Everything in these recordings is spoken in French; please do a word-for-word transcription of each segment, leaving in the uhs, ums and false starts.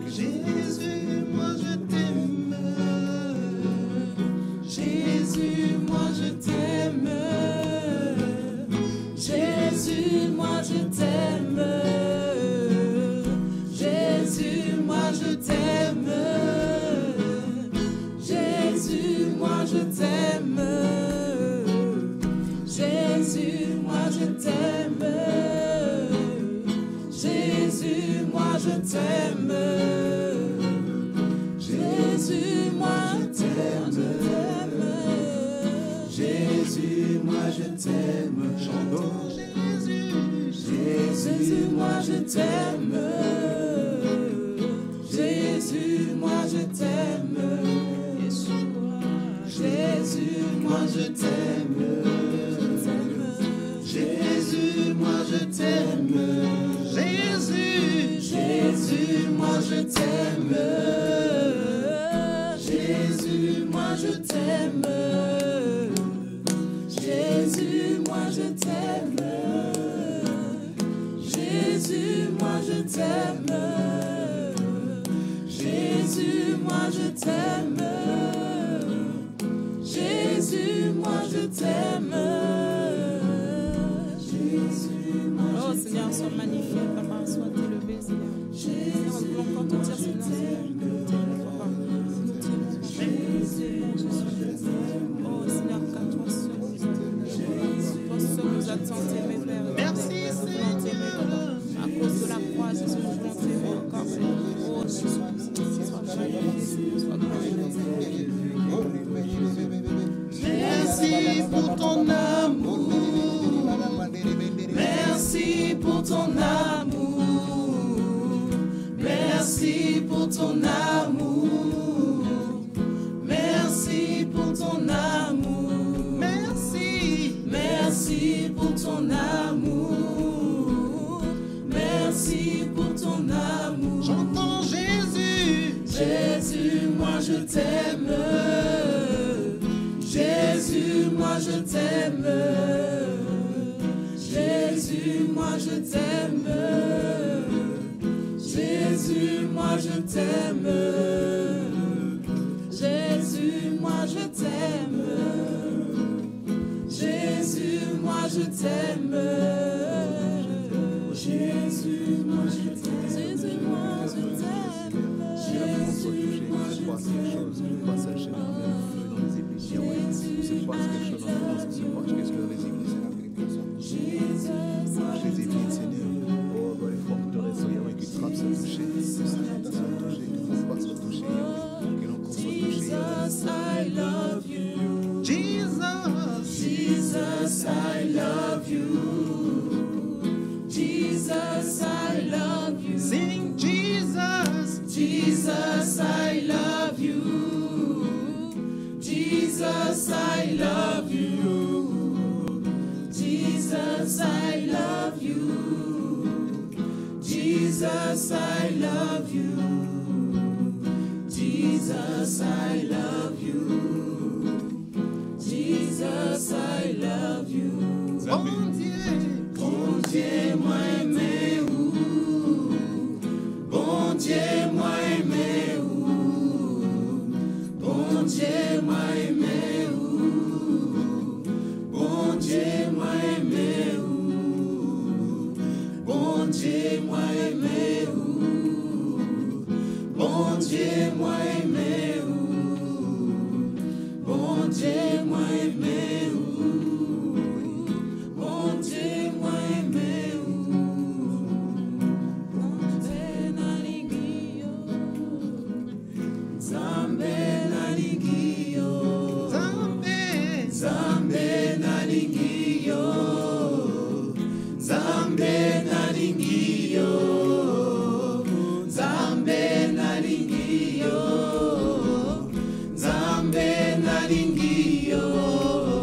Jésus, moi je t'aime. Jésus, moi je t'aime. Jésus, moi je t'aime. Jésus, moi je t'aime. Jésus, moi je t'aime. Jésus, moi je t'aime. Jésus, moi je t'aime. Jésus, moi je t'aime. Jésus, moi je t'aime. Chantons Jésus. Jésus, moi je t'aime. Jésus, moi je t'aime. Jésus, moi je t'aime. Jésus, moi je t'aime. Jésus, Jésus, moi je t'aime. Jésus, moi je t'aime. Jésus, moi je t'aime. Jésus, moi je t'aime. Jésus, moi je t'aime. Jésus, moi je t'aime. Oh Seigneur, sois magnifié, Papa, sois élevé, Seigneur. Seigneur, nous voulons encore te dire, Seigneur, Seigneur, nous t'aimons, Papa. Nous t'aimons, Jésus. Oh Seigneur, qu'à toi seul nous attends. Toi seul nous attends, t'aimer, Père. Merci, Seigneur. À cause de la croix, Jésus, nous voulons t'aimer encore, Seigneur. Oh Jésus, sois magnifié, sois glorifié. Merci pour ton amour. Merci pour ton amour. Merci pour ton amour. Merci pour ton amour. Merci. Merci pour ton amour. Merci pour ton amour. J'entends Jésus. Jésus, moi je t'aime. Jésus, moi je t'aime. Jésus, moi je t'aime. Jésus, moi je t'aime. Jésus, moi je t'aime. Jésus, moi je t'aime. Jésus, moi je t'aime. Jésus, moi je t'aime. Jésus, moi je t'aime. Jésus, I love you. Jesus, I love you. Jesus, Jesus, I love you. Jesus, I love you. Sing Jesus, Jesus, I love you. Jesus, I love you. Jesus, I love you. Jesus, I love you. Jesus, I love you. Jesus, I love you. Bon Dieu, bon Dieu, moi aimé où? Bon Dieu, moi aimé où? Bon Dieu, moi aimé où? Bon Dieu, moi aimé où? Bon Dieu, moi aimé où? Bon Dieu, moi aimé où? Bon Dieu, moi aimé où? Bon Dieu, moi aimé où? Zambe naligio, Zambe naligio, Zambe, Zambe naligio, Zambe naligio, Zambe naligio, Zambe naligio.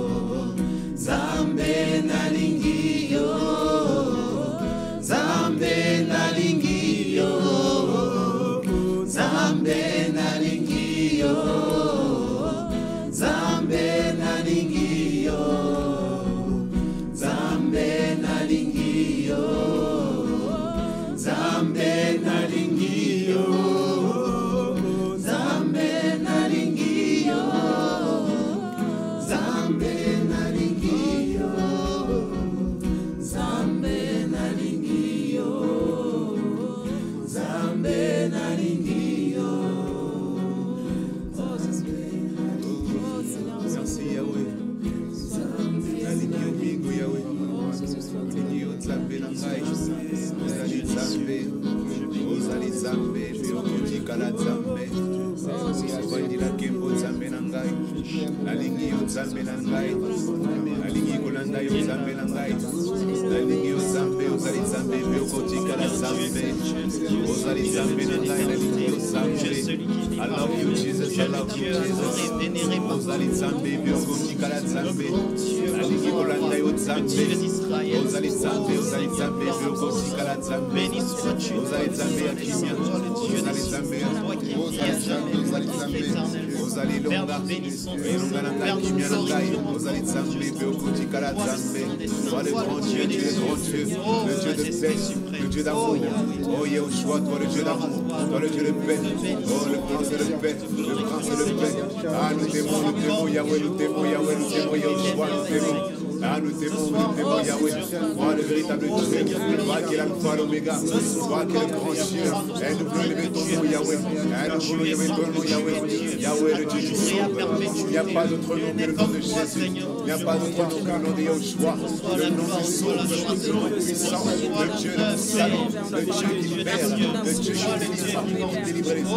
zambe, ozali zambe, biokotikala zambe. Siyavandila kembo zambe na ngai, nalingi yo zambe na ngai, nalingi kolanda yo zambe na ngai, nalingi yo zambe, ozali zambe, biokotikala zambe, ozali zambe na ngai, nalingi yo zambe. I love you Jesus, I love you Jesus. Ozali zambe, biokotikala zambe, nalingi kolanda yo zambe, ozali zambe, ozali zambe, biokotikala zambe, ozali zambe ya kimia, ozali zambe ya ozali zambe, ozali zambe, ozali longa, longa na ngai kimia na ngai, ozali zambe, biokotikala zambe. Toi le grand Dieu, tu es le grand Dieu, le Dieu de paix, le Dieu d'amour. Oh Yeshua, toi le Dieu d'amour, toi le Dieu de paix, oh le prince de paix, le prince de paix. Ah nous t'aimons, nous t'aimons Yahweh, nous t'aimons Yahweh, nous t'aimons Yeshua, nous t'aimons. Ah, nous t'aimons, nous t'aimons Yahweh, toi le véritable Dieu, toi qui es l'alpha et l'oméga, toi qui es le grand Dieu, et nous voulons lever ton nom Yahweh, et nous voulons lever ton nom Yahweh, Yahweh le Dieu qui sauve. Il n'y a pas d'autre nom que le nom de Jésus, il n'y a pas d'autre nom que le nom de Yeshua, le nom qui sauve, le nom puissant, le Dieu de salut, le Dieu qui libère, le Dieu qui délivre, qui délivre les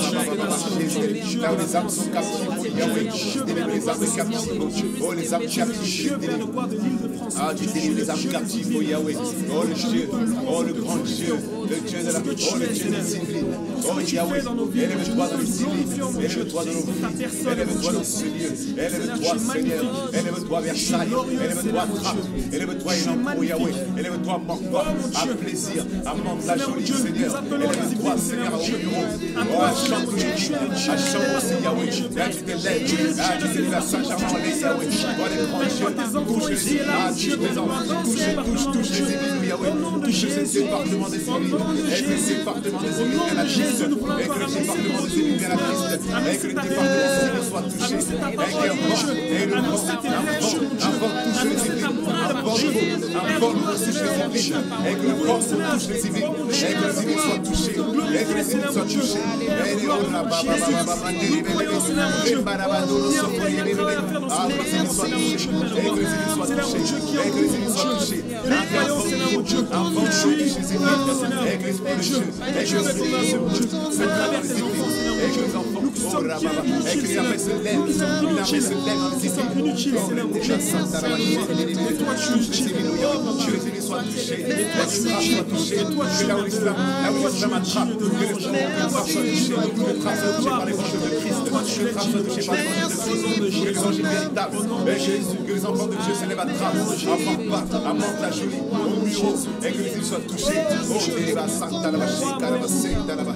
âmes, là où les âmes sont captives, Yahweh, délivre les âmes captives, oh les âmes captives, délivre. Ah, tu délivres les âmes captives, oh Yahweh, oh le Dieu, oh le grand Dieu, le Dieu de la, oh le Dieu des Yvelines, oh Yahweh, élève-toi dans les Yvelines, élève-toi dans nos vies, élève-toi dans ce lieu, élève-toi Seigneur, élève-toi Versailles, élève-toi Trappe, élève-toi Elancourt, Yahweh, élève-toi Morcois, à plaisir, à Mante la jolie Seigneur, élève-toi Seigneur au bureau, oh à Chambre à Chambre aussi Yahweh, là tu t'élèves, là tu t'élèves à Saint-Germain-en-Laye Yahweh, toi les grands dieux, touche les ah, touche les enfants, touche, touche, touche les Yvelines, Yahweh, touche ces départements des Yvelines, et que les départements des Yvelines viennent à Christ, et que le département des Yvelines viennent à Christ, et que le département des Yvelines soit touché, et qu'un vent, et le vent, un vent, un vent touche les Yvelines, un vent nouveau, un vent nouveau touche les Yvelines, et que le vent touche les Yvelines, et que les Yvelines soient touchés, et que les Yvelines soient touchés, et les autres là, baba, baba, baba, les barabados, ah, que les Yvelines soient touchés, et que les Yvelines soient touchés, et que les Yvelines soient touchés, un vent nouveau, un vent touche les Yvelines, et que l'esprit de Dieu, et que l'esprit de Dieu, se traverse les Yvelines, et que les enfants, oh rababa, et que les armées se lèvent, les armées se lèvent dans les Yvelines, oh les déjà saints, ça va toucher les Yvelines, touche les Yvelines, que les Yvelines soient touchés, que l'islam soit touché, que là où l'islam, là où l'islam attrape, que le trappe soit touché, que le trappe soit touché par l'évangile de Christ, que le trappe soit touché par l'évangile de Christ, que l'évangile véritable, et Jésus, que les enfants de Dieu se lèvent à trappe, à Mante, à Mante la jolie, au bureau, et que les îles soient touchés, oh Déba Santa la Vache, Carabasé, Dalaba,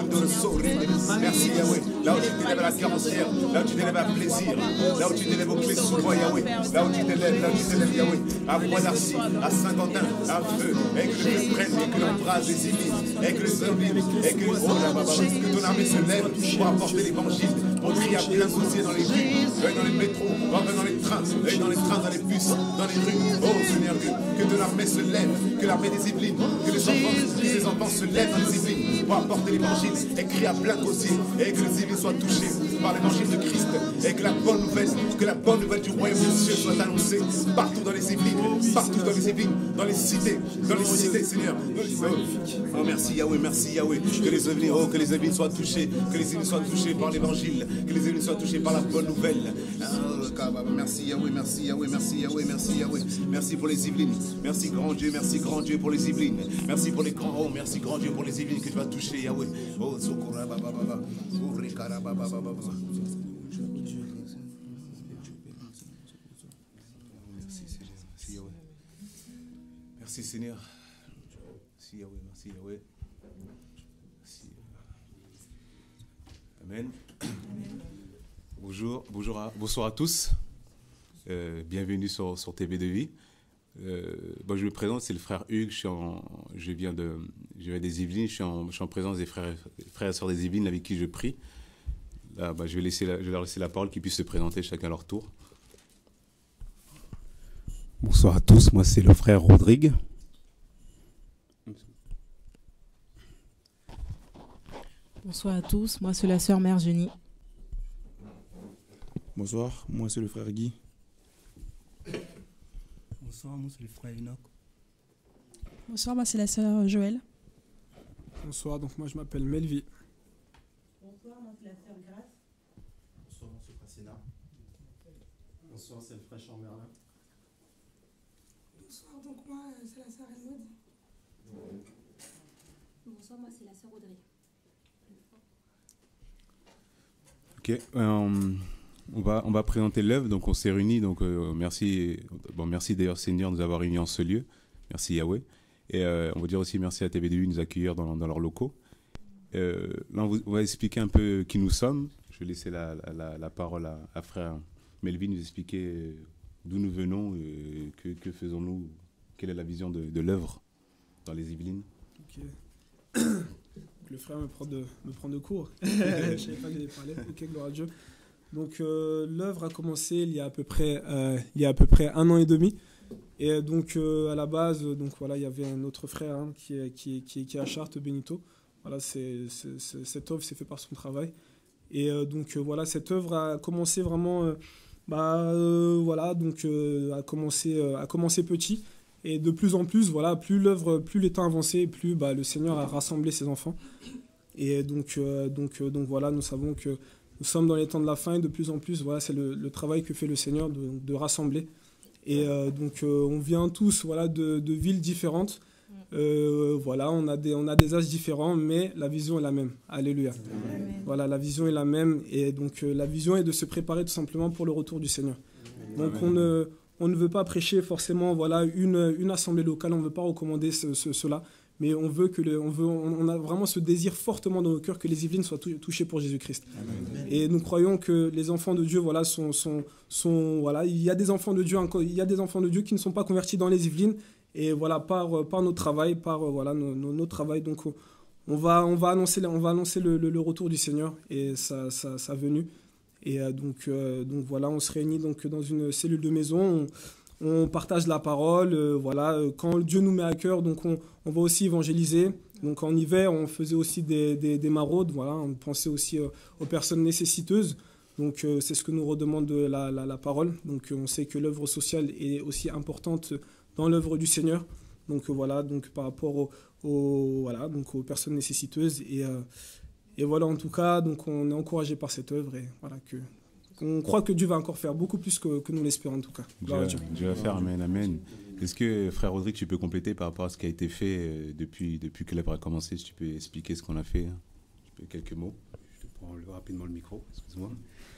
merci Yahweh, là où tu t'élèves à la carrossière, là où tu t'élèves à plaisir, là où tu t'élèves aux clés sous bois Yahweh, là où tu t'élèves, là où tu t'élèves Yahweh, à Bois-d'Arcy, à Saint-Quentin, à feu, et que le feu prenne, et que l'embrase les Yvelines, et que les Yvelines, et que, oh là, bah, bah, que ton armée se lève pour apporter l'évangile, pour crier à plein gosier dans les rues, dans les métros, dans les trains, dans les trains, dans les bus, dans les rues, oh Seigneur, que, que ton armée se lève, que l'armée des Yvelines, que les enfants, que les enfants se lèvent dans les Yvelines pour apporter l'évangile, et crier à plein gosier, et que les Yvelines soient touchés par l'évangile de Christ, et que la bonne nouvelle, que la bonne nouvelle du royaume des cieux soit annoncée partout dans les Yvelines, partout dans les Yvelines, dans les cités, dans les cités, Seigneur. Oh merci Yahweh, merci Yahweh, que les Yvelines, oh, que les Yvelines soient touchés, que les Yvelines soient touchés par l'évangile, que les Yvelines soient touchés par la bonne nouvelle. Merci Yahweh, merci Yahweh, merci Yahweh, merci Yahweh, merci pour les Yvelines, merci grand Dieu, merci grand Dieu pour les Yvelines, merci pour les grands, oh merci grand Dieu pour les Yvelines que tu vas toucher Yahweh. Oh Zokora Baba Baba, Urikara Baba Baba. Merci Seigneur. Merci Yahweh, merci Yahweh. Merci. Amen. Amen. Bonjour, bonjour à, bonsoir à tous. Euh, bienvenue sur, sur T V de Vie. Euh, bon, je me présente, c'est le frère Hugues. Je, suis en, je, viens de, je viens des Yvelines. Je suis en, je suis en présence des frères, frères et sœurs des Yvelines avec qui je prie. Là, bah, je, vais laisser la, je vais leur laisser la parole, qu'ils puissent se présenter chacun à leur tour. Bonsoir à tous, moi c'est le frère Rodrigue. Bonsoir à tous, moi c'est la sœur Mère Jenny. Bonsoir, moi c'est le frère Guy. Bonsoir, moi c'est le frère Enoch. Bonsoir, moi c'est la sœur Joël. Bonsoir, donc moi je m'appelle Melvi. Bonsoir, moi c'est la sœur Grace. Bonsoir, c'est le frère Sénat. Bonsoir, c'est le frère Chamberlain. Bonsoir, donc moi c'est la sœur Elmode. Bonsoir, moi c'est la sœur Audrey. Ok, euh, on va on va présenter l'œuvre. Donc on s'est réunis. Donc euh, merci, bon merci d'ailleurs Seigneur de nous avoir réunis en ce lieu. Merci Yahweh. Et euh, on va dire aussi merci à T V deux U de nous accueillir dans, dans leurs locaux. Euh, là on, vous, on va expliquer un peu qui nous sommes. Je vais laisser la, la, la parole à, à frère Melvin nous expliquer d'où nous venons, et que, que faisons-nous, quelle est la vision de, de l'œuvre dans les Yvelines. Ok. Le frère me prend de, me prend de court. Je ne savais pas qu'il allait parler. Ok, gloire à Dieu. Donc euh, l'œuvre a commencé il y a à peu près, euh, il y a à peu près un an et demi. Et donc euh, à la base, donc voilà, il y avait un autre frère hein, qui, est, qui, est, qui, est, qui est à Chartres, Benito. Voilà, c'est, c'est, c'est, cette œuvre s'est faite par son travail. Et euh, donc euh, voilà, cette œuvre a commencé vraiment, euh, bah euh, voilà, donc euh, a commencé, euh, a commencé petit. Et de plus en plus, voilà, plus l'œuvre, plus les temps avançaient, plus bah, le Seigneur a rassemblé ses enfants. Et donc, euh, donc, euh, donc voilà, nous savons que nous sommes dans les temps de la fin et de plus en plus, voilà, c'est le, le travail que fait le Seigneur de, de rassembler. Et euh, donc, euh, on vient tous, voilà, de, de villes différentes. Euh, voilà, on a des, on a des âges différents, mais la vision est la même. Alléluia. Amen. Voilà, la vision est la même. Et donc, euh, la vision est de se préparer tout simplement pour le retour du Seigneur. Donc, on ne On ne veut pas prêcher forcément voilà, une, une assemblée locale, on ne veut pas recommander ce, ce, cela, mais on veut que le, on, veut, on a vraiment ce désir fortement dans nos cœurs que les Yvelines soient touchées pour Jésus-Christ. Amen. Et nous croyons que les enfants de Dieu, voilà, sont, sont, sont, voilà, il y a des enfants de Dieu, il y a des enfants de Dieu qui ne sont pas convertis dans les Yvelines, et voilà, par, par notre travail, par voilà, nos, nos, nos travail, donc on va, on va annoncer, on va annoncer le, le, le retour du Seigneur et sa, sa, sa venue. Et euh, donc, euh, donc voilà, on se réunit donc dans une cellule de maison, on, on partage la parole, euh, voilà, quand Dieu nous met à cœur, donc on, on va aussi évangéliser. Donc en hiver, on faisait aussi des, des, des maraudes, voilà, on pensait aussi euh, aux personnes nécessiteuses. Donc euh, c'est ce que nous redemande la, la, la parole. Donc on sait que l'œuvre sociale est aussi importante dans l'œuvre du Seigneur. Donc euh, voilà, donc par rapport aux, aux, voilà, donc aux personnes nécessiteuses et euh, Et voilà, en tout cas, donc on est encouragé par cette œuvre et voilà, que, on croit que Dieu va encore faire beaucoup plus que, que nous l'espérons en tout cas. Dieu, Dieu. Dieu va faire, amen, amen. Est-ce que, frère Rodrigue, tu peux compléter par rapport à ce qui a été fait depuis, depuis que l'œuvre a commencé? Si tu peux expliquer ce qu'on a fait, tu peux, quelques mots. Je te prends rapidement le micro, excuse-moi.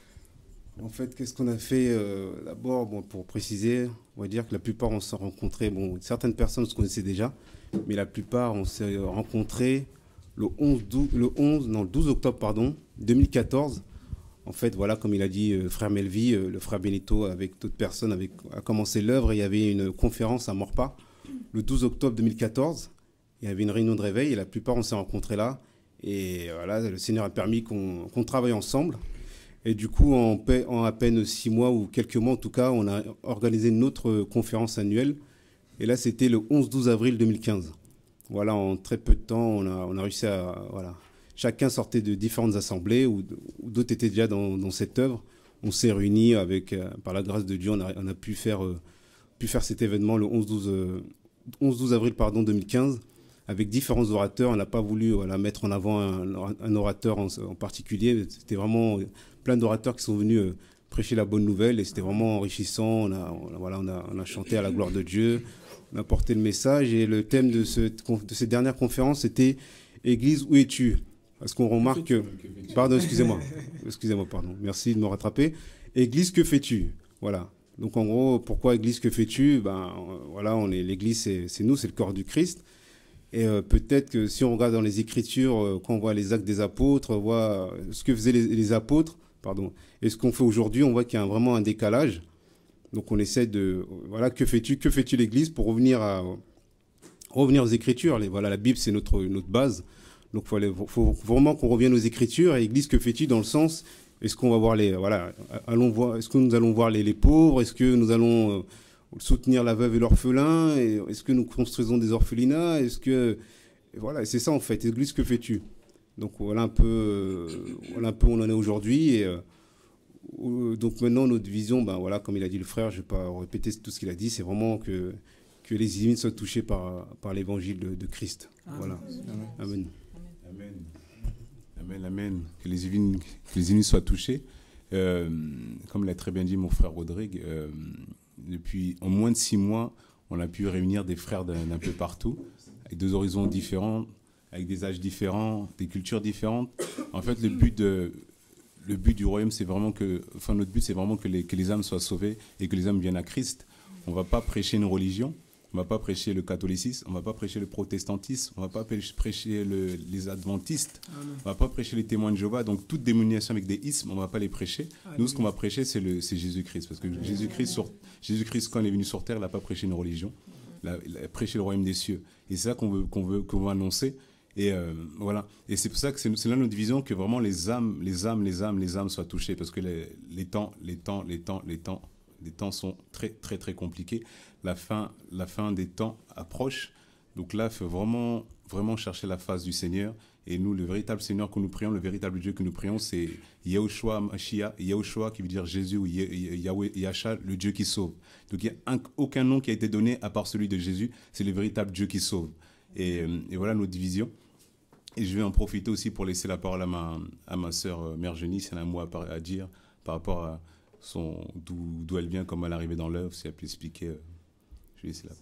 En fait, qu'est-ce qu'on a fait euh, d'abord, bon, pour préciser, on va dire que la plupart, on s'est rencontrés, bon, certaines personnes se connaissaient déjà, mais la plupart, on s'est rencontrés le onze, douze, le onze, non, le douze octobre pardon, deux mille quatorze. En fait, voilà, comme il a dit euh, frère Melvi, euh, le frère Benito, avec d'autres personnes, avec, a commencé l'œuvre. Il y avait une conférence à Morpa le douze octobre deux mille quatorze. Il y avait une réunion de réveil et la plupart, on s'est rencontrés là. Et voilà, le Seigneur a permis qu'on, qu'on travaille ensemble. Et du coup, en, paix, en à peine six mois ou quelques mois, en tout cas, on a organisé notre conférence annuelle. Et là, c'était le onze douze avril deux mille quinze. Voilà, en très peu de temps, on a, on a réussi à... Voilà. Chacun sortait de différentes assemblées ou, ou d'autres étaient déjà dans, dans cette œuvre. On s'est réunis avec, euh, par la grâce de Dieu, on a, on a pu, faire, euh, pu faire cet événement le onze douze avril pardon, deux mille quinze avec différents orateurs. On n'a pas voulu voilà, mettre en avant un, un orateur en, en particulier. C'était vraiment plein d'orateurs qui sont venus euh, prêcher la bonne nouvelle et c'était vraiment enrichissant. On a, on, voilà, on, a, on a chanté à la gloire de Dieu. On a porté le message et le thème de, ce, de cette dernière conférence, c'était « Église, où es-tu » Parce qu'on remarque que... Pardon, excusez-moi. Excusez-moi, pardon. Merci de me rattraper. « Église, que fais-tu » Voilà. Donc en gros, pourquoi Église, que fais-tu? Ben voilà, on est l'Église, c'est, c'est nous, c'est le corps du Christ. Et euh, peut-être que si on regarde dans les Écritures, euh, quand on voit les actes des apôtres, on voit ce que faisaient les, les apôtres, pardon, et ce qu'on fait aujourd'hui, on voit qu'il y a vraiment un décalage. Donc on essaie de... Voilà, que fais-tu Que fais-tu l'Église pour revenir, à, revenir aux Écritures. Les, voilà, la Bible, c'est notre, notre base. Donc il faut, faut, faut vraiment qu'on revienne aux Écritures. Et l'Église, que fais-tu dans le sens, est-ce qu'on va voir les... Voilà, allons voir, est-ce que nous allons voir les, les pauvres? Est-ce que nous allons euh, soutenir la veuve et l'orphelin? Et est-ce que nous construisons des orphelinats? Est-ce que... Et voilà, c'est ça en fait. Église, que fais-tu? Donc voilà un peu, euh, voilà un peu où on en est aujourd'hui. Et... Euh, Donc maintenant, notre vision, ben voilà, comme il a dit le frère, je ne vais pas répéter tout ce qu'il a dit, c'est vraiment que, que les Yvelines soient touchés par, par l'évangile de, de Christ. Amen. Voilà. Amen. Amen. Amen. Amen, amen. Que les unis, que les unis soient touchés. Euh, comme l'a très bien dit mon frère Rodrigue, euh, depuis en moins de six mois, on a pu réunir des frères d'un, d'un peu partout, avec deux horizons différents, avec des âges différents, des cultures différentes. En fait, le but, de, le but du royaume, c'est vraiment que, enfin, notre but, c'est vraiment que les, que les âmes soient sauvées et que les âmes viennent à Christ. On ne va pas prêcher une religion, on ne va pas prêcher le catholicisme, on ne va pas prêcher le protestantisme, on ne va pas prêcher le, les adventistes, ah on ne va pas prêcher les témoins de Jéhovah. Donc, toute dénomination avec des ismes, on ne va pas les prêcher. Ah, Nous, ce qu'on va prêcher, c'est, le, c'est Jésus-Christ. Parce que Jésus-Christ, sur, Jésus-Christ, quand il est venu sur terre, il n'a pas prêché une religion, il a, il a prêché le royaume des cieux. Et c'est ça qu'on veut, qu'on veut, qu'on veut annoncer. Et euh, voilà. Et c'est pour ça que c'est, c'est là notre vision, que vraiment les âmes, les âmes, les âmes, les âmes soient touchées. Parce que les, les temps, les temps, les temps, les temps, les temps sont très, très, très compliqués. La fin, la fin des temps approche. Donc là, il faut vraiment, vraiment chercher la face du Seigneur. Et nous, le véritable Seigneur que nous prions, le véritable Dieu que nous prions, c'est Yahushua Mashiach, Yahushua qui veut dire Jésus, ou Yahweh, Yahshua, le Dieu qui sauve. Donc il n'y a un, aucun nom qui a été donné à part celui de Jésus. C'est le véritable Dieu qui sauve. Et, et voilà notre division. Et je vais en profiter aussi pour laisser la parole à ma, à ma sœur Mère Genie, si elle a un mot à, à dire par rapport à son, d'où, d'où elle vient, comment elle est arrivée dans l'œuvre, si elle peut expliquer. Euh, je vais laisser la parole.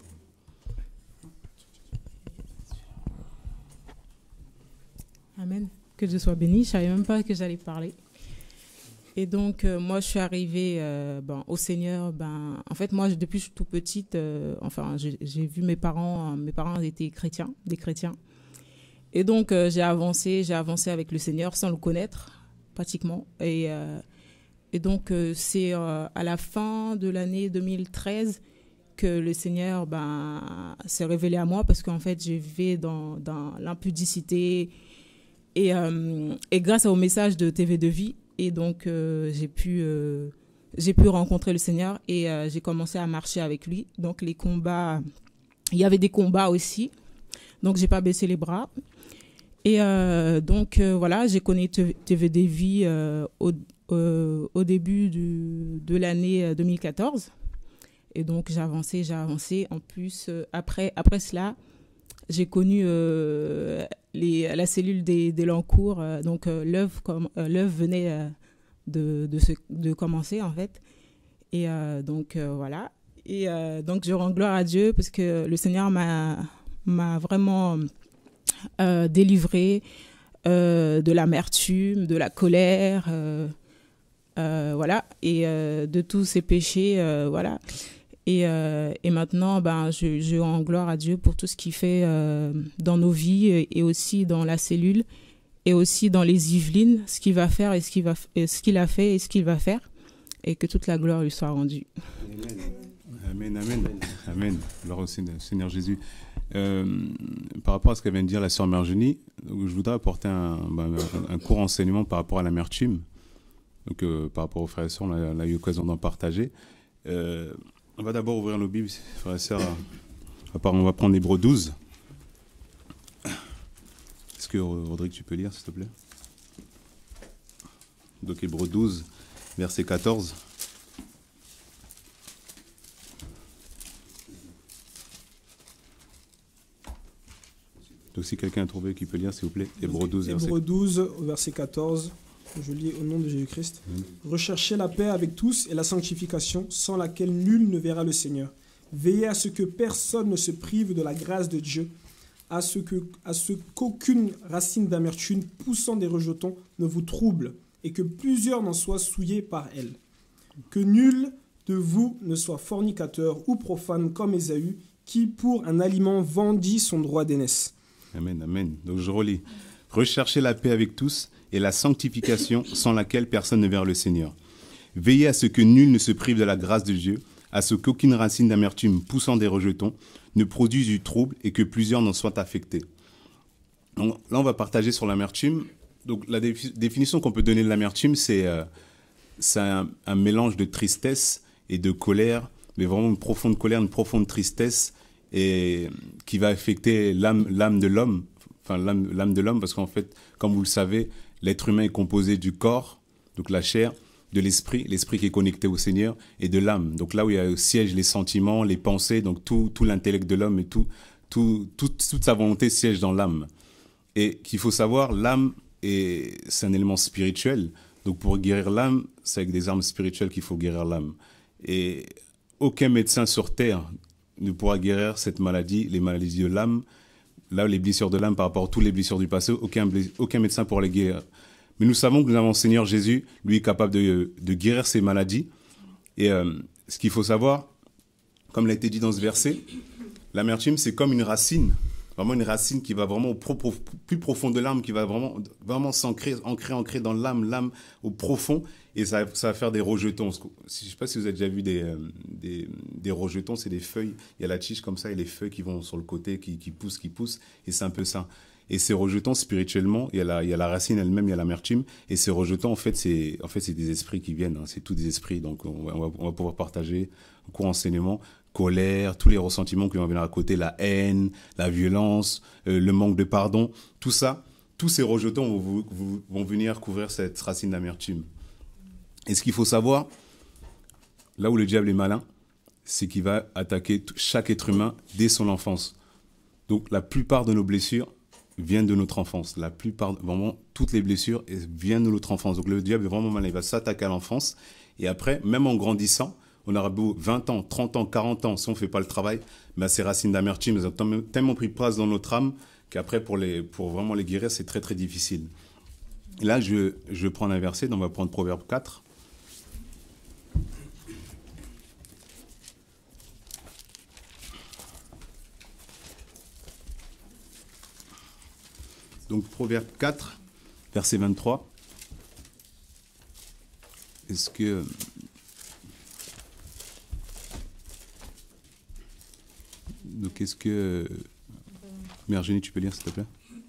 Amen. Que Dieu soit béni. Je ne savais même pas que j'allais parler. Et donc, euh, moi, je suis arrivée euh, ben, au Seigneur. Ben, en fait, moi, depuis que je suis toute petite, euh, enfin, j'ai, j'ai vu mes parents. Euh, mes parents étaient chrétiens, des chrétiens. Et donc, euh, j'ai avancé, j'ai avancé avec le Seigneur sans le connaître, pratiquement. Et, euh, et donc, euh, c'est euh, à la fin de l'année deux mille treize que le Seigneur ben, s'est révélé à moi, parce qu'en fait, je vivais dans, dans l'impudicité. Et, euh, et grâce au message de T V de Vie, et donc euh, j'ai pu euh, j'ai pu rencontrer le Seigneur et euh, j'ai commencé à marcher avec lui. Donc les combats, il y avait des combats aussi, donc j'ai pas baissé les bras. Et euh, donc euh, voilà, j'ai connu T V de Vie euh, au, euh, au début du, de l'année deux mille quatorze. Et donc j'ai avancé, j'ai avancé. En plus, euh, après, après cela, j'ai connu euh, les, la cellule des, des Lancourt. Euh, donc euh, l'œuvre, comme, euh, l'œuvre venait euh, de, de, se, de commencer en fait. Et euh, donc euh, voilà. Et euh, donc je rends gloire à Dieu parce que le Seigneur m'a, m'a vraiment euh, délivré euh, de l'amertume, de la colère, euh, euh, voilà, et euh, de tous ces péchés, euh, voilà. Et, euh, et maintenant, ben, je, je rends gloire à Dieu pour tout ce qu'il fait euh, dans nos vies et, et aussi dans la cellule et aussi dans les Yvelines, ce qu'il va faire et ce qu'il, va, et ce qu'il a fait et ce qu'il va faire, et que toute la gloire lui soit rendue. Amen, amen, amen. Gloire au Seigneur Jésus. Euh, par rapport à ce qu'elle vient de dire la sœur Margenie, je voudrais apporter un, ben, un, un court enseignement par rapport à l'amertume. Donc, euh, par rapport aux frères et sœurs, on a, on a eu l'occasion d'en partager. Euh, On va d'abord ouvrir nos Bibles, frères et sœurs. On va prendre Hébreux douze. Est-ce que, Rodrigue, tu peux lire, s'il te plaît? Donc, Hébreux douze, verset quatorze. Donc, si quelqu'un a trouvé qui peut lire, s'il vous plaît. Hébreux douze, verset... Hébreux douze, verset quatorze. Je lis au nom de Jésus-Christ. Mmh. Recherchez la paix avec tous et la sanctification, sans laquelle nul ne verra le Seigneur. Veillez à ce que personne ne se prive de la grâce de Dieu, à ce, que, à ce qu'aucune racine d'amertume poussant des rejetons ne vous trouble, et que plusieurs n'en soient souillés par elle. Que nul de vous ne soit fornicateur ou profane comme Ésaü, qui pour un aliment vendit son droit d'aînesse. Amen, amen. Donc je relis. Recherchez la paix avec tous et la sanctification sans laquelle personne ne verra le Seigneur. Veillez à ce que nul ne se prive de la grâce de Dieu, à ce qu'aucune racine d'amertume poussant des rejetons ne produise du trouble et que plusieurs n'en soient affectés. Donc, là, on va partager sur l'amertume. Donc, la défi- définition qu'on peut donner de l'amertume, c'est, euh, c'est un, un mélange de tristesse et de colère, mais vraiment une profonde colère, une profonde tristesse, et qui va affecter l'âme, l'âme de l'homme, enfin l'âme, l'âme de l'homme, parce qu'en fait, comme vous le savez, l'être humain est composé du corps, donc la chair, de l'esprit, l'esprit qui est connecté au Seigneur, et de l'âme. Donc là où il y a siège les sentiments, les pensées, donc tout, tout l'intellect de l'homme et tout, tout, tout, toute sa volonté siège dans l'âme. Et qu'il faut savoir, l'âme, c'est un élément spirituel. Donc pour guérir l'âme, c'est avec des armes spirituelles qu'il faut guérir l'âme. Et aucun médecin sur Terre ne pourra guérir cette maladie, les maladies de l'âme. Là, les blessures de l'âme par rapport à toutes les blessures du passé, aucun, aucun médecin pourra les guérir. Mais nous savons que nous avons le Seigneur Jésus, lui, capable de, de guérir ces maladies. Et euh, ce qu'il faut savoir, comme l'a été dit dans ce verset, l'amertume, c'est comme une racine, vraiment une racine qui va vraiment au pro, pro, plus profond de l'âme, qui va vraiment, vraiment s'ancrer, ancrer, ancrer dans l'âme, l'âme au profond, et ça, ça va faire des rejetons. Je ne sais pas si vous avez déjà vu des, euh, des, des rejetons, c'est des feuilles, il y a la tige comme ça, et les feuilles qui vont sur le côté, qui, qui poussent, qui poussent, et c'est un peu ça. Et ces rejetons, spirituellement, il y a la, il y a la racine elle-même, il y a l'amertume, et ces rejetons, en fait, c'est en fait, c'est des esprits qui viennent, hein, c'est tous des esprits, donc on va, on va, on va pouvoir partager au cours enseignement, colère, tous les ressentiments qui vont venir à côté, la haine, la violence, euh, le manque de pardon, tout ça, tous ces rejetons vont, vont, vont venir couvrir cette racine d'amertume. Et ce qu'il faut savoir, là où le diable est malin, c'est qu'il va attaquer chaque être humain dès son enfance. Donc la plupart de nos blessures viennent de notre enfance. La plupart, vraiment, toutes les blessures viennent de notre enfance. Donc le diable est vraiment malin, il va s'attaquer à l'enfance. Et après, même en grandissant, on aura beau vingt ans, trente ans, quarante ans, si on ne fait pas le travail, ben ces racines d'amertume, elles ont tellement pris place dans notre âme qu'après, pour, les, pour vraiment les guérir, c'est très très difficile. Et là, je, je vais prendre un verset, donc on va prendre Proverbe quatre. Donc Proverbe quatre, verset vingt-trois. Est-ce que... Donc, est-ce que... Mère Génie, tu peux lire, s'il te plaît?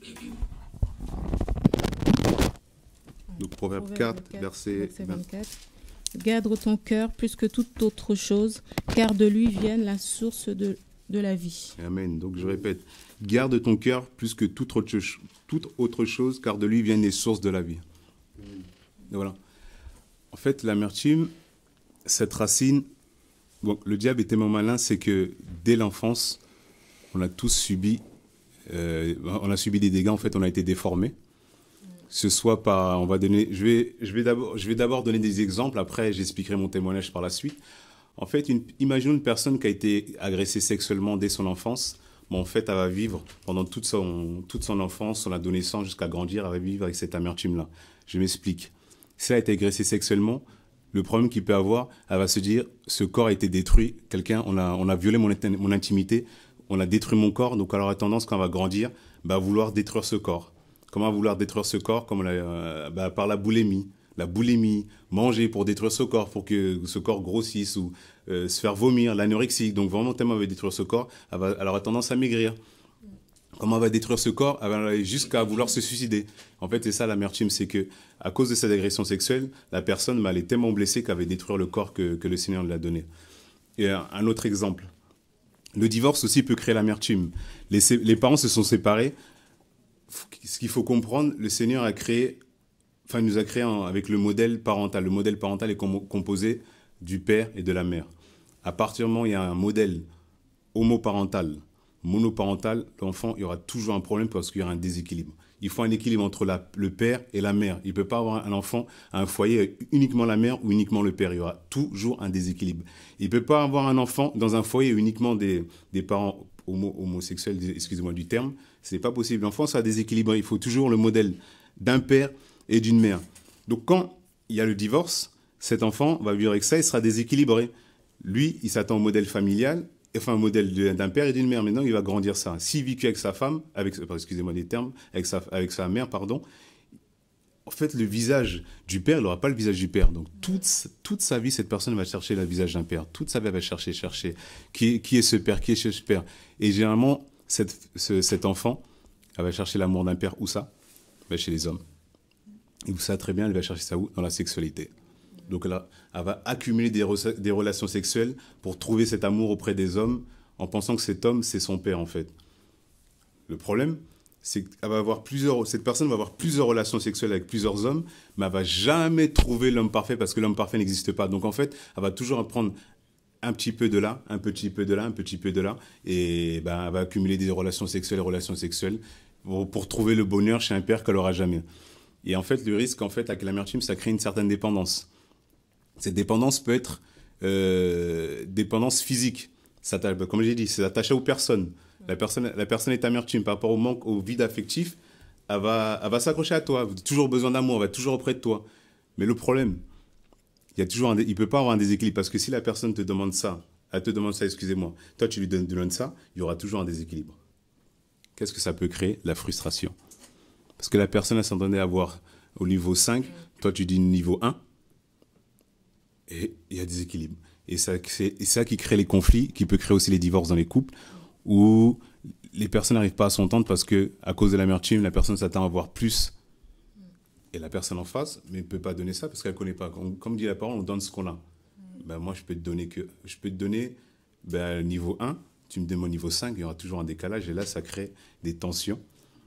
Donc, Proverbe, Proverbe quatre, quatre, verset, verset vingt-quatre. Garde ton cœur plus que toute autre chose, car de lui vient la source de, de la vie. Amen. Donc, je répète, garde ton cœur plus que toute autre, toute autre chose, car de lui viennent les sources de la vie. Et voilà. En fait, l'amertume, cette racine... Bon, le diable est tellement malin, c'est que dès l'enfance, on a tous subi, euh, on a subi des dégâts. En fait, on a été déformés. Ce soit par, on va donner, je vais, je vais d'abord, je vais d'abord donner des exemples. Après, j'expliquerai mon témoignage par la suite. En fait, une, imaginons une personne qui a été agressée sexuellement dès son enfance. Bon, en fait, elle va vivre pendant toute son, toute son enfance, son adolescence, jusqu'à grandir, elle va vivre avec cette amertume-là. Je m'explique. Si elle a été agressée sexuellement, le problème qu'il peut avoir, elle va se dire, ce corps a été détruit, quelqu'un, on a, on a violé mon, mon intimité, on a détruit mon corps, donc elle aura tendance, quand elle va grandir, bah, à vouloir détruire ce corps. Comment vouloir détruire ce corps? Comme la, euh, bah, par la boulimie. La boulimie, manger pour détruire ce corps, pour que ce corps grossisse, ou euh, se faire vomir, l'anorexie. Donc vraiment, tellement elle va détruire ce corps, elle, va, elle aura tendance à maigrir. Comment elle va détruire ce corps? Elle va aller jusqu'à vouloir se suicider. En fait, c'est ça l'amertume, c'est que à cause de cette agression sexuelle, la personne bah, elle est tellement blessée qu'elle va détruire le corps que, que le Seigneur lui a donné. Et un, un autre exemple. Le divorce aussi peut créer l'amertume. Les, les parents se sont séparés. Ce qu'il faut comprendre, le Seigneur a créé, enfin, il nous a créé en, avec le modèle parental. Le modèle parental est com composé du père et de la mère. À partir du moment où il y a un modèle homoparental, monoparental, l'enfant, il y aura toujours un problème parce qu'il y aura un déséquilibre. Il faut un équilibre entre la, le père et la mère. Il ne peut pas avoir un enfant à un foyer avec uniquement la mère ou uniquement le père. Il y aura toujours un déséquilibre. Il ne peut pas avoir un enfant dans un foyer uniquement des, des parents homo, homosexuels, excusez-moi du terme. Ce n'est pas possible. L'enfant sera déséquilibré. Il faut toujours le modèle d'un père et d'une mère. Donc quand il y a le divorce, cet enfant va vivre avec ça, il sera déséquilibré. Lui, il s'attend au modèle familial, enfin un modèle d'un père et d'une mère. Maintenant, il va grandir ça. S'il vit qu'avec sa femme, avec, excusez-moi des termes, avec sa, avec sa mère, pardon, en fait, le visage du père, il n'aura pas le visage du père. Donc, toute, toute sa vie, cette personne va chercher le visage d'un père. Toute sa vie, elle va chercher, chercher. Qui, qui est ce père? Qui est ce père? Et généralement, cette, ce, cet enfant, elle va chercher l'amour d'un père. Où ça? Ben, chez les hommes. Et où ça, très bien, elle va chercher ça où? Dans la sexualité. Donc là, elle va accumuler des, re des relations sexuelles pour trouver cet amour auprès des hommes en pensant que cet homme, c'est son père, en fait. Le problème, c'est qu'elle va avoir plusieurs, cette personne va avoir plusieurs relations sexuelles avec plusieurs hommes, mais elle ne va jamais trouver l'homme parfait parce que l'homme parfait n'existe pas. Donc, en fait, elle va toujours prendre un petit peu de là, un petit peu de là, un petit peu de là, et ben, elle va accumuler des relations sexuelles, relations sexuelles. pour, pour trouver le bonheur chez un père qu'elle n'aura jamais. Et en fait, le risque, en fait, avec l'amertume, ça crée une certaine dépendance. Cette dépendance peut être euh, dépendance physique. Ça, comme j'ai dit, c'est attaché aux personnes. La personne, la personne est amertume par rapport au manque, au vide affectif. Elle va, elle va s'accrocher à toi. Elle a toujours besoin d'amour, elle va être toujours auprès de toi. Mais le problème, il y a toujours un, il peut pas avoir un déséquilibre parce que si la personne te demande ça, elle te demande ça, excusez-moi, toi tu lui donnes, donnes ça, il y aura toujours un déséquilibre. Qu'est-ce que ça peut créer? La frustration. Parce que la personne, elle s'entendait à avoir au niveau cinq, toi tu dis niveau un, et il y a des équilibres. Et ça, c'est ça qui crée les conflits, qui peut créer aussi les divorces dans les couples, où les personnes n'arrivent pas à s'entendre parce que, à cause de l'amertume, la personne s'attend à avoir plus. Et la personne en face, mais ne peut pas donner ça parce qu'elle ne connaît pas. Comme, comme dit la parole, on donne ce qu'on a. Ben, moi, je peux te donner, que, je peux te donner ben, niveau un, tu me donnes mon niveau cinq, il y aura toujours un décalage, et là, ça crée des tensions.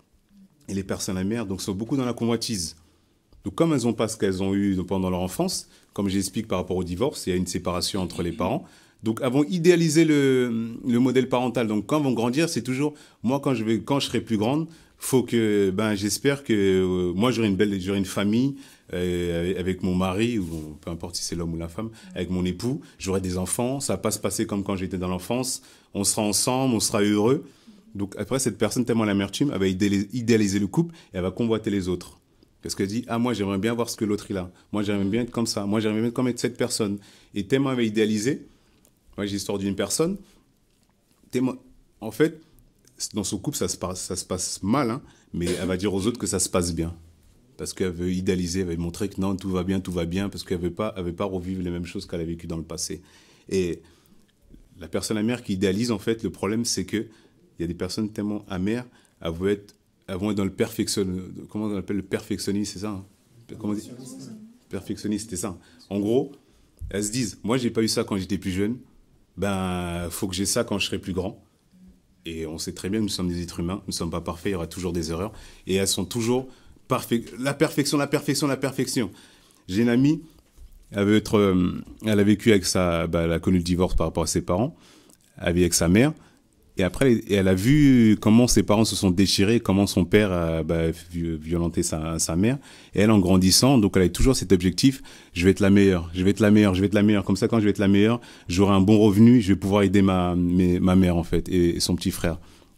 Et les personnes amères, donc, sont beaucoup dans la convoitise. Donc, comme elles n'ont pas ce qu'elles ont eu pendant leur enfance, comme j'explique par rapport au divorce, il y a une séparation entre les parents. Donc, elles vont idéaliser le, le modèle parental. Donc, quand elles vont grandir, c'est toujours, moi, quand je, vais, quand je serai plus grande, faut que, ben, j'espère que euh, moi, j'aurai une belle, j'aurai une famille euh, avec mon mari, ou peu importe si c'est l'homme ou la femme, avec mon époux, j'aurai des enfants, ça va pas se passer comme quand j'étais dans l'enfance, on sera ensemble, on sera heureux. Donc, après, cette personne, tellement l'amertume, elle va idéaliser le couple et elle va convoiter les autres. Parce qu'elle dit, ah, moi, j'aimerais bien voir ce que l'autre il a. Moi, j'aimerais bien être comme ça. Moi, j'aimerais bien être comme cette personne. Et tellement elle va idéaliser. Moi, j'ai l'histoire d'une personne. Tellement, en fait, dans son couple, ça se passe, ça se passe mal, hein, mais elle va dire aux autres que ça se passe bien. Parce qu'elle veut idéaliser, elle veut montrer que non, tout va bien, tout va bien, parce qu'elle ne veut pas, elle veut pas revivre les mêmes choses qu'elle a vécues dans le passé. Et la personne amère qui idéalise, en fait, le problème, c'est qu'il y a des personnes tellement amères, elles vont être, elles vont être dans le perfectionnisme. Comment on appelle le perfectionnisme, c'est ça, hein? Comment on dit? Perfectionniste, c'est ça. En gros, elles se disent, moi, j'ai pas eu ça quand j'étais plus jeune, ben, faut que j'ai ça quand je serai plus grand. Et on sait très bien que nous sommes des êtres humains, nous ne sommes pas parfaits, il y aura toujours des erreurs. Et elles sont toujours parfaites. La perfection, la perfection, la perfection. J'ai une amie, elle, veut être, euh, elle a vécu avec sa... Bah, elle a connu le divorce par rapport à ses parents. Elle vit avec sa mère. Et après, elle a vu comment ses parents se sont déchirés, comment son père a bah, violenté sa, sa mère. Et elle, en grandissant, donc elle a toujours cet objectif, je vais être la meilleure, je vais être la meilleure, je vais être la meilleure. Comme ça, quand je vais être la meilleure, j'aurai un bon revenu, je vais pouvoir aider ma, mes, ma mère, en fait, et, et son petit frère.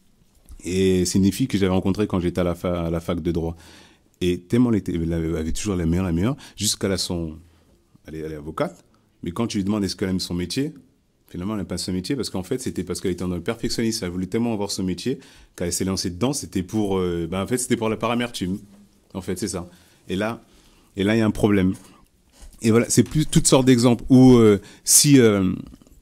Et c'est une fille que j'avais rencontrée quand j'étais à la, fa, à la fac de droit. Et tellement elle, était, elle avait toujours la meilleure, la meilleure, jusqu'à la son... Elle est, elle est avocate, mais quand tu lui demandes est-ce qu'elle aime son métier, finalement, elle n'aime pas ce métier parce qu'en fait, c'était parce qu'elle était dans le perfectionnisme. Elle voulait tellement avoir ce métier qu'elle s'est lancée dedans. C'était pour, euh, ben, en fait, c'était pour la paramertume. En fait, c'est ça. Et là, et là, il y a un problème. Et voilà, c'est plus toutes sortes d'exemples où euh, si euh,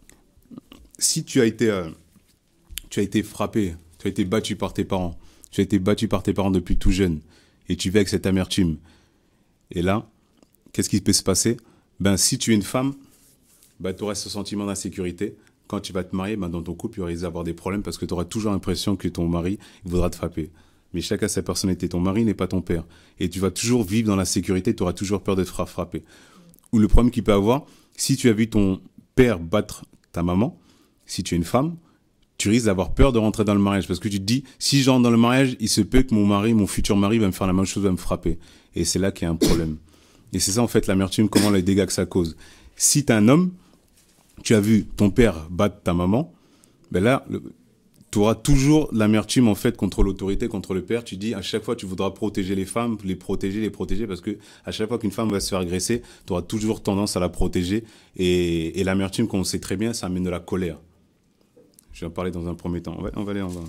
si tu as été euh, tu as été frappé, tu as été battu par tes parents, tu as été battu par tes parents depuis tout jeune, et tu vis avec cette amertume. Et là, qu'est-ce qui peut se passer? Ben, si tu es une femme, bah, tu auras ce sentiment d'insécurité. Quand tu vas te marier, bah, dans ton couple, il risque d'avoir des problèmes parce que tu auras toujours l'impression que ton mari il voudra te frapper. Mais chacun sa personnalité. Ton mari n'est pas ton père. Et tu vas toujours vivre dans la sécurité, tu auras toujours peur de te faire frapper. Ou le problème qu'il peut avoir, si tu as vu ton père battre ta maman, si tu es une femme, tu risques d'avoir peur de rentrer dans le mariage. Parce que tu te dis, si j'entre dans le mariage, il se peut que mon mari, mon futur mari, va me faire la même chose, va me frapper. Et c'est là qu'il y a un problème. Et c'est ça, en fait, l'amertume, comment les dégâts que ça cause. Si tu es un homme, tu as vu ton père battre ta maman, ben là, tu auras toujours l'amertume en fait contre l'autorité, contre le père. Tu dis à chaque fois tu voudras protéger les femmes, les protéger, les protéger, parce que à chaque fois qu'une femme va se faire agresser, tu auras toujours tendance à la protéger. Et, et l'amertume, comme on sait très bien, ça amène de la colère. Je vais en parler dans un premier temps. On va, on va aller, on va...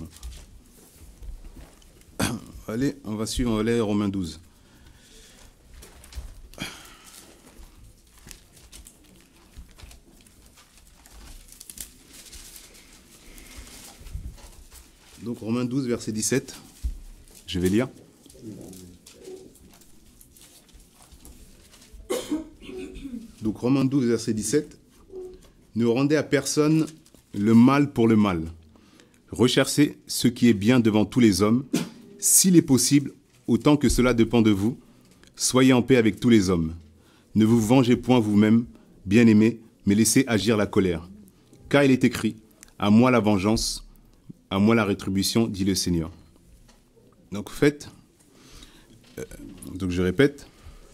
on va aller, on va suivre, on va aller à Romains douze. Donc Romains douze, verset dix-sept, je vais lire. Donc Romains douze, verset dix-sept, ne rendez à personne le mal pour le mal. Recherchez ce qui est bien devant tous les hommes, s'il est possible, autant que cela dépend de vous, soyez en paix avec tous les hommes. Ne vous vengez point vous-même, bien-aimés, mais laissez agir la colère. Car il est écrit, à moi la vengeance, à moi la rétribution, dit le Seigneur. Donc, en fait, euh, donc je répète,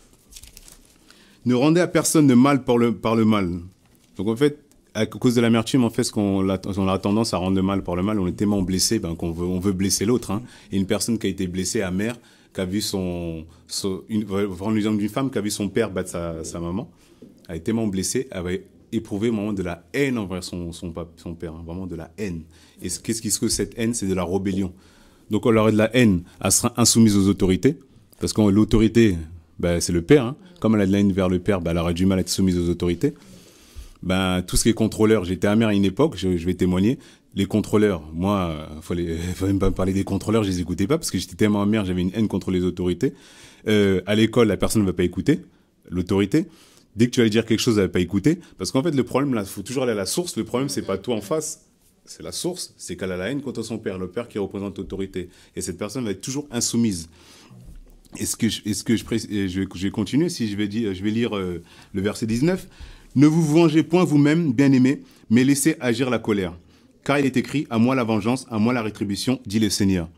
ne rendez à personne de mal par le, par le mal. Donc, en fait, à cause de l'amertume, en fait, ce qu'on a, on a tendance à rendre le mal par le mal, on est tellement blessé ben, qu'on veut, on veut blesser l'autre. Hein. Et une personne qui a été blessée, amère, qui a vu son... son une, prendre l'exemple d'une femme qui a vu son père battre sa, sa maman, elle est tellement blessée, elle va éprouver vraiment de la haine envers son, son, son père, hein, vraiment de la haine. Et qu'est-ce que cette haine? C'est de la rébellion. Donc on aurait de la haine, elle sera insoumise aux autorités, parce que l'autorité, ben, c'est le père. Hein. Comme elle a de la haine vers le père, ben, elle aurait du mal à être soumise aux autorités. Ben, tout ce qui est contrôleur, j'étais amer à une époque, je, je vais témoigner, les contrôleurs, moi, il faut, faut même pas me parler des contrôleurs, je les écoutais pas, parce que j'étais tellement amer, j'avais une haine contre les autorités. Euh, à l'école, la personne ne va pas écouter, l'autorité. Dès que tu vas lui dire quelque chose, elle va pas écouter, parce qu'en fait, le problème, là, il faut toujours aller à la source, le problème, c'est pas toi en face, c'est la source, c'est qu'elle a la haine contre son père, le père qui représente l'autorité. Et cette personne va être toujours insoumise. Est-ce que je, est-ce que je, je, vais, je vais continuer, si je vais, dire, je vais lire euh, le verset dix-neuf. Ne vous vengez point vous-même, bien-aimés, mais laissez agir la colère. Car il est écrit, à moi la vengeance, à moi la rétribution, dit le Seigneur.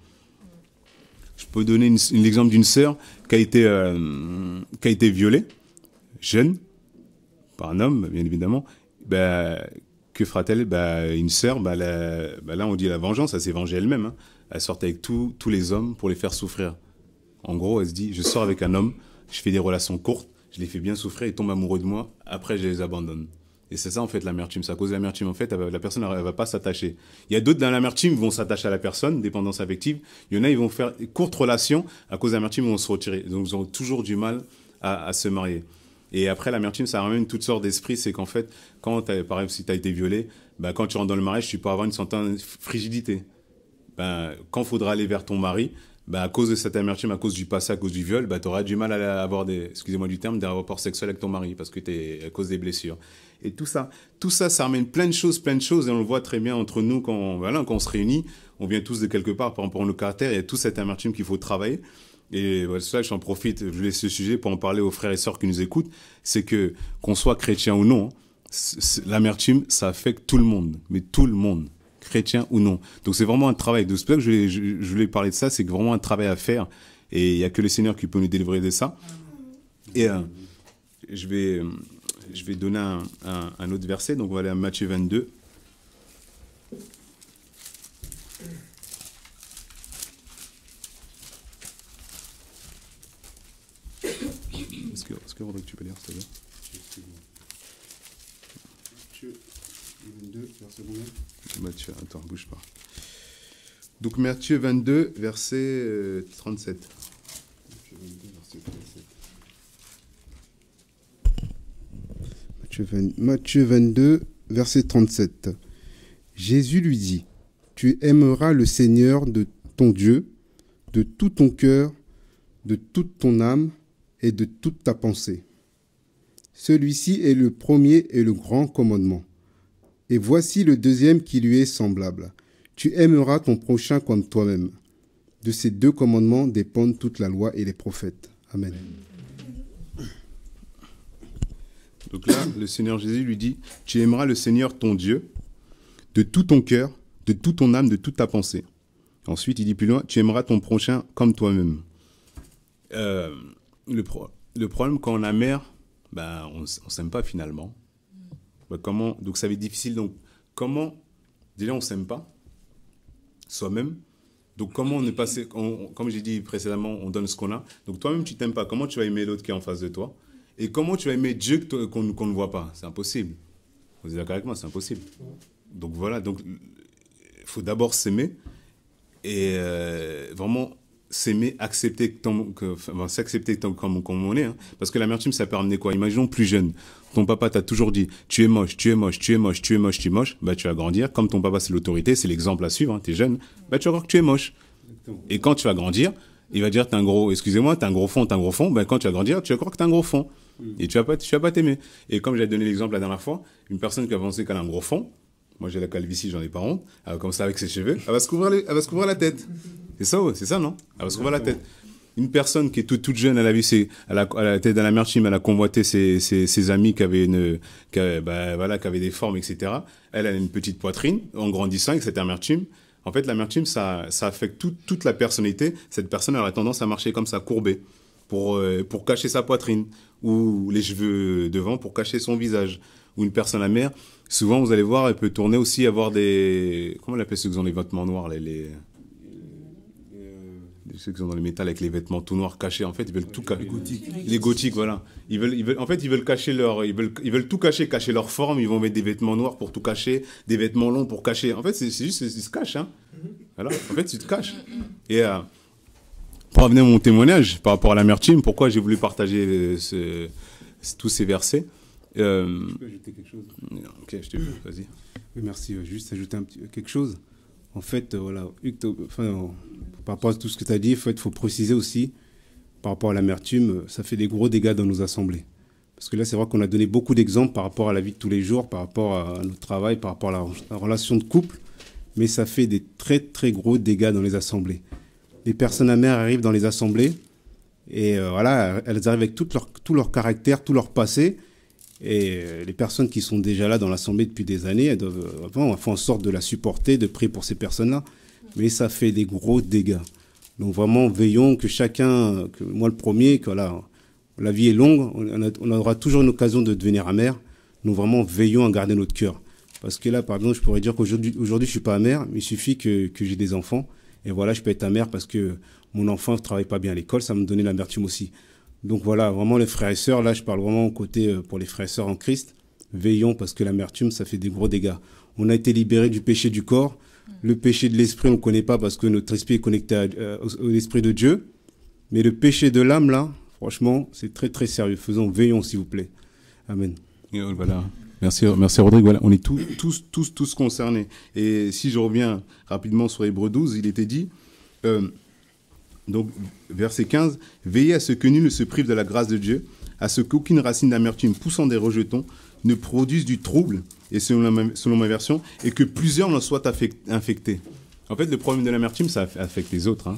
Je peux donner une, une, l'exemple d'une sœur qui a été, euh, qui a été violée, jeune, par un homme, bien évidemment. Ben, que fera-t-elle? Ben, une sœur, ben, la, ben là on dit la vengeance, elle s'est vengée elle-même. Hein. Elle sortait avec tout, tous les hommes pour les faire souffrir. En gros, elle se dit, je sors avec un homme, je fais des relations courtes, je les fais bien souffrir, ils tombent amoureux de moi, après je les abandonne. Et c'est ça en fait l'amertume, c'est à cause de l'amertume en fait, la personne elle va pas s'attacher. Il y a d'autres dans l'amertume qui vont s'attacher à la personne, dépendance affective, il y en a ils vont faire courte relation, à cause de l'amertume ils vont se retirer, donc ils ont toujours du mal à, à se marier. Et après l'amertume ça ramène toutes sortes d'esprits, c'est qu'en fait, quand par exemple si tu as été violé, ben, quand tu rentres dans le mariage tu peux avoir une certaine frigidité. Ben, quand il faudra aller vers ton mari, bah, à cause de cette amertume, à cause du passé, à cause du viol, bah, tu auras du mal à avoir des, excusez-moi du terme, des rapports sexuels avec ton mari parce que t'es à cause des blessures. Et tout ça, tout ça, ça ramène plein de choses, plein de choses et on le voit très bien entre nous quand on, voilà, quand on se réunit, on vient tous de quelque part par rapport à nos caractères, il y a toute cette amertume qu'il faut travailler. Et voilà, c'est ça, j'en profite, je laisse ce sujet pour en parler aux frères et sœurs qui nous écoutent, c'est que, qu'on soit chrétien ou non, l'amertume, ça affecte tout le monde, mais tout le monde. Chrétien ou non. Donc c'est vraiment un travail. C'est pour ça que je, je, je voulais parler de ça, c'est vraiment un travail à faire. Et il n'y a que le Seigneur qui peut nous délivrer de ça. Et euh, je, vais, je vais donner un, un, un autre verset. Donc on va aller à Matthieu vingt-deux. Est-ce que, est-ce que Rodrigue, tu peux lire, s'il te plaît? Matthieu vingt-deux, verset combien? Matthieu, attends, bouge pas. Donc Matthieu vingt-deux, verset euh, trente-sept. Matthieu vingt-deux, verset trente-sept. Matthieu, vingt, Matthieu vingt-deux, verset trente-sept. Jésus lui dit, tu aimeras le Seigneur de ton Dieu, de tout ton cœur, de toute ton âme et de toute ta pensée. Celui-ci est le premier et le grand commandement. Et voici le deuxième qui lui est semblable. Tu aimeras ton prochain comme toi-même. De ces deux commandements dépendent toute la loi et les prophètes. Amen. Donc là, le Seigneur Jésus lui dit, tu aimeras le Seigneur ton Dieu de tout ton cœur, de toute ton âme, de toute ta pensée. Ensuite, il dit plus loin, tu aimeras ton prochain comme toi-même. Euh, le, pro- le problème quand on a mère, ben, on ne s'aime pas finalement. Ben, comment, donc ça va être difficile. Donc comment, déjà on ne s'aime pas, soi-même. Donc comment on est passé, on, comme j'ai dit précédemment, on donne ce qu'on a. Donc toi-même tu t'aimes pas, comment tu vas aimer l'autre qui est en face de toi? Et comment tu vas aimer Dieu qu'on, qu'on ne voit pas? C'est impossible. Vous êtes d'accord avec moi? C'est impossible. Donc voilà, donc il faut d'abord s'aimer et euh, vraiment s'aimer, accepter comme, que, enfin, s'accepter comme, comme, comme on est. Hein. Parce que l'amertume, ça peut ramener quoi? Imaginons plus jeune. Ton papa t'a toujours dit, tu es moche, tu es moche, tu es moche, tu es moche, tu es moche. Bah, tu vas grandir. Comme ton papa, c'est l'autorité, c'est l'exemple à suivre. Hein, tu es jeune. Bah, tu vas voir que tu es moche. Et quand tu vas grandir, il va dire, t'es un gros, excusez-moi, t'es un gros fond, t'es un gros fond. Bah, quand tu vas grandir, tu vas croire que t'es un gros fond. Et tu vas pas, tu vas pas t'aimer. Et comme j'ai donné l'exemple la dernière fois, une personne qui a pensé qu'elle a un gros fond, moi j'ai la calvitie, j'en ai pas honte, elle va comme ça avec ses cheveux, elle va se couvrir, les, elle va se couvrir la tête. C'est ça, ouais, c'est ça, non? Elle va se couvrir la tête. Une personne qui est toute, toute jeune, elle a vu ses, elle a, elle a été dans l'amertume, elle a convoité ses, ses, ses amis qui avaient une, qui avaient, bah, voilà, qui avaient des formes, et cetera. Elle a une petite poitrine, en grandissant avec cette amertume, En fait, l'amertume, ça, ça affecte tout, toute la personnalité. Cette personne elle a tendance à marcher comme ça, courbée, pour, euh, pour cacher sa poitrine, ou les cheveux devant pour cacher son visage. Ou une personne amère, souvent, vous allez voir, elle peut tourner aussi, avoir des... Comment on appelle ceux qui ont les vêtements noirs, les... les... ceux qui sont dans le métal avec les vêtements tout noirs cachés, en fait, ils veulent tout cacher. Les gothiques. Les gothiques, voilà. Ils veulent, ils veulent, en fait, ils veulent cacher leur, ils veulent, ils veulent tout cacher, cacher leur forme. Ils vont mettre des vêtements noirs pour tout cacher, des vêtements longs pour cacher. En fait, c'est juste, ils se cachent, hein. Voilà. En fait, tu te caches. Et euh, pour revenir à mon témoignage par rapport à l'amertume, pourquoi j'ai voulu partager ce, tous ces versets. Euh, je peux ajouter quelque chose. Ok, je te vas-y. Oui, merci. Juste ajouter un petit, quelque chose. En fait, euh, voilà, enfin, euh, par rapport à tout ce que tu as dit, en fait, il faut préciser aussi, par rapport à l'amertume, ça fait des gros dégâts dans nos assemblées. Parce que là, c'est vrai qu'on a donné beaucoup d'exemples par rapport à la vie de tous les jours, par rapport à notre travail, par rapport à la, la relation de couple, mais ça fait des très, très gros dégâts dans les assemblées. Les personnes amères arrivent dans les assemblées, et euh, voilà, elles arrivent avec tout leur, tout leur caractère, tout leur passé, et les personnes qui sont déjà là dans l'Assemblée depuis des années, elles doivent avant, faire en sorte de la supporter, de prier pour ces personnes-là. Mais ça fait des gros dégâts. Donc vraiment, veillons que chacun, que moi le premier, que voilà, la vie est longue, on, a, on aura toujours une occasion de devenir amer. Donc vraiment, veillons à garder notre cœur. Parce que là, par exemple, je pourrais dire qu'aujourd'hui, aujourd'hui, je suis pas amer, mais il suffit que, que j'ai des enfants. Et voilà, je peux être amer parce que mon enfant ne travaille pas bien à l'école, ça me donnait l'amertume aussi. Donc voilà, vraiment les frères et sœurs, là je parle vraiment au côté euh, pour les frères et sœurs en Christ, veillons parce que l'amertume ça fait des gros dégâts. On a été libérés du péché du corps, le péché de l'esprit on ne connaît pas parce que notre esprit est connecté à, euh, au, au l'esprit de Dieu, mais le péché de l'âme là, franchement c'est très très sérieux, faisons, veillons s'il vous plaît. Amen. Et voilà. Merci, merci Rodrigue. Voilà, on est tous, tous, tous, tous concernés. Et si je reviens rapidement sur Hébreux douze, il était dit... Euh, Donc, verset quinze, « Veillez à ce que nul ne se prive de la grâce de Dieu, à ce qu'aucune racine d'amertume poussant des rejetons ne produise du trouble, et selon, la, selon ma version, et que plusieurs n'en soient infectés. » En fait, le problème de l'amertume, ça affecte les autres. Hein.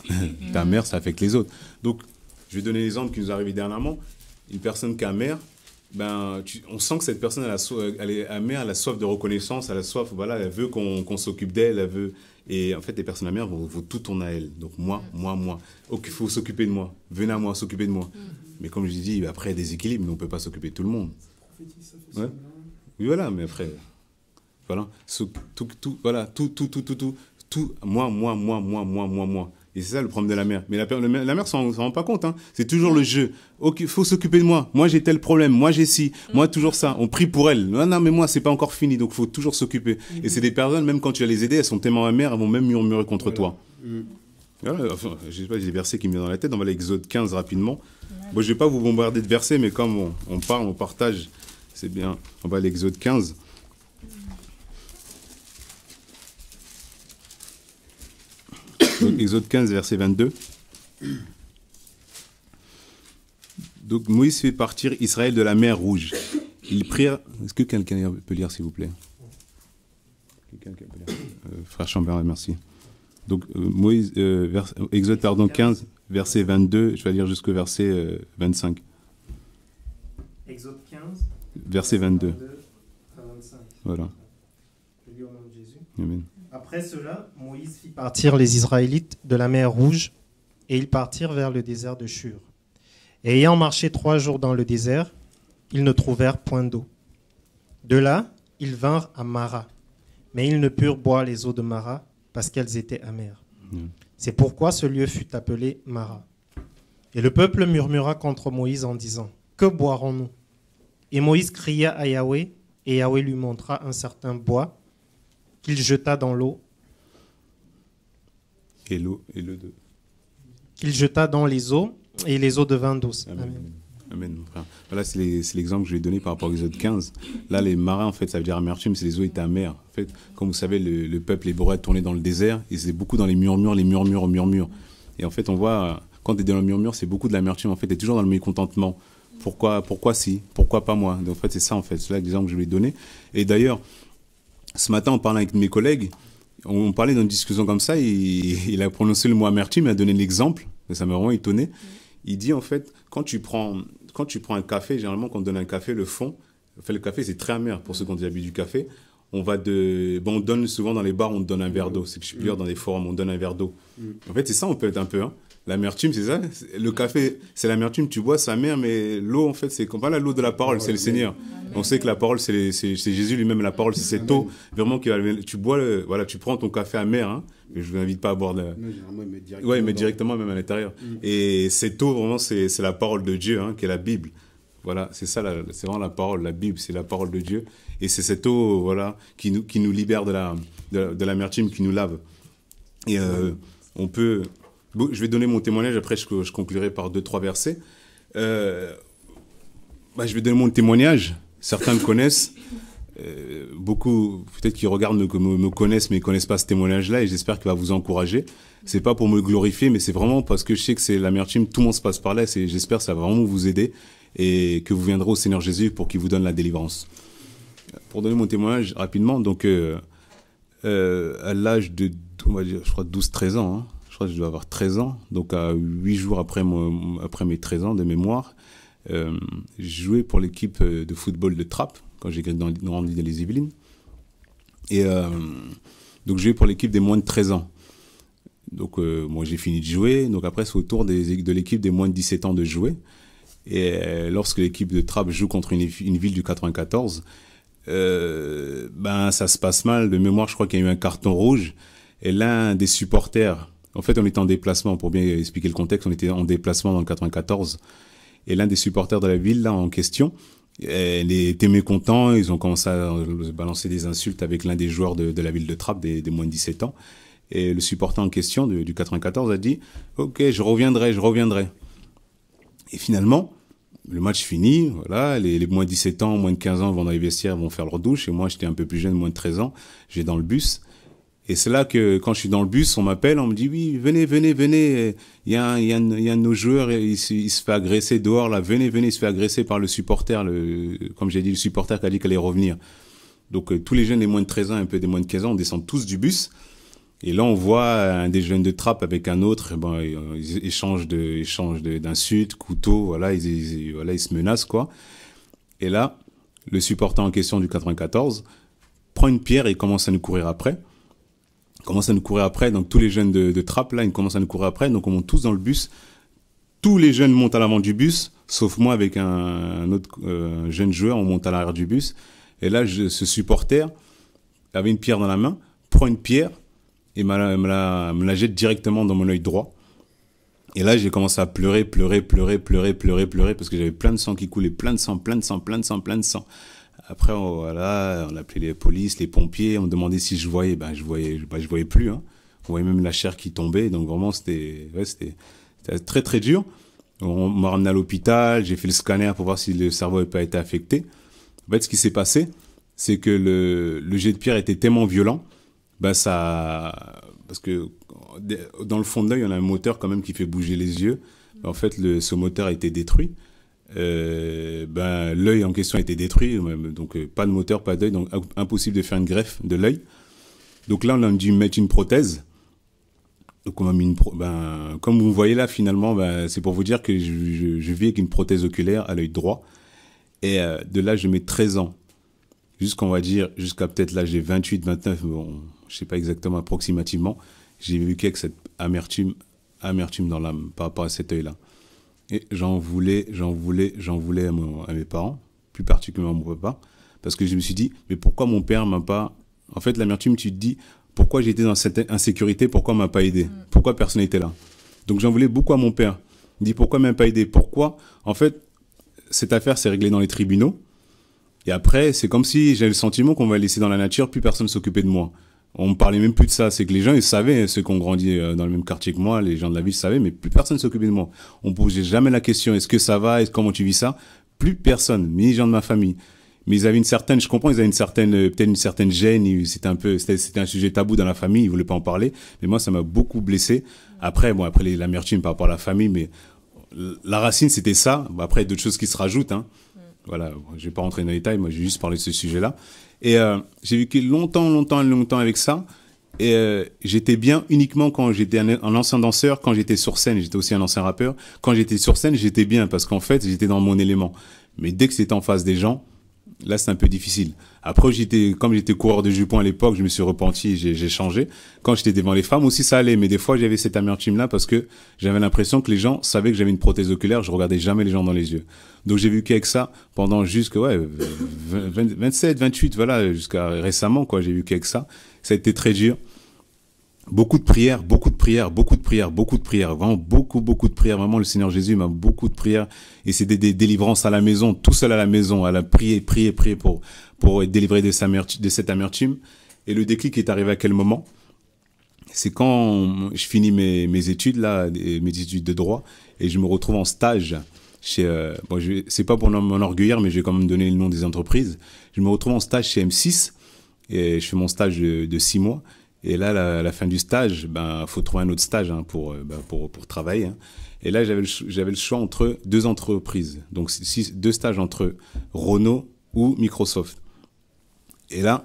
Ta mère, ça affecte les autres. Donc, je vais donner l'exemple qui nous est arrivé dernièrement. Une personne qui est amère, ben, tu, on sent que cette personne, elle, a so, elle est amère, elle a soif de reconnaissance, elle a soif, voilà, elle veut qu'on qu'on s'occupe d'elle, elle veut... Et en fait, les personnes amères vont, vont tout tourner à elle. Donc moi, moi, moi. Ok, il faut s'occuper de moi. Venez à moi, s'occuper de moi. Mais comme je dis, après, il y a des équilibres, mais on ne peut pas s'occuper de tout le monde. Ouais. Oui, voilà, mais après... Voilà. Tout, tout, voilà, tout, tout, tout, tout, tout, tout. Moi, moi, moi, moi, moi, moi, moi. Et c'est ça le problème de la mère. Mais la, la, la mère ne s'en rend pas compte. Hein. C'est toujours le jeu. Ok, il faut s'occuper de moi. Moi, j'ai tel problème. Moi, j'ai ci. Moi, toujours ça. On prie pour elle. Non, non, mais moi, c'est pas encore fini. Donc, il faut toujours s'occuper. Mm-hmm. Et c'est des personnes, même quand tu vas les aider, elles sont tellement amères, elles vont même murmurer contre voilà. toi. Mm. Voilà, enfin, je sais pas, j'ai des versets qui me viennent dans la tête. On va à l'Exode quinze rapidement. Ouais. Bon, je ne vais pas vous bombarder de versets, mais comme on, on parle, on partage, c'est bien. On va à l'Exode quinze. Donc, Exode quinze, verset vingt-deux. Donc, Moïse fait partir Israël de la mer Rouge. Ils prirent... Est-ce que quelqu'un peut lire, s'il vous plaît? Quelqu'un peut lire euh, Frère Chambert, merci. Donc, euh, Moïse, euh, vers, Exode pardon, quinze, verset vingt-deux, je vais lire jusqu'au verset euh, vingt-cinq. Exode quinze, verset vingt-deux. À vingt-cinq. Voilà. Je lis au nom de Jésus. Amen. Après cela, Moïse fit partir les Israélites de la mer Rouge, et ils partirent vers le désert de Shur. Et ayant marché trois jours dans le désert, ils ne trouvèrent point d'eau. De là, ils vinrent à Mara, mais ils ne purent boire les eaux de Mara, parce qu'elles étaient amères. Mmh. C'est pourquoi ce lieu fut appelé Mara. Et le peuple murmura contre Moïse en disant, « Que boirons-nous » Et Moïse cria à Yahweh, et Yahweh lui montra un certain bois, qu'il jeta dans l'eau. Et l'eau, et le de... Qu'il jeta dans les eaux, et les eaux devinrent douces. Amen. Amen. Amen. Frère. Voilà, c'est l'exemple que je lui ai donné par rapport à Exode quinze. Là, les marins, en fait, ça veut dire amertume, c'est les eaux étaient amères. En fait, comme vous savez, le, le peuple hébreu a tourné dans le désert, et c'est beaucoup dans les murmures, les murmures, murmures. Et en fait, on voit, quand tu es dans le murmure, c'est beaucoup de l'amertume. En fait, tu es toujours dans le mécontentement. Pourquoi, pourquoi si Pourquoi pas moi? Donc, en fait, c'est ça, en fait. C'est là l'exemple que je lui ai donné. Et d'ailleurs, ce matin, en parlant avec mes collègues, on parlait d'une discussion comme ça, et il a prononcé le mot amertume, il a donné l'exemple, ça m'a vraiment étonné. Il dit en fait, quand tu prends, quand tu prends un café, généralement quand on donne un café, le fond, en fait, le café c'est très amer pour ceux qui ont déjà bu du café. on va de... Bon, on donne souvent dans les bars, on donne un verre d'eau. C'est que je suis plusieurs dans les forums, on donne un verre d'eau. En fait, c'est ça, on peut être un peu. Hein. L'amertume, c'est ça. Le café, c'est l'amertume, tu bois sa mère, mais l'eau, en fait, c'est comme pas l'eau de la parole, c'est le Seigneur. On sait que la parole, c'est, les, c'est, c'est Jésus lui-même, la parole, c'est cette eau. Vraiment, qui, tu bois, le, voilà, tu prends ton café amer, hein, mais je ne vous invite pas à boire de... Non, généralement, il met directement, ouais, mais directement même à l'intérieur. Mm. Et cette eau, vraiment, c'est, c'est la parole de Dieu, hein, qui est la Bible. Voilà, c'est ça, la, c'est vraiment la parole, la Bible, c'est la parole de Dieu. Et c'est cette eau, voilà, qui nous, qui nous libère de, la, de, de l'amertume, qui nous lave. Et euh, on peut... Bon, je vais donner mon témoignage, après je, je conclurai par deux, trois versets. Euh, bah, je vais donner mon témoignage. Certains me connaissent. Euh, beaucoup, peut-être qui regardent, me, me, me connaissent, mais ne connaissent pas ce témoignage-là, et j'espère qu'il va vous encourager. C'est pas pour me glorifier, mais c'est vraiment parce que je sais que c'est l'amertume, tout le monde se passe par là, et j'espère que ça va vraiment vous aider, et que vous viendrez au Seigneur Jésus pour qu'il vous donne la délivrance. Pour donner mon témoignage rapidement, donc euh, euh, à l'âge de, on va dire, je crois douze treize ans, hein, je crois que je dois avoir treize ans, donc à huit jours après, mon, après mes treize ans de mémoire, euh, j'ai joué pour l'équipe de football de Trappes, quand j'ai grandi dans les Yvelines. Et euh, donc, j'ai joué pour l'équipe des moins de treize ans. Donc, euh, moi, j'ai fini de jouer. Donc, après, c'est au tour des, de l'équipe des moins de dix-sept ans de jouer. Et euh, lorsque l'équipe de Trappes joue contre une, une ville du quatre-vingt-quatorze, euh, ben, ça se passe mal. De mémoire, je crois qu'il y a eu un carton rouge. Et l'un des supporters, en fait, on était en déplacement, pour bien expliquer le contexte, on était en déplacement dans le quatre-vingt-quatorze. Et l'un des supporters de la ville, là, en question, elle était mécontent, ils ont commencé à balancer des insultes avec l'un des joueurs de, de la ville de Trappes, des, des moins de dix-sept ans. Et le supporter en question de, du quatre-vingt-quatorze a dit « Ok, je reviendrai, je reviendrai ». Et finalement, le match finit, voilà, les, les moins de dix-sept ans, moins de quinze ans vont dans les vestiaires, vont faire leur douche. Et moi, j'étais un peu plus jeune, moins de treize ans, j'ai dans le bus. Et c'est là que, quand je suis dans le bus, on m'appelle, on me dit, oui, venez, venez, venez, il y a un, il y a un, il y a un de nos joueurs, il se, il se fait agresser dehors, là, venez, venez, il se fait agresser par le supporter, le, comme j'ai dit, le supporter qui a dit qu'elle allait revenir. Donc, euh, tous les jeunes des moins de treize ans, un peu des moins de quinze ans, on descend tous du bus. Et là, on voit un des jeunes de Trappes avec un autre, ben, ils échangent de, échangent de, d'insultes, couteaux, voilà, ils, ils, voilà, ils se menacent, quoi. Et là, le supporter en question du quatre-vingt-quatorze prend une pierre et commence à nous courir après. commence à nous courir après, donc tous les jeunes de, de Trappes, là, ils commencent à nous courir après, donc on monte tous dans le bus. Tous les jeunes montent à l'avant du bus, sauf moi avec un, un autre euh, jeune joueur, on monte à l'arrière du bus. Et là, je, ce supporter avait une pierre dans la main, prend une pierre et me la, me la, me la jette directement dans mon œil droit. Et là, j'ai commencé à pleurer, pleurer, pleurer, pleurer, pleurer, pleurer, parce que j'avais plein de sang qui coulait, plein de sang, plein de sang, plein de sang, plein de sang. Après, on, voilà, on appelait les polices, les pompiers, on me demandait si je voyais. Ben, je voyais, ben, je voyais plus, hein. On voyait même la chair qui tombait. Donc, vraiment, c'était, ouais, c'était, c'était très, très dur. On m'a ramené à l'hôpital, j'ai fait le scanner pour voir si le cerveau n'avait pas été affecté. En fait, ce qui s'est passé, c'est que le, le jet de pierre était tellement violent, ben, ça, parce que dans le fond de l'œil, on a un moteur quand même qui fait bouger les yeux. En fait, le, ce moteur a été détruit. Euh, ben, l'œil en question a été détruit, donc euh, pas de moteur, pas d'œil, donc impossible de faire une greffe de l'œil. Donc là, on a dû mettre une prothèse. Donc on a mis une pro- ben, comme vous voyez là, finalement, ben, c'est pour vous dire que je, je, je vis avec une prothèse oculaire à l'œil droit. Et euh, de l'âge de mes treize ans jusqu'on va dire, jusqu'à peut-être l'âge de vingt-huit, vingt-neuf, bon, je sais pas exactement, approximativement, j'ai vécu avec cette amertume, amertume dans l'âme par rapport à cet œil-là. Et j'en voulais, j'en voulais, j'en voulais à, mon, à mes parents, plus particulièrement à mon papa, parce que je me suis dit, mais pourquoi mon père m'a pas... En fait, l'amertume, tu te dis, pourquoi j'étais dans cette insécurité, pourquoi m'a pas aidé, pourquoi personne n'était là. Donc j'en voulais beaucoup à mon père. Il me dit, pourquoi m'a pas aidé, pourquoi... En fait, cette affaire s'est réglée dans les tribunaux, et après, c'est comme si j'avais le sentiment qu'on m'a laissé dans la nature, plus personne ne s'occupait de moi. On me parlait même plus de ça. C'est que les gens, ils savaient, ceux qui ont grandi dans le même quartier que moi, les gens de la ville savaient, mais plus personne ne s'occupait de moi. On ne posait jamais la question, est-ce que ça va, est-ce, comment tu vis ça? Plus personne, ni les gens de ma famille. Mais ils avaient une certaine, je comprends, ils avaient une certaine, peut-être une certaine gêne, c'était un peu, c'était, c'était un sujet tabou dans la famille, ils voulaient pas en parler. Mais moi, ça m'a beaucoup blessé. Après, bon, après l'amertume par rapport à la famille, mais la racine, c'était ça. Bon, après, il y a d'autres choses qui se rajoutent, hein. Voilà, je vais pas rentrer dans les détails, moi, j'ai juste parlé de ce sujet-là. Et euh, j'ai vécu longtemps, longtemps, longtemps avec ça. Et euh, j'étais bien uniquement quand j'étais un, un ancien danseur, quand j'étais sur scène, j'étais aussi un ancien rappeur. Quand j'étais sur scène, j'étais bien parce qu'en fait, j'étais dans mon élément. Mais dès que c'était en face des gens, là, c'est un peu difficile. Après, j'étais, comme j'étais coureur de jupons à l'époque, je me suis repenti, j'ai, j'ai changé. Quand j'étais devant les femmes aussi, ça allait. Mais des fois, j'avais cette amertume-là parce que j'avais l'impression que les gens savaient que j'avais une prothèse oculaire. Je regardais jamais les gens dans les yeux. Donc, j'ai vécu avec ça pendant jusqu'à, ouais, vingt, vingt-sept, vingt-huit, voilà, jusqu'à récemment, quoi. J'ai vécu avec ça. Ça a été très dur. Beaucoup de prières, beaucoup de prières, beaucoup de prières, beaucoup de prières, vraiment beaucoup, beaucoup de prières. Vraiment, le Seigneur Jésus m'a beaucoup de prières. Et c'est des, des délivrances à la maison, tout seul à la maison, à la prier, prier, prier pour, pour être délivré de, sa, de cette amertume. Et le déclic est arrivé à quel moment? C'est quand je finis mes, mes études, là, mes études de droit, et je me retrouve en stage chez, euh, bon, je, c'est pas pour m'enorgueillir, mais je vais quand même donner le nom des entreprises. Je me retrouve en stage chez M six, et je fais mon stage de, de six mois. Et là, à la, la fin du stage, ben, faut trouver un autre stage hein, pour, ben, pour, pour travailler. Hein. Et là, j'avais le, j'avais le choix entre deux entreprises. Donc, six, deux stages entre Renault ou Microsoft. Et là,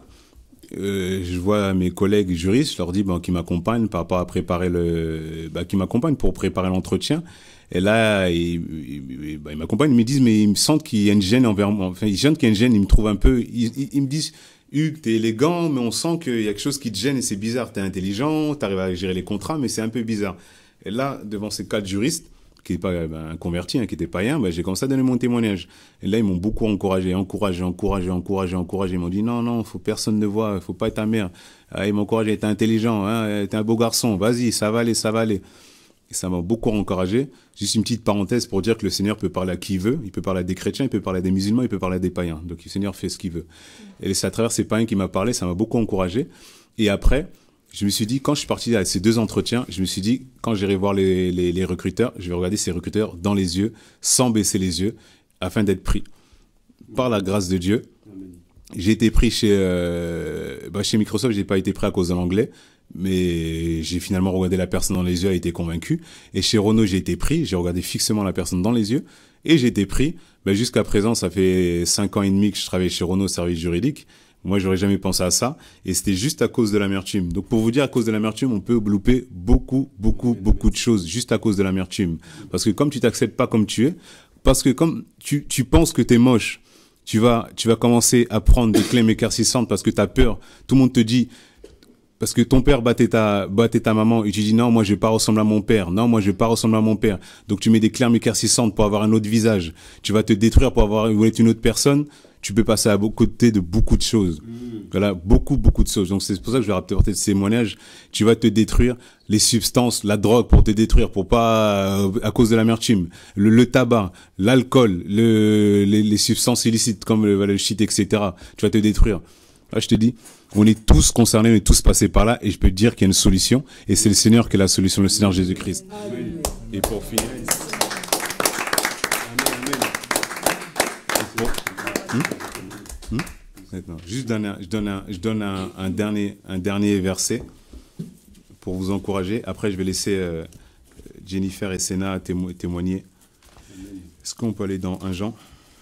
euh, je vois mes collègues juristes, je leur dis ben, qu'ils m'accompagnent par rapport à préparer le, ben, qu'ils m'accompagnent pour préparer l'entretien. Et là, ils, ils, ben, ils m'accompagnent, ils me disent, mais ils me sentent qu'il y a une gêne envers moi. Enfin, ils sentent qu'il y a une gêne, ils me trouvent un peu, ils, ils, ils me disent, Hugues, t'es élégant, mais on sent qu'il y a quelque chose qui te gêne et c'est bizarre. T'es intelligent, t'arrives à gérer les contrats, mais c'est un peu bizarre. Et là, devant ces quatre juristes, qui n'étaient pas ben, un converti, hein, qui n'étaient païens, ben, j'ai commencé à donner mon témoignage. Et là, ils m'ont beaucoup encouragé, encouragé, encouragé, encouragé, encouragé. Ils m'ont dit, non, non, faut personne ne voit, faut pas être ta mère. Ah, ils m'ont encouragé, t'es intelligent, hein, t'es un beau garçon, vas-y, ça va aller, ça va aller. Et ça m'a beaucoup encouragé. Juste une petite parenthèse pour dire que le Seigneur peut parler à qui il veut. Il peut parler à des chrétiens, il peut parler à des musulmans, il peut parler à des païens. Donc le Seigneur fait ce qu'il veut. Et c'est à travers ces païens qui m'a parlé, ça m'a beaucoup encouragé. Et après, je me suis dit, quand je suis parti à ces deux entretiens, je me suis dit, quand j'irai voir les, les, les recruteurs, je vais regarder ces recruteurs dans les yeux, sans baisser les yeux, afin d'être pris. Par la grâce de Dieu, j'ai été pris chez, euh, bah chez Microsoft, j'ai pas été pris à cause de l'anglais. Mais j'ai finalement regardé la personne dans les yeux et été convaincu. Et chez Renault, j'ai été pris. J'ai regardé fixement la personne dans les yeux et j'ai été pris. Ben, jusqu'à présent, ça fait cinq ans et demi que je travaille chez Renault, service juridique. Moi, j'aurais jamais pensé à ça. Et c'était juste à cause de l'amertume. Donc, pour vous dire, à cause de l'amertume, on peut louper beaucoup, beaucoup, beaucoup de choses juste à cause de l'amertume. Parce que comme tu t'acceptes pas comme tu es, parce que comme tu, tu penses que t'es moche, tu vas, tu vas commencer à prendre des claims éclaircissantes parce que t'as peur. Tout le monde te dit, parce que ton père battait ta, battait ta maman et tu dis non, moi je vais pas ressembler à mon père. Non, moi je vais pas ressembler à mon père. Donc tu mets des clairs éclaircissantes pour avoir un autre visage. Tu vas te détruire pour avoir une autre personne. Tu peux passer à côté de beaucoup de choses. Mmh. Voilà, beaucoup, beaucoup de choses. Donc c'est pour ça que je vais rapporter ce témoignage. Tu vas te détruire les substances, la drogue pour te détruire, pour pas, euh, à cause de l'amertume. Le, le tabac, l'alcool, le, les, les substances illicites comme le, le shit, et cetera. Tu vas te détruire. Là, je te dis, on est tous concernés, on est tous passés par là, et je peux te dire qu'il y a une solution, et c'est le Seigneur qui est la solution, le Seigneur Jésus-Christ. Amen. Et pour finir, hum? Hum? Maintenant, juste donne un, je donne, un, je donne un, un, dernier, un dernier verset pour vous encourager. Après, je vais laisser euh, Jennifer et Sénat témo témoigner. Est-ce qu'on peut aller dans un Jean ?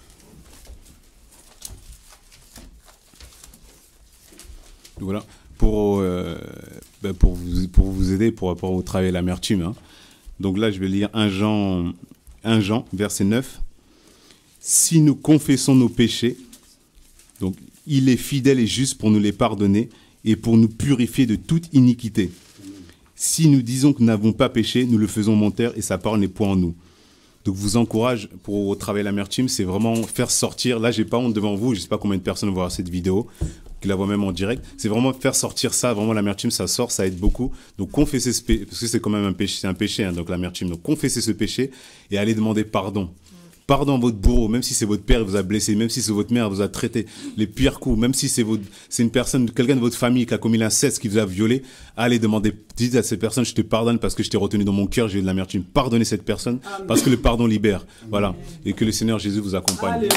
Voilà, pour, euh, ben pour, vous, pour vous aider pour rapport au travail et l'amertume. Hein. Donc là, je vais lire un Jean, un Jean, verset neuf. Si nous confessons nos péchés, donc il est fidèle et juste pour nous les pardonner et pour nous purifier de toute iniquité. Si nous disons que nous n'avons pas péché, nous le faisons mentir et sa parole n'est point en nous. Donc, je vous encourage pour travailler l'amertume, c'est vraiment faire sortir. Là, j'ai pas honte devant vous, je sais pas combien de personnes vont voir cette vidéo, qui la voient même en direct. C'est vraiment faire sortir ça, vraiment l'amertume, ça sort, ça aide beaucoup. Donc, confessez ce péché, parce que c'est quand même un péché, c'est un péché, hein, donc l'amertume. Donc, confessez ce péché et allez demander pardon. Pardon à votre bourreau, même si c'est votre père qui vous a blessé, même si c'est votre mère qui vous a traité les pires coups, même si c'est votre, c'est une personne, quelqu'un de votre famille qui a commis l'inceste, qui vous a violé, allez demander, dites à cette personne, je te pardonne parce que je t'ai retenu dans mon cœur, j'ai eu de l'amertume. Pardonnez cette personne parce que le pardon libère. Voilà. Et que le Seigneur Jésus vous accompagne. Allez.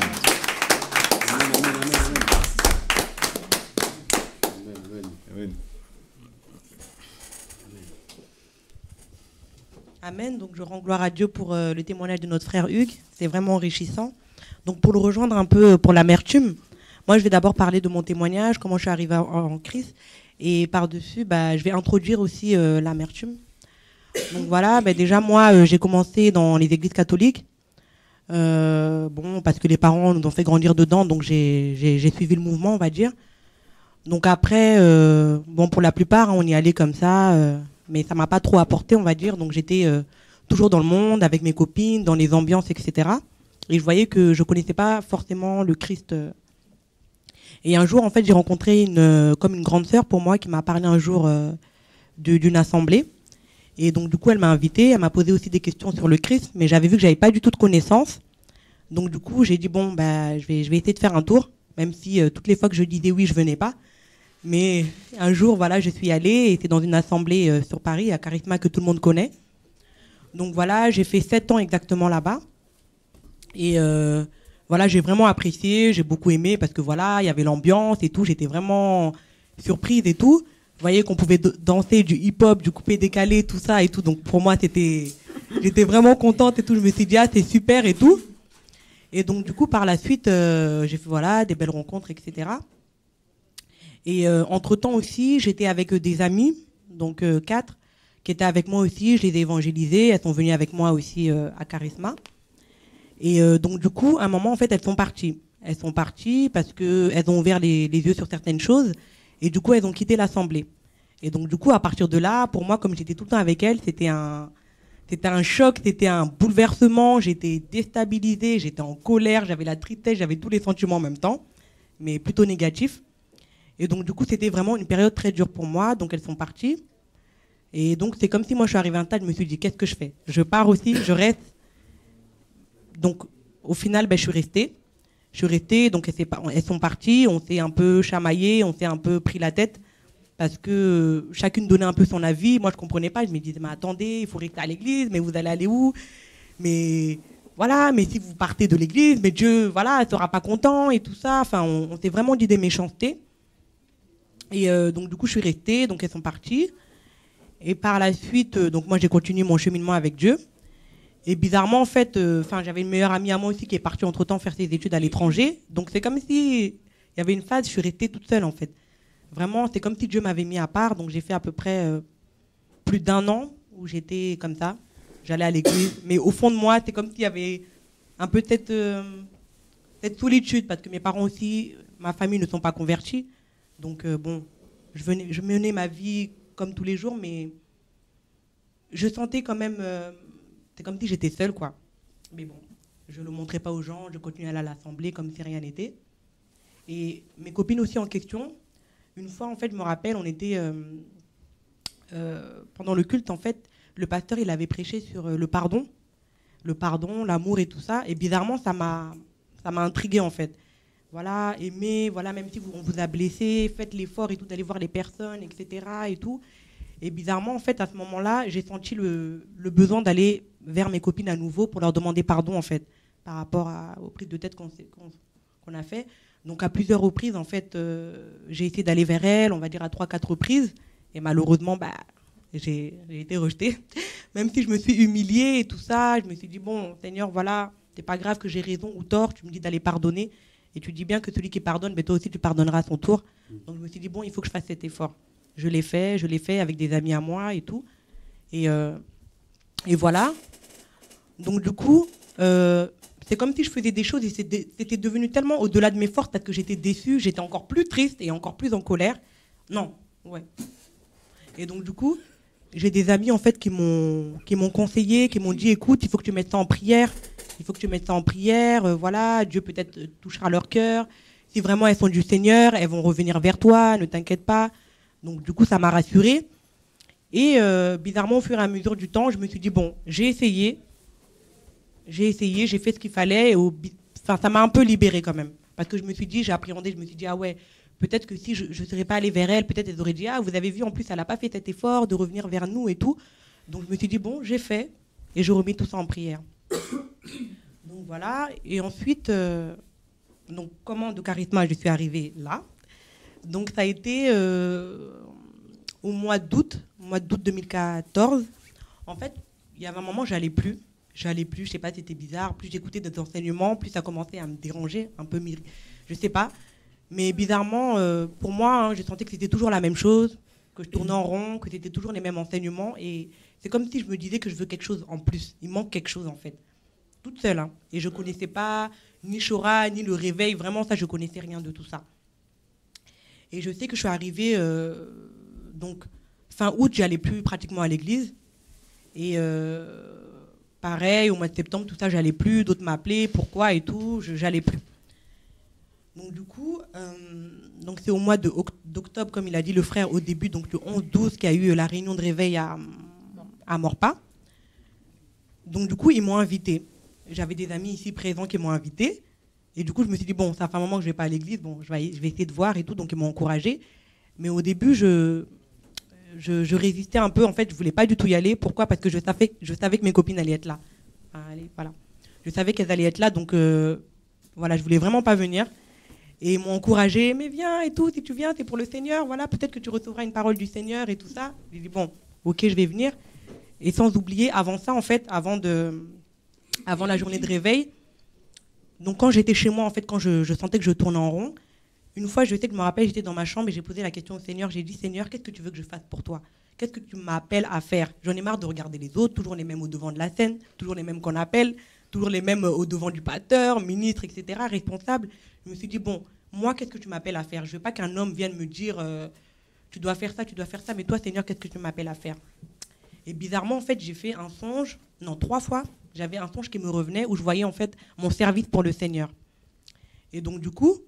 Amen. Donc je rends gloire à Dieu pour euh, le témoignage de notre frère Hugues. C'est vraiment enrichissant. Donc pour le rejoindre un peu pour l'amertume, moi je vais d'abord parler de mon témoignage, comment je suis arrivée en, en Christ. Et par-dessus, bah, je vais introduire aussi euh, l'amertume. Donc voilà, bah, déjà moi euh, j'ai commencé dans les églises catholiques. Euh, bon, parce que les parents nous ont fait grandir dedans, donc j'ai j'ai- j'ai suivi le mouvement, on va dire. Donc après, euh, bon, pour la plupart, hein, on y allait comme ça, euh, mais ça m'a pas trop apporté, on va dire. Donc j'étais euh, toujours dans le monde, avec mes copines, dans les ambiances, et cetera. Et je voyais que je connaissais pas forcément le Christ. euh. Et un jour, en fait, j'ai rencontré une, euh, comme une grande sœur pour moi qui m'a parlé un jour euh, de- d'une assemblée. Et donc, du coup, elle m'a invitée, elle m'a posé aussi des questions sur le Christ, mais j'avais vu que j'avais pas du tout de connaissances. Donc, du coup, j'ai dit, bon, bah, je vais, je vais essayer de faire un tour, même si euh, toutes les fois que je disais oui, je venais pas. Mais un jour, voilà, je suis allée, et c'était dans une assemblée euh, sur Paris, à Charisma, que tout le monde connaît. Donc, voilà, j'ai fait sept ans exactement là-bas. Et euh, voilà, j'ai vraiment apprécié, j'ai beaucoup aimé, parce que voilà, il y avait l'ambiance et tout, j'étais vraiment surprise et tout. Vous voyez qu'on pouvait d- danser du hip-hop, du coupé-décalé, tout ça et tout. Donc pour moi, c'était, j'étais vraiment contente et tout. Je me suis dit, ah, c'est super et tout. Et donc du coup, par la suite, euh, j'ai fait voilà, des belles rencontres, et cetera. Et euh, entre-temps aussi, j'étais avec euh, des amis, donc euh, quatre, qui étaient avec moi aussi. Je les ai évangélisées. Elles sont venues avec moi aussi euh, à Charisma. Et euh, donc du coup, à un moment, en fait, elles sont parties. Elles sont parties parce qu'elles ont ouvert les, les yeux sur certaines choses. Et du coup, elles ont quitté l'assemblée. Et donc, du coup, à partir de là, pour moi, comme j'étais tout le temps avec elles, c'était un, c'était un choc, c'était un bouleversement. J'étais déstabilisée, j'étais en colère, j'avais la tristesse, j'avais tous les sentiments en même temps, mais plutôt négatifs. Et donc, du coup, c'était vraiment une période très dure pour moi. Donc, elles sont parties. Et donc, c'est comme si moi, je suis arrivée à un stade, je me suis dit, qu'est-ce que je fais? Je pars aussi, je reste. Donc, au final, ben, je suis restée. Je suis restée, donc elles, elles sont parties, on s'est un peu chamaillé, on s'est un peu pris la tête, parce que chacune donnait un peu son avis. Moi, je comprenais pas, je me disais, mais attendez, il faut rester à l'église, mais vous allez aller où? Mais voilà, mais si vous partez de l'église, mais Dieu, voilà, ne sera pas content et tout ça. Enfin, on, on s'est vraiment dit des méchancetés. Et euh, donc, du coup, je suis restée, donc elles sont parties. Et par la suite, euh, donc moi, j'ai continué mon cheminement avec Dieu. Et bizarrement, en fait, euh, j'avais une meilleure amie à moi aussi qui est partie entre-temps faire ses études à l'étranger. Donc c'est comme si il y avait une phase, je suis restée toute seule en fait. Vraiment, c'est comme si Dieu m'avait mis à part. Donc j'ai fait à peu près euh, plus d'un an où j'étais comme ça. J'allais à l'église. Mais au fond de moi, c'est comme s'il y avait un peu cette, euh, cette solitude, parce que mes parents aussi, ma famille ne sont pas convertis. Donc euh, bon, je, venais, je menais ma vie comme tous les jours, mais je sentais quand même... Euh, c'est comme si j'étais seule, quoi. Mais bon, je ne le montrais pas aux gens, je continuais à aller à l'assemblée comme si rien n'était. Et mes copines aussi en question, une fois, en fait, je me rappelle, on était... Euh, euh, pendant le culte, en fait, le pasteur, il avait prêché sur euh, le pardon. Le pardon, l'amour et tout ça. Et bizarrement, ça m'a ça m'a intriguée, en fait. Voilà, aimer, voilà, même si vous, on vous a blessé, faites l'effort et tout, d'aller voir les personnes, et cetera. Et tout. Et bizarrement, en fait, à ce moment-là, j'ai senti le, le besoin d'aller vers mes copines à nouveau pour leur demander pardon, en fait, par rapport à, aux prises de tête qu'on, qu'on, qu'on a fait. Donc, à plusieurs reprises, en fait, euh, j'ai essayé d'aller vers elles, on va dire à trois, quatre reprises. Et malheureusement, bah, j'ai, j'ai été rejetée. Même si je me suis humiliée et tout ça, je me suis dit, bon, Seigneur, voilà, c'est pas grave que j'ai raison ou tort, tu me dis d'aller pardonner. Et tu dis bien que celui qui pardonne, mais toi aussi, tu pardonneras à son tour. Donc, je me suis dit, bon, il faut que je fasse cet effort. Je l'ai fait, je l'ai fait avec des amis à moi et tout. Et, euh, et voilà. Donc du coup, euh, c'est comme si je faisais des choses et c'était, c'était devenu tellement au-delà de mes forces parce que j'étais déçue, j'étais encore plus triste et encore plus en colère. Non, ouais. Et donc du coup, j'ai des amis en fait qui m'ont, qui m'ont conseillé, qui m'ont dit, écoute, il faut que tu mettes ça en prière. Il faut que tu mettes ça en prière. Euh, voilà, Dieu peut-être touchera leur cœur. Si vraiment elles sont du Seigneur, elles vont revenir vers toi, ne t'inquiète pas. Donc du coup, ça m'a rassurée. Et euh, bizarrement, au fur et à mesure du temps, je me suis dit, bon, j'ai essayé. J'ai essayé, j'ai fait ce qu'il fallait. Et au, enfin, ça m'a un peu libérée quand même. Parce que je me suis dit, j'ai appréhendé, je me suis dit, ah ouais, peut-être que si je ne serais pas allée vers elle, peut-être elles auraient dit, ah, vous avez vu, en plus, elle n'a pas fait cet effort de revenir vers nous et tout. Donc je me suis dit, bon, j'ai fait. Et je remets tout ça en prière. Donc voilà. Et ensuite, euh, donc, comment de Charisma je suis arrivée là? Donc ça a été euh, au mois d'août, au mois d'août deux mille quatorze. En fait, il y avait un moment, j'allais plus. J'allais plus, je sais pas, c'était bizarre. Plus j'écoutais des enseignements, plus ça commençait à me déranger, un peu, je sais pas. Mais bizarrement, euh, pour moi, hein, j'ai senti que c'était toujours la même chose, que je tournais en rond, que c'était toujours les mêmes enseignements. Et c'est comme si je me disais que je veux quelque chose en plus. Il manque quelque chose, en fait. toute seule. Hein. Et je ne connaissais pas ni Chora, ni le réveil. Vraiment, ça, je ne connaissais rien de tout ça. Et je sais que je suis arrivée, euh, donc, fin août, j'allais plus pratiquement à l'église. Et euh, pareil, au mois de septembre, tout ça, j'allais plus. D'autres m'appelaient, pourquoi et tout, je n'allais plus. Donc du coup, euh, donc c'est au mois de, d'octobre, comme il a dit le frère au début, donc le onze douze, qu'il y a eu la réunion de réveil à, à Morpa. Donc du coup, ils m'ont invité. J'avais des amis ici présents qui m'ont invité. Et du coup, je me suis dit, bon, ça fait un moment que je ne vais pas à l'église, bon, je vais, je vais essayer de voir et tout, donc ils m'ont encouragé. Mais au début, je, je, je résistais un peu, en fait, je ne voulais pas du tout y aller. Pourquoi ? Parce que je savais, je savais que mes copines allaient être là. Enfin, allez, voilà. Je savais qu'elles allaient être là, donc euh, voilà, je ne voulais vraiment pas venir. Et ils m'ont encouragé, mais viens et tout, si tu viens, c'est pour le Seigneur, voilà, peut-être que tu recevras une parole du Seigneur et tout ça. J'ai dit, bon, ok, je vais venir. Et sans oublier, avant ça, en fait, avant, de, avant la journée de réveil, donc quand j'étais chez moi, en fait, quand je, je sentais que je tournais en rond, une fois, je sais que je me rappelle, j'étais dans ma chambre et j'ai posé la question au Seigneur, j'ai dit, Seigneur, qu'est-ce que tu veux que je fasse pour toi ? Qu'est-ce que tu m'appelles à faire ? J'en ai marre de regarder les autres, toujours les mêmes au devant de la scène, toujours les mêmes qu'on appelle, toujours les mêmes au devant du pasteur, ministre, et cetera, responsable. Je me suis dit, bon, moi, qu'est-ce que tu m'appelles à faire ? Je ne veux pas qu'un homme vienne me dire, euh, tu dois faire ça, tu dois faire ça, mais toi, Seigneur, qu'est-ce que tu m'appelles à faire ? Et bizarrement, en fait, j'ai fait un songe, non, trois fois, j'avais un songe qui me revenait où je voyais, en fait, mon service pour le Seigneur. Et donc, du coup,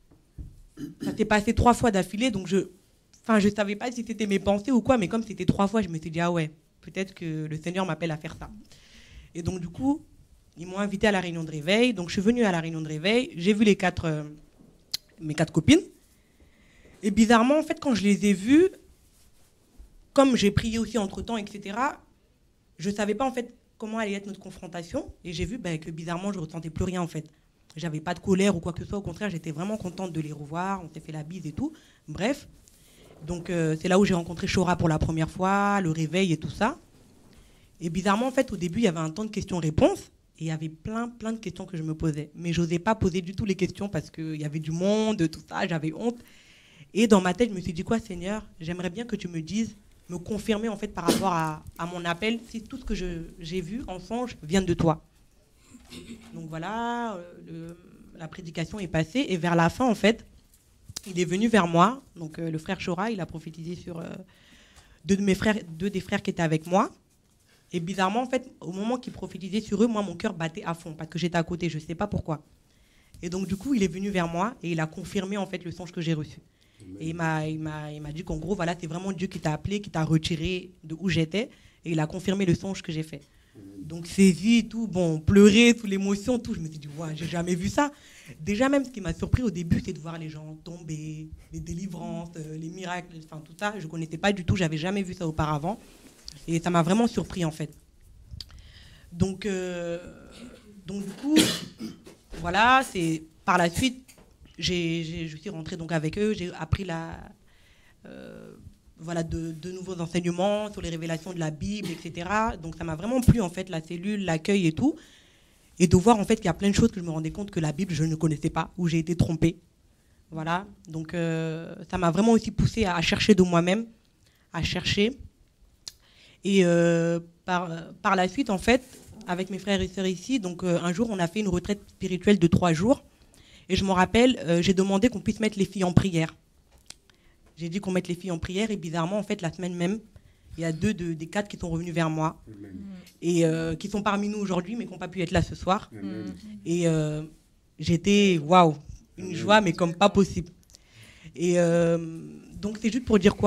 ça s'est passé trois fois d'affilée, donc je ne je savais pas si c'était mes pensées ou quoi, mais comme c'était trois fois, je me suis dit, ah ouais, peut-être que le Seigneur m'appelle à faire ça. Et donc, du coup, ils m'ont invité à la réunion de réveil. Donc, je suis venue à la réunion de réveil. J'ai vu les quatre, euh, mes quatre copines. Et bizarrement, en fait, quand je les ai vues, comme j'ai prié aussi entre-temps, et cetera, je ne savais pas, en fait, comment allait être notre confrontation. Et j'ai vu bah, que, bizarrement, je ne ressentais plus rien, en fait. Je n'avais pas de colère ou quoi que ce soit. Au contraire, j'étais vraiment contente de les revoir. On s'est fait la bise et tout. Bref. Donc, euh, c'est là où j'ai rencontré Chora pour la première fois, le réveil et tout ça. Et bizarrement, en fait, au début, il y avait un temps de questions-réponses. Et il y avait plein, plein de questions que je me posais. Mais je n'osais pas poser du tout les questions parce qu'il y avait du monde, tout ça, j'avais honte. Et dans ma tête, je me suis dit, quoi, Seigneur, j'aimerais bien que tu me dises, me confirmer en fait par rapport à, à mon appel, si tout ce que je, j'ai vu en songe vient de toi. Donc voilà, euh, le, la prédication est passée. Et vers la fin, en fait, il est venu vers moi. Donc euh, le frère Chora, il a prophétisé sur euh, deux, de mes frères, deux des frères qui étaient avec moi. Et bizarrement, en fait, au moment qu'il prophétisait sur eux, moi, mon cœur battait à fond parce que j'étais à côté, je ne sais pas pourquoi. Et donc, du coup, il est venu vers moi et il a confirmé, en fait, le songe que j'ai reçu. Et il m'a, il m'a, il m'a dit qu'en gros, voilà, c'est vraiment Dieu qui t'a appelé, qui t'a retiré de où j'étais. Et il a confirmé le songe que j'ai fait. Donc, saisi, tout, bon, pleurer, sous l'émotion, tout. Je me suis dit, ouais, j'ai jamais vu ça. Déjà, même, ce qui m'a surpris au début, c'est de voir les gens tomber, les délivrances, euh, les miracles, enfin, tout ça. Je ne connaissais pas du tout, j'avais jamais vu ça auparavant. Et ça m'a vraiment surpris, en fait. Donc, euh, donc du coup, voilà, c'est par la suite, j'ai, j'ai, je suis rentrée donc avec eux, j'ai appris la, euh, voilà, de, de nouveaux enseignements sur les révélations de la Bible, et cetera. Donc, ça m'a vraiment plu, en fait, la cellule, l'accueil et tout. Et de voir, en fait, qu'il y a plein de choses que je me rendais compte que la Bible, je ne connaissais pas, où j'ai été trompée. Voilà. Donc, euh, ça m'a vraiment aussi poussée à, à chercher de moi-même, à chercher. Et euh, par, par la suite, en fait, avec mes frères et sœurs ici, donc euh, un jour, on a fait une retraite spirituelle de trois jours. Et je me rappelle, euh, j'ai demandé qu'on puisse mettre les filles en prière. J'ai dit qu'on mette les filles en prière. Et bizarrement, en fait, la semaine même, il y a deux de, des quatre qui sont revenus vers moi. Amen. Et euh, qui sont parmi nous aujourd'hui, mais qui n'ont pas pu être là ce soir. Amen. Et euh, j'étais, waouh, une Amen. Joie, mais comme pas possible. Et euh, donc, c'est juste pour dire quoi ?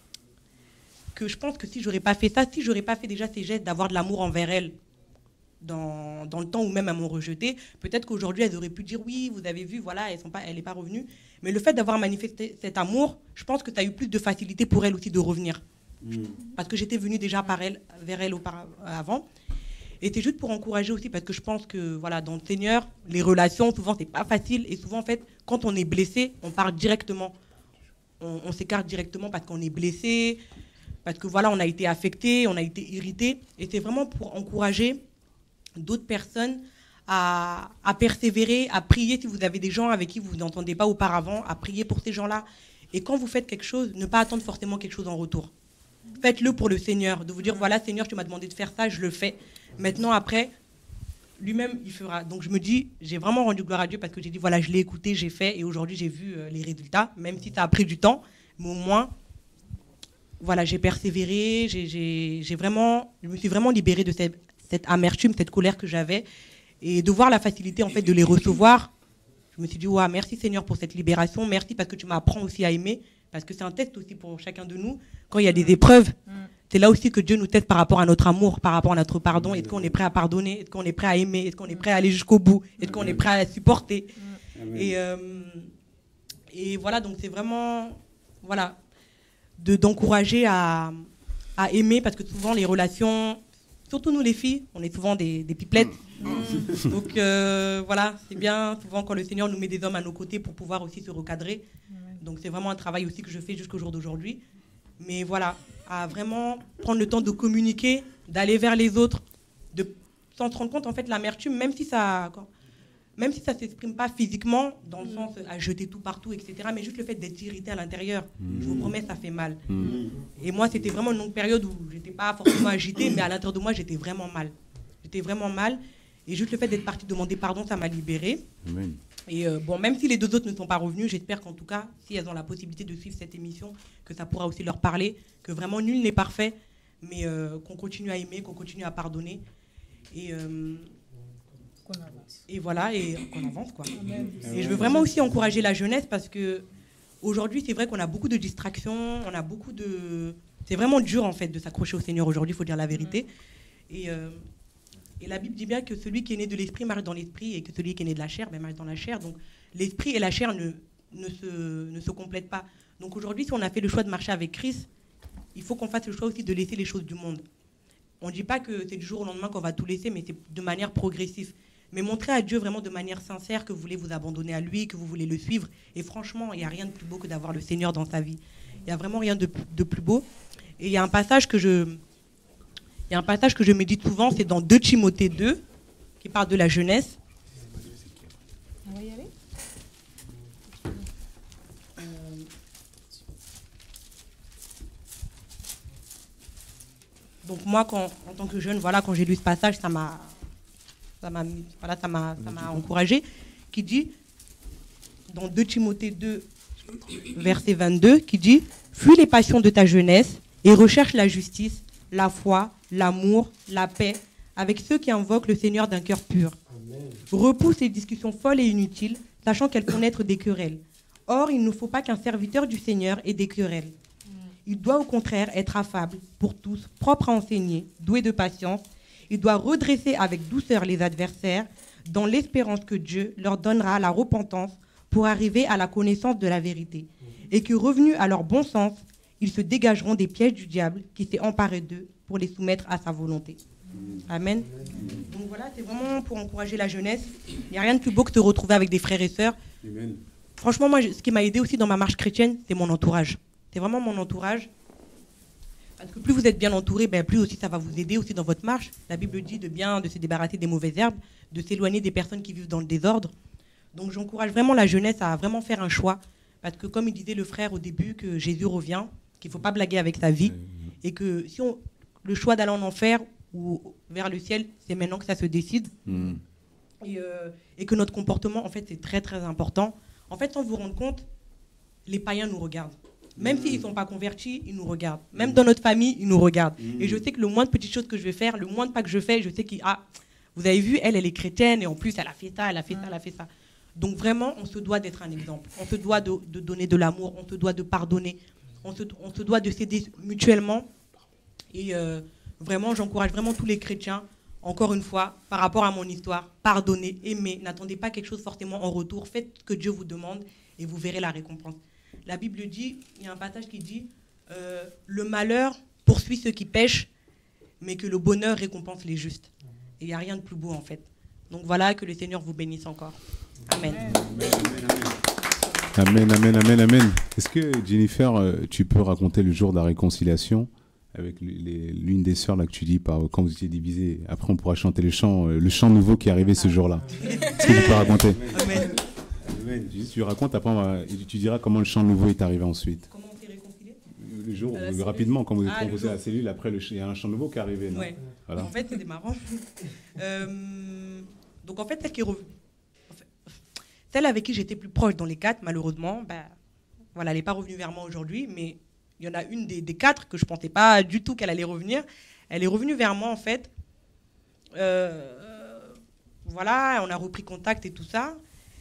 Que je pense que si j'aurais pas fait ça, si j'aurais pas fait déjà ces gestes d'avoir de l'amour envers elles dans, dans le temps où même elles m'ont rejeté, peut-être qu'aujourd'hui elles auraient pu dire oui, vous avez vu, voilà, elles sont pas, elle n'est pas revenue. Mais le fait d'avoir manifesté cet amour, je pense que tu as eu plus de facilité pour elles aussi de revenir. Mmh. Parce que j'étais venue déjà par elle, vers elles auparavant. Et c'est juste pour encourager aussi, parce que je pense que voilà, dans le Seigneur, les relations, souvent c'est pas facile. Et souvent en fait, quand on est blessé, on part directement. On, on s'écarte directement parce qu'on est blessé. Parce que voilà, on a été affecté, on a été irrité. Et c'est vraiment pour encourager d'autres personnes à, à persévérer, à prier si vous avez des gens avec qui vous n'entendez pas auparavant, à prier pour ces gens-là. Et quand vous faites quelque chose, ne pas attendre forcément quelque chose en retour. Faites-le pour le Seigneur, de vous dire, voilà, Seigneur, tu m'as demandé de faire ça, je le fais. Maintenant, après, lui-même, il fera. Donc je me dis, j'ai vraiment rendu gloire à Dieu parce que j'ai dit, voilà, je l'ai écouté, j'ai fait, et aujourd'hui j'ai vu euh, les résultats, même si ça a pris du temps, mais au moins, voilà, j'ai persévéré, j'ai, j'ai, j'ai vraiment, je me suis vraiment libérée de cette, cette amertume, cette colère que j'avais, et de voir la facilité en fait de les recevoir. Je me suis dit, ouais, merci Seigneur pour cette libération, merci parce que tu m'apprends aussi à aimer, parce que c'est un test aussi pour chacun de nous. Quand il y a des épreuves, c'est là aussi que Dieu nous teste par rapport à notre amour, par rapport à notre pardon. Est-ce qu'on est prêt à pardonner? Est-ce qu'on est prêt à aimer? Est-ce qu'on est prêt à aller jusqu'au bout? Est-ce qu'on est prêt à supporter? Et, euh, et voilà, donc c'est vraiment, voilà, de, d'encourager à, à aimer, parce que souvent les relations, surtout nous les filles, on est souvent des, des pipelettes. Mmh. Donc euh, voilà, c'est bien souvent quand le Seigneur nous met des hommes à nos côtés pour pouvoir aussi se recadrer. Mmh. Donc c'est vraiment un travail aussi que je fais jusqu'au jour d'aujourd'hui. Mais voilà, à vraiment prendre le temps de communiquer, d'aller vers les autres, de, sans se rendre compte en fait l'amertume, même si ça, même si ça s'exprime pas physiquement, dans le mmh. sens à jeter tout partout, et cetera. Mais juste le fait d'être irrité à l'intérieur, mmh. je vous promets, ça fait mal. Mmh. Et moi, c'était vraiment une longue période où j'étais pas forcément agitée, mais à l'intérieur de moi, j'étais vraiment mal. J'étais vraiment mal. Et juste le fait d'être partie demander pardon, ça m'a libérée. Amen. Et euh, bon, même si les deux autres ne sont pas revenus, j'espère qu'en tout cas, si elles ont la possibilité de suivre cette émission, que ça pourra aussi leur parler, que vraiment nul n'est parfait, mais euh, qu'on continue à aimer, qu'on continue à pardonner. Et, euh, qu'on avance. Et voilà, et qu'on avance, quoi. Amen. Et je veux vraiment aussi encourager la jeunesse parce que aujourd'hui, c'est vrai qu'on a beaucoup de distractions, on a beaucoup de... C'est vraiment dur, en fait, de s'accrocher au Seigneur aujourd'hui, il faut dire la vérité. Et... Euh, Et la Bible dit bien que celui qui est né de l'esprit marche dans l'esprit et que celui qui est né de la chair ben, marche dans la chair. Donc l'esprit et la chair ne, ne, se, ne se complètent pas. Donc aujourd'hui, si on a fait le choix de marcher avec Christ, il faut qu'on fasse le choix aussi de laisser les choses du monde. On ne dit pas que c'est du jour au lendemain qu'on va tout laisser, mais c'est de manière progressive. Mais montrer à Dieu vraiment de manière sincère que vous voulez vous abandonner à lui, que vous voulez le suivre. Et franchement, il n'y a rien de plus beau que d'avoir le Seigneur dans sa vie. Il n'y a vraiment rien de, de plus beau. Et il y a un passage que je... Il y a un passage que je médite souvent, c'est dans deux Timothée deux, qui parle de la jeunesse. On va y aller. Euh, donc moi, quand, en tant que jeune, voilà, quand j'ai lu ce passage, ça m'a, ça m'a, voilà, ça m'a, ça m'a encouragé, qui dit, dans deux Timothée deux, verset vingt-deux, qui dit « Fuis les passions de ta jeunesse et recherche la justice, la foi, l'amour, la paix, avec ceux qui invoquent le Seigneur d'un cœur pur. Amen. Repousse les discussions folles et inutiles, sachant qu'elles font naître des querelles. Or, il ne faut pas qu'un serviteur du Seigneur ait des querelles. Il doit au contraire être affable pour tous, propre à enseigner, doué de patience. Il doit redresser avec douceur les adversaires, dans l'espérance que Dieu leur donnera la repentance pour arriver à la connaissance de la vérité, et que, revenus à leur bon sens, ils se dégageront des pièges du diable qui s'est emparé d'eux pour les soumettre à sa volonté. Amen. Donc voilà, c'est vraiment pour encourager la jeunesse. Il n'y a rien de plus beau que de se retrouver avec des frères et sœurs. Amen. Franchement, moi, ce qui m'a aidé aussi dans ma marche chrétienne, c'est mon entourage. C'est vraiment mon entourage. Parce que plus vous êtes bien entouré, ben, plus aussi ça va vous aider aussi dans votre marche. La Bible dit de bien de se débarrasser des mauvaises herbes, de s'éloigner des personnes qui vivent dans le désordre. Donc j'encourage vraiment la jeunesse à vraiment faire un choix. Parce que comme il disait le frère au début, que Jésus revient, qu'il ne faut pas blaguer avec sa vie, et que si on, le choix d'aller en enfer ou vers le ciel, c'est maintenant que ça se décide, mmh. et, euh, et que notre comportement, en fait, c'est très, très important. En fait, sans vous rendre compte, les païens nous regardent. Même mmh. s'ils ne sont pas convertis, ils nous regardent. Même mmh. dans notre famille, ils nous regardent. Mmh. Et je sais que le moins de petites choses que je vais faire, le moins de pas que je fais, je sais qu'il ah, vous avez vu, elle, elle est chrétienne, et en plus, elle a fait ça, elle a fait mmh. ça, elle a fait ça. Donc vraiment, on se doit d'être un exemple. On se doit de, de donner de l'amour, on se doit de pardonner. On se, on se doit de s'aider mutuellement. Et euh, vraiment, j'encourage vraiment tous les chrétiens, encore une fois, par rapport à mon histoire, pardonnez, aimez, n'attendez pas quelque chose forcément en retour, faites ce que Dieu vous demande et vous verrez la récompense. La Bible dit, il y a un passage qui dit, euh, le malheur poursuit ceux qui pêchent, mais que le bonheur récompense les justes. Et il n'y a rien de plus beau en fait. Donc voilà, que le Seigneur vous bénisse encore. Amen. Amen. Amen, amen, amen, amen. Est-ce que, Jennifer, euh, tu peux raconter le jour de la réconciliation avec les, l'une des sœurs là que tu dis par, quand vous étiez divisés? Après, on pourra chanter le chant, euh, le chant nouveau qui est arrivé ce jour-là. Est-ce que tu peux raconter? Amen. Amen. Tu, tu racontes, après, on va, tu diras comment le chant nouveau est arrivé ensuite. Comment on s'est réconcilié? Le jour, euh, rapidement, quand vous êtes ah, composé à la cellule, après, il y a un chant nouveau qui est arrivé. Non? Ouais. Voilà. En fait, c'était marrant. euh, Donc en fait, celle qui est revenue, en fait, celle avec qui j'étais plus proche dans les quatre, malheureusement, bah, voilà, elle n'est pas revenue vers moi aujourd'hui, mais il y en a une des, des quatre que je ne pensais pas du tout qu'elle allait revenir. Elle est revenue vers moi, en fait. Euh, voilà, on a repris contact et tout ça.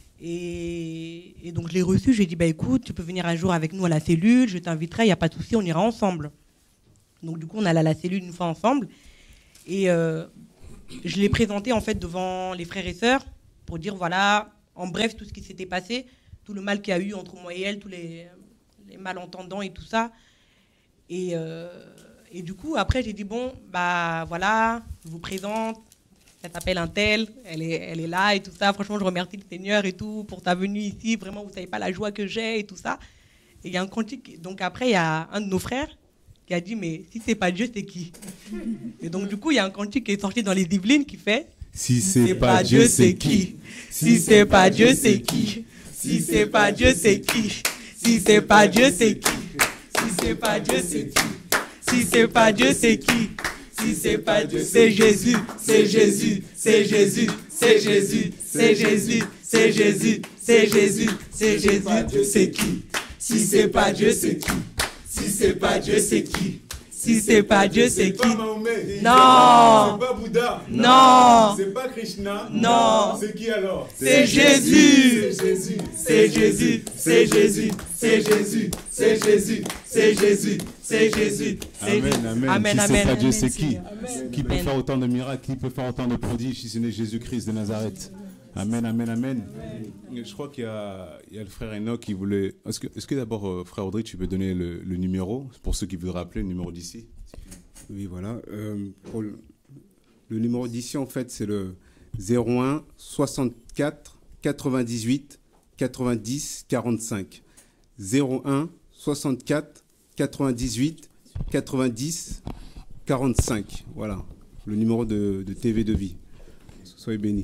Et, et donc, je l'ai reçue. Je lui ai dit, bah, écoute, tu peux venir un jour avec nous à la cellule. Je t'inviterai, il n'y a pas de souci, on ira ensemble. Donc, du coup, on allait à la cellule une fois ensemble. Et euh, je l'ai présentée, en fait, devant les frères et sœurs pour dire, voilà, en bref, tout ce qui s'était passé, tout le mal qu'il y a eu entre moi et elle, tous les, les malentendants et tout ça. Et, euh, et du coup, après, j'ai dit, bon, bah voilà, je vous présente, elle s'appelle Untel, elle est, elle est là et tout ça. Franchement, je remercie le Seigneur et tout pour ta venue ici. Vraiment, vous ne savez pas la joie que j'ai et tout ça. Et il y a un cantique. Donc après, il y a un de nos frères qui a dit, mais si c'est pas Dieu, c'est qui? Et donc, du coup, il y a un cantique qui est sorti dans les Yvelines qui fait, si c'est pas, pas Dieu, c'est qui? Si c'est pas Dieu, c'est qui? Si c'est pas Dieu, c'est qui? Si c'est pas Dieu, c'est qui? Si c'est pas Dieu, c'est qui? Si c'est pas Dieu, c'est qui? Si c'est pas Dieu, c'est Jésus, c'est Jésus, c'est Jésus, c'est Jésus, c'est Jésus, c'est Jésus, c'est Jésus, c'est Jésus, c'est qui? Si c'est pas Dieu, c'est qui? Si c'est pas Dieu, c'est qui? Si c'est pas Dieu, c'est qui? Non. C'est pas Bouddha. Non. C'est pas Krishna. Non. C'est qui alors? C'est Jésus. C'est Jésus. C'est Jésus. C'est Jésus. C'est Jésus. C'est Jésus. C'est Jésus. C'est Jésus. Amen, amen. Amen, si amen. c'est pas Dieu, Amen, c'est qui? Amen. Qui peut Amen. faire autant de miracles? Qui peut faire autant de prodiges si ce n'est Jésus-Christ de Nazareth? Amen, amen, amen. amen. Je crois qu'il y a, il y a le frère Enoch qui voulait... Est-ce que, est-ce que d'abord, euh, frère Audrey, tu peux donner le, le numéro pour ceux qui voudraient appeler le numéro d'ici? Oui, voilà. Euh, pour le, le numéro d'ici, en fait, c'est le zéro un soixante-quatre quatre-vingt-dix-huit quatre-vingt-dix quarante-cinq. zéro un soixante-quatre quatre-vingt-dix-huit quatre-vingt-dix quarante-cinq. Voilà, le numéro de, de T V de vie. Soyez bénis.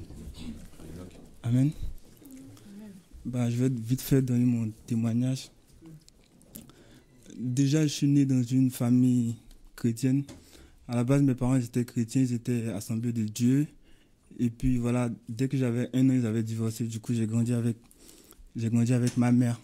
Amen. Bah, je vais vite fait donner mon témoignage. Déjà, je suis né dans une famille chrétienne. À la base, mes parents étaient chrétiens, ils étaient assemblés de Dieu. Et puis voilà, dès que j'avais un an, ils avaient divorcé. Du coup, j'ai grandi avec, j'ai grandi avec ma mère.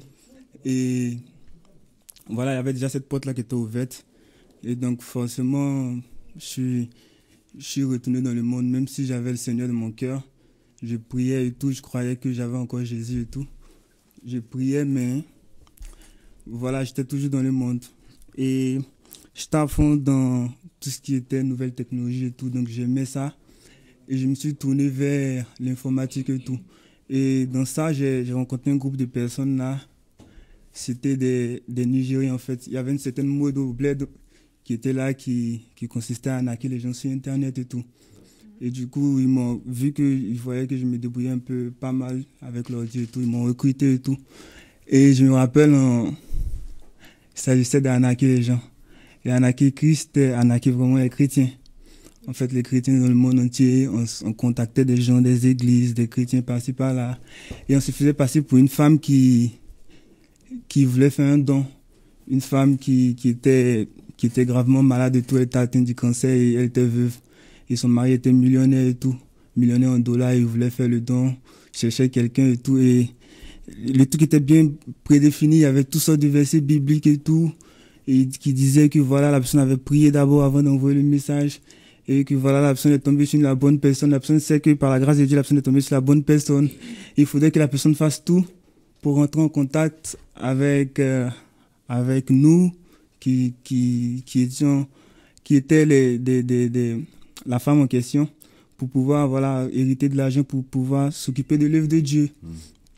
Et voilà, il y avait déjà cette porte-là qui était ouverte. Et donc, forcément, je suis, je suis retourné dans le monde, même si j'avais le Seigneur dans mon cœur. Je priais et tout, je croyais que j'avais encore Jésus et tout. Je priais, mais voilà, j'étais toujours dans le monde. Et j'étais à fond dans tout ce qui était nouvelles technologies et tout, donc j'aimais ça. Et je me suis tourné vers l'informatique et tout. Et dans ça, j'ai, j'ai rencontré un groupe de personnes là. C'était des, des Nigériens en fait. Il y avait une certaine mode au bled qui était là, qui, qui consistait à arnaquer les gens sur Internet et tout. Et du coup, ils m'ont vu qu'ils voyaient que je me débrouillais un peu pas mal avec l'ordi et tout. Ils m'ont recruté et tout. Et je me rappelle, on... il s'agissait d'arnaquer les gens. Et arnaquer Christ, c'était arnaquer vraiment les chrétiens. En fait, les chrétiens dans le monde entier, on, on contactait des gens des églises, des chrétiens par-ci par-là. Et on se faisait passer pour une femme qui, qui voulait faire un don. Une femme qui, qui, était, qui était gravement malade et tout. Elle était atteinte du cancer et elle était veuve. Et son mari était millionnaire et tout, millionnaire en dollars, il voulait faire le don, cherchait quelqu'un et tout. Et le truc était bien prédéfini, il y avait toutes sortes de versets bibliques et tout, et qui disaient que voilà, la personne avait prié d'abord avant d'envoyer le message, et que voilà, la personne est tombée sur la bonne personne, la personne sait que par la grâce de Dieu, la personne est tombée sur la bonne personne. Il faudrait que la personne fasse tout pour rentrer en contact avec, euh, avec nous, qui, qui, qui étions, qui étaient les, des, des, des la femme en question, pour pouvoir voilà, hériter de l'argent, pour pouvoir s'occuper de l'œuvre de Dieu. Mmh.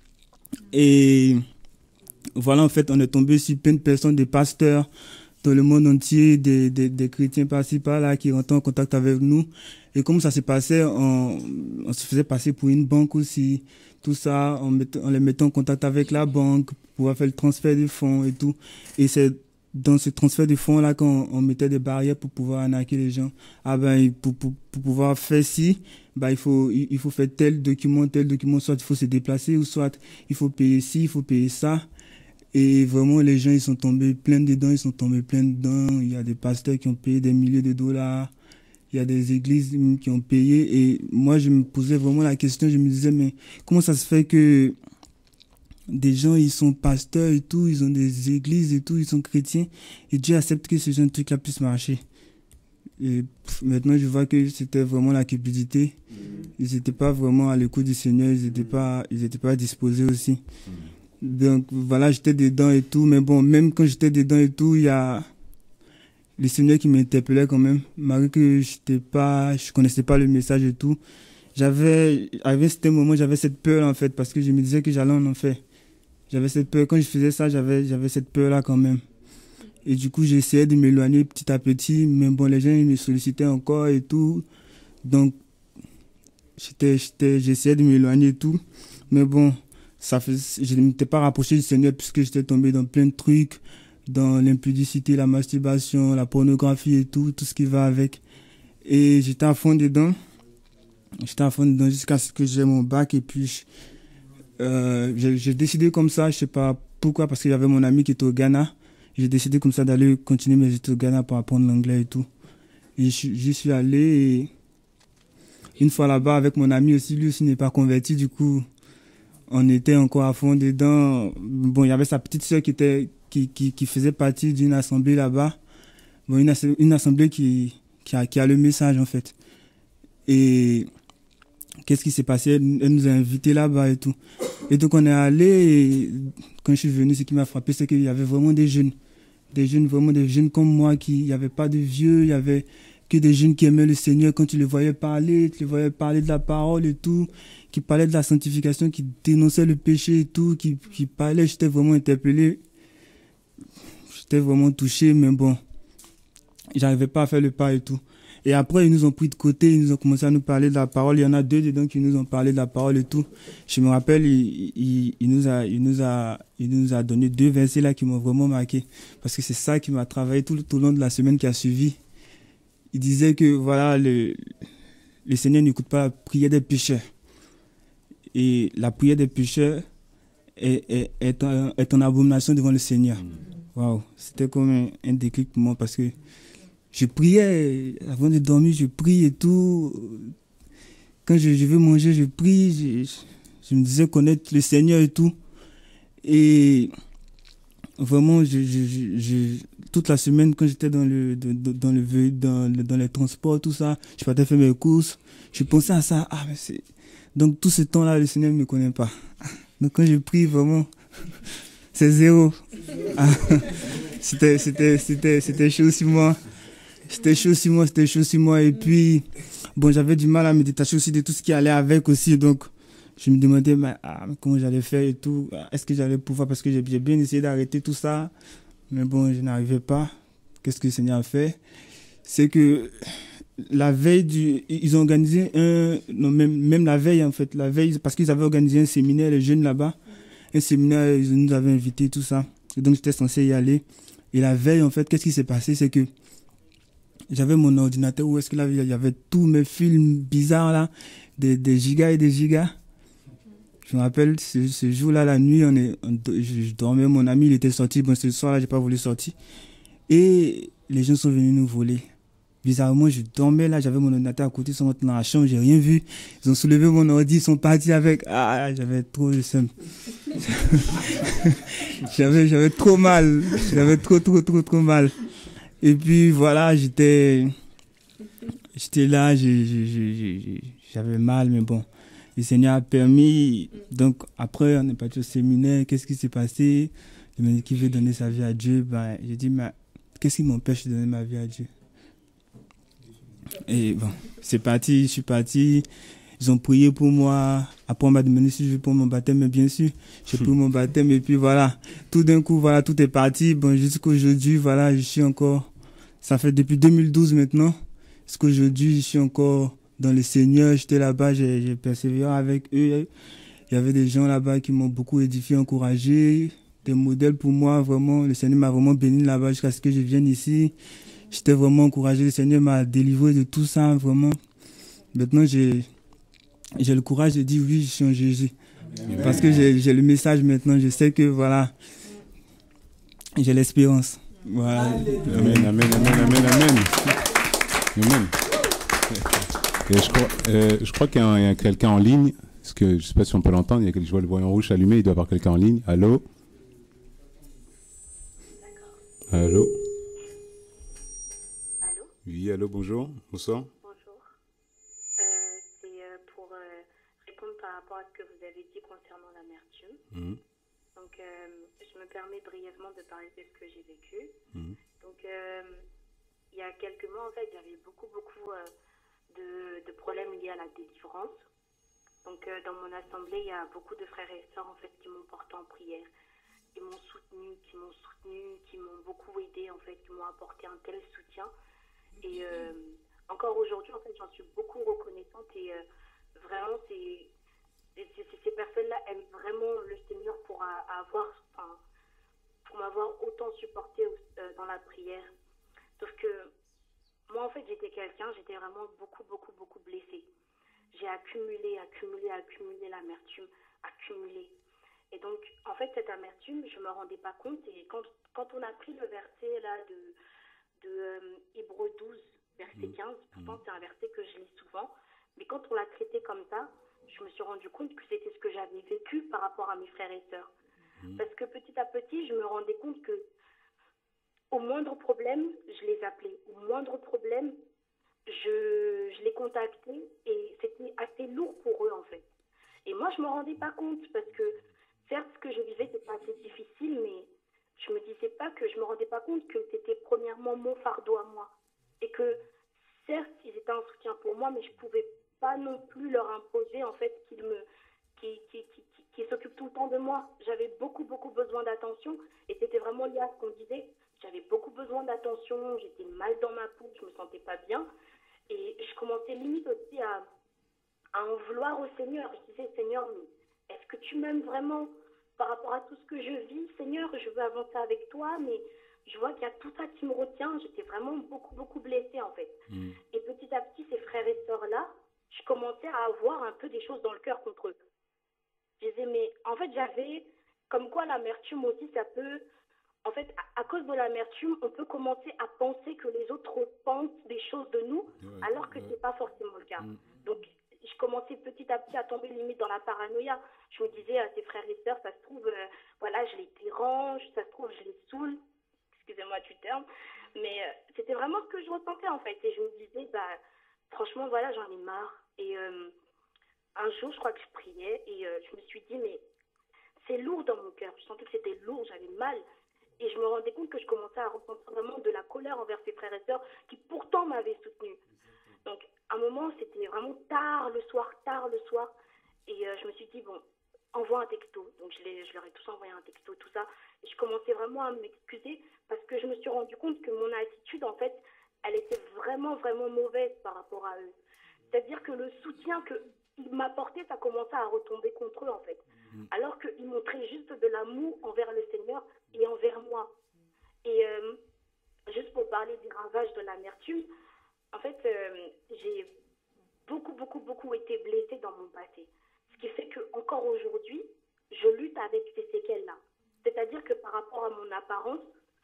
Et voilà, en fait, on est tombé sur plein de personnes, des pasteurs dans le monde entier, des, des, des chrétiens par-ci, par-là, qui rentraient en contact avec nous. Et comme ça s'est passé, on, on se faisait passer pour une banque aussi. Tout ça, on, met, on les mettait en contact avec la banque, pour pouvoir faire le transfert de fonds et tout. Et c'est dans ce transfert de fonds-là qu'on on mettait des barrières pour pouvoir arnaquer les gens. Ah ben, pour, pour, pour pouvoir faire ci, ben, il faut, il, il faut faire tel document, tel document, soit il faut se déplacer, ou soit il faut payer ci, il faut payer ça. Et vraiment, les gens, ils sont tombés plein dedans, ils sont tombés plein dedans. Il y a des pasteurs qui ont payé des milliers de dollars. il y a des églises qui ont payé. Et moi, je me posais vraiment la question, je me disais, mais comment ça se fait que des gens, ils sont pasteurs et tout, ils ont des églises et tout, ils sont chrétiens, et Dieu accepte que ce genre de truc-là puisse marcher. Et pff, maintenant, je vois que c'était vraiment la cupidité. Ils n'étaient pas vraiment à l'écoute du Seigneur, ils n'étaient pas, ils étaient pas disposés aussi. Donc voilà, j'étais dedans et tout, mais bon, même quand j'étais dedans et tout, il y a le Seigneur qui m'interpellait quand même, malgré que j'étais pas, je connaissais pas le message et tout. J'avais, à un certain moment, j'avais cette peur en fait, parce que je me disais que j'allais en enfer. J'avais cette peur, quand je faisais ça, j'avais, j'avais cette peur-là quand même. Et du coup, j'essayais de m'éloigner petit à petit, mais bon, les gens, ils me sollicitaient encore et tout. Donc, j'étais, j'étais, j'essayais de m'éloigner et tout. Mais bon, ça fait, je ne m'étais pas rapproché du Seigneur puisque j'étais tombé dans plein de trucs, dans l'impudicité, la masturbation, la pornographie et tout, tout ce qui va avec. Et j'étais à fond dedans. J'étais à fond dedans jusqu'à ce que j'ai mon bac et puis euh, j'ai, j'ai décidé comme ça, je sais pas pourquoi, parce que j'avais mon ami qui était au Ghana. J'ai décidé comme ça d'aller continuer mes études au Ghana pour apprendre l'anglais et tout. Et j'y suis allé et une fois là-bas avec mon ami aussi, lui aussi n'est pas converti, du coup on était encore à fond dedans. Bon, il y avait sa petite sœur qui était qui, qui, qui faisait partie d'une assemblée là-bas. Bon, une, ass- une assemblée qui, qui, a, qui a le message en fait. Et qu'est-ce qui s'est passé? Elle, elle nous a invités là-bas et tout. Et donc on est allé et quand je suis venu, ce qui m'a frappé, c'est qu'il y avait vraiment des jeunes. Des jeunes, vraiment des jeunes comme moi, qui, il n'y avait pas de vieux, il y avait que des jeunes qui aimaient le Seigneur. Quand tu les voyais parler, tu les voyais parler de la parole et tout, qui parlaient de la sanctification, qui dénonçaient le péché et tout, qui, qui parlaient, j'étais vraiment interpellé. J'étais vraiment touché, mais bon, j'arrivais pas à faire le pas et tout. Et après, ils nous ont pris de côté, ils nous ont commencé à nous parler de la parole. Il y en a deux dedans qui nous ont parlé de la parole et tout. Je me rappelle, il, il, il, nous, a, il, nous, a, il nous a donné deux versets là qui m'ont vraiment marqué. Parce que c'est ça qui m'a travaillé tout, tout au long de la semaine qui a suivi. Il disait que voilà, le, le Seigneur n'écoute pas la prière des pécheurs. Et la prière des pécheurs est, est, est, un, est en abomination devant le Seigneur. Waouh, c'était comme un, un déclic pour moi parce que je priais, avant de dormir, je prie et tout. Quand je, je veux manger, je prie. Je, je me disais connaître le Seigneur et tout. Et vraiment, je, je, je, je, toute la semaine, quand j'étais dans le, dans, le, dans, le, dans les transports, tout ça, je partais faire mes courses. Je pensais à ça. Ah, mais c'est... Donc tout ce temps-là, le Seigneur ne me connaît pas. Donc quand je prie, vraiment, c'est zéro. Ah, c'était, c'était, c'était, c'était chaud sur moi. C'était chaud sur moi, c'était chaud sur moi. Et puis, bon, j'avais du mal à me détacher aussi de tout ce qui allait avec aussi. Donc, je me demandais mais, ah, comment j'allais faire et tout. Est-ce que j'allais pouvoir? Parce que j'ai bien essayé d'arrêter tout ça. Mais bon, je n'arrivais pas. Qu'est-ce que le Seigneur a fait? C'est que la veille du... Ils ont organisé un... Non, même, même la veille, en fait. La veille, parce qu'ils avaient organisé un séminaire, les jeunes là-bas. Un séminaire, ils nous avaient invités, tout ça. Et donc, j'étais censé y aller. Et la veille, en fait, qu'est-ce qui s'est passé? C'est que j'avais mon ordinateur où est-ce qu'il avait, il y avait tous mes films bizarres là, des, des gigas et des gigas. Je me rappelle ce, ce jour-là, la nuit, on est, on, je, je dormais, mon ami il était sorti, bon ce soir-là j'ai pas voulu sortir. Et les gens sont venus nous voler. Bizarrement, je dormais là, j'avais mon ordinateur à côté, ils sont rentrés dans la chambre, j'ai rien vu. Ils ont soulevé mon ordi, ils sont partis avec. Ah, j'avais trop de seum. j'avais, j'avais trop mal, j'avais trop, trop, trop, trop mal. Et puis voilà, j'étais j'étais là, j'ai, j'ai, j'ai, j'avais mal, mais bon, le Seigneur a permis. Donc après, on est parti au séminaire, qu'est-ce qui s'est passé? Il m'a dit qu'il veut donner sa vie à Dieu. Ben, j'ai dit, mais qu'est-ce qui m'empêche de donner ma vie à Dieu? Et bon, c'est parti, je suis parti. Ils ont prié pour moi. Après, on m'a demandé si je veux pour mon baptême, mais bien sûr, j'ai pris mon baptême. Et puis voilà, tout d'un coup, voilà, tout est parti. Bon, jusqu'aujourd'hui, voilà, je suis encore... Ça fait depuis deux mille douze maintenant. Jusqu'aujourd'hui, je suis encore dans le Seigneur. J'étais là-bas, j'ai, j'ai persévéré avec eux. Il y avait des gens là-bas qui m'ont beaucoup édifié, encouragé. Des modèles pour moi, vraiment. Le Seigneur m'a vraiment béni là-bas jusqu'à ce que je vienne ici. J'étais vraiment encouragé. Le Seigneur m'a délivré de tout ça, vraiment. Maintenant, j'ai... J'ai le courage de dire oui, je suis en Jésus. Amen. Parce que j'ai, j'ai le message maintenant. Je sais que voilà, j'ai l'espérance. Voilà. Amen, amen, amen, amen, amen. Amen. Et je crois, euh, je crois qu'il y a, un- il y a quelqu'un en ligne. Parce que je ne sais pas si on peut l'entendre. Il y a, quel- je vois le voyant rouge allumé. Il doit y avoir quelqu'un en ligne. Allô? Allô? Allô? Oui, allô, bonjour. Bonsoir. Bonjour. Euh, c'est euh, pour euh, répondre par rapport à ce que vous avez dit concernant l'amertume. Mhm. Donc, euh, je me permets brièvement de parler de ce que j'ai vécu. Mhm. Donc, euh, il y a quelques mois, en fait, j'avais beaucoup, beaucoup euh, de, de problèmes liés à la délivrance. Donc, euh, dans mon assemblée, il y a beaucoup de frères et sœurs, en fait, qui m'ont porté en prière, qui m'ont soutenu, qui m'ont soutenu, qui m'ont beaucoup aidé, en fait, qui m'ont apporté un tel soutien. Et euh, encore aujourd'hui, en fait, j'en suis beaucoup reconnaissante. Et euh, vraiment, c'est, c'est, c'est- ces personnes-là aiment vraiment le Seigneur pour a- avoir, enfin, pour m'avoir autant supporté euh, dans la prière. Sauf que moi, en fait, j'étais quelqu'un, j'étais vraiment beaucoup, beaucoup, beaucoup blessée. J'ai accumulé, accumulé, accumulé l'amertume, accumulé. Et donc, en fait, cette amertume, je ne me rendais pas compte. Et quand, quand on a pris le verset là de, de euh, Hébreux douze, verset quinze, pourtant c'est un verset que je lis souvent, mais quand on l'a traité comme ça, je me suis rendu compte que c'était ce que j'avais vécu par rapport à mes frères et sœurs. Parce que petit à petit, je me rendais compte que au moindre problème, je les appelais. Au moindre problème, je, je les contactais et c'était assez lourd pour eux en fait. Et moi, je me rendais pas compte parce que certes, ce que je vivais, c'était assez difficile, mais je me disais pas que je me rendais pas compte que c'était premièrement mon fardeau à moi. Et que certes, ils étaient un soutien pour moi, mais je pouvais pas non plus leur imposer en fait qu'ils me qui, qui, qui, qui, qui s'occupent tout le temps de moi. J'avais beaucoup, beaucoup besoin d'attention et c'était vraiment lié à ce qu'on disait. J'avais beaucoup besoin d'attention, j'étais mal dans ma peau, je me sentais pas bien. Et je commençais limite aussi à, à en vouloir au Seigneur. Je disais, Seigneur, mais est-ce que tu m'aimes vraiment par rapport à tout ce que je vis? Seigneur, je veux avancer avec toi, mais je vois qu'il y a tout ça qui me retient. J'étais vraiment beaucoup, beaucoup blessée en fait. Mhm. Et petit à petit, ces frères et sœurs-là, je commençais à avoir un peu des choses dans le cœur contre eux. Je disais, mais en fait, j'avais, comme quoi l'amertume aussi, ça peut, en fait, à, à cause de l'amertume, on peut commencer à penser que les autres pensent des choses de nous, Ouais, alors que ouais. c'est pas forcément le cas. Mhm. Donc, je commençais petit à petit à tomber limite dans la paranoïa. Je me disais à ces frères et sœurs, ça se trouve, euh, voilà, je les dérange, ça se trouve, je les saoule, excusez-moi du terme, mais euh, c'était vraiment ce que je ressentais en fait. Et je me disais, bah, franchement, voilà, j'en ai marre. Et euh, un jour, je crois que je priais et euh, je me suis dit, mais c'est lourd dans mon cœur. Je sentais que c'était lourd, j'avais mal. Et je me rendais compte que je commençais à ressentir vraiment de la colère envers ces frères et sœurs qui pourtant m'avaient soutenue. Donc, à un moment, c'était vraiment tard le soir, tard le soir. Et euh, je me suis dit, bon, envoie un texto. Donc, je, les, je leur ai tous envoyé un texto, tout ça. Et je commençais vraiment à m'excuser parce que je me suis rendu compte que mon attitude, en fait, elle était vraiment, vraiment mauvaise par rapport à eux. C'est-à-dire que le soutien qu'ils m'apportaient, ça commençait à retomber contre eux, en fait. Alors qu'ils montraient juste de l'amour envers le Seigneur et envers moi. Et euh, juste pour parler des ravages de l'amertume, en fait, euh, j'ai beaucoup, beaucoup, beaucoup été blessée dans mon passé. Ce qui fait qu'encore aujourd'hui, je lutte avec ces séquelles-là. C'est-à-dire que par rapport à mon apparence,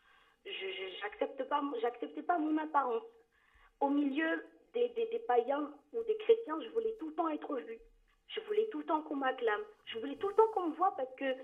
je n'accepte pas, j'acceptais pas mon apparence. Au milieu des, des, des païens ou des chrétiens, je voulais tout le temps être vue. Je voulais tout le temps qu'on m'acclame. Je voulais tout le temps qu'on me voie parce que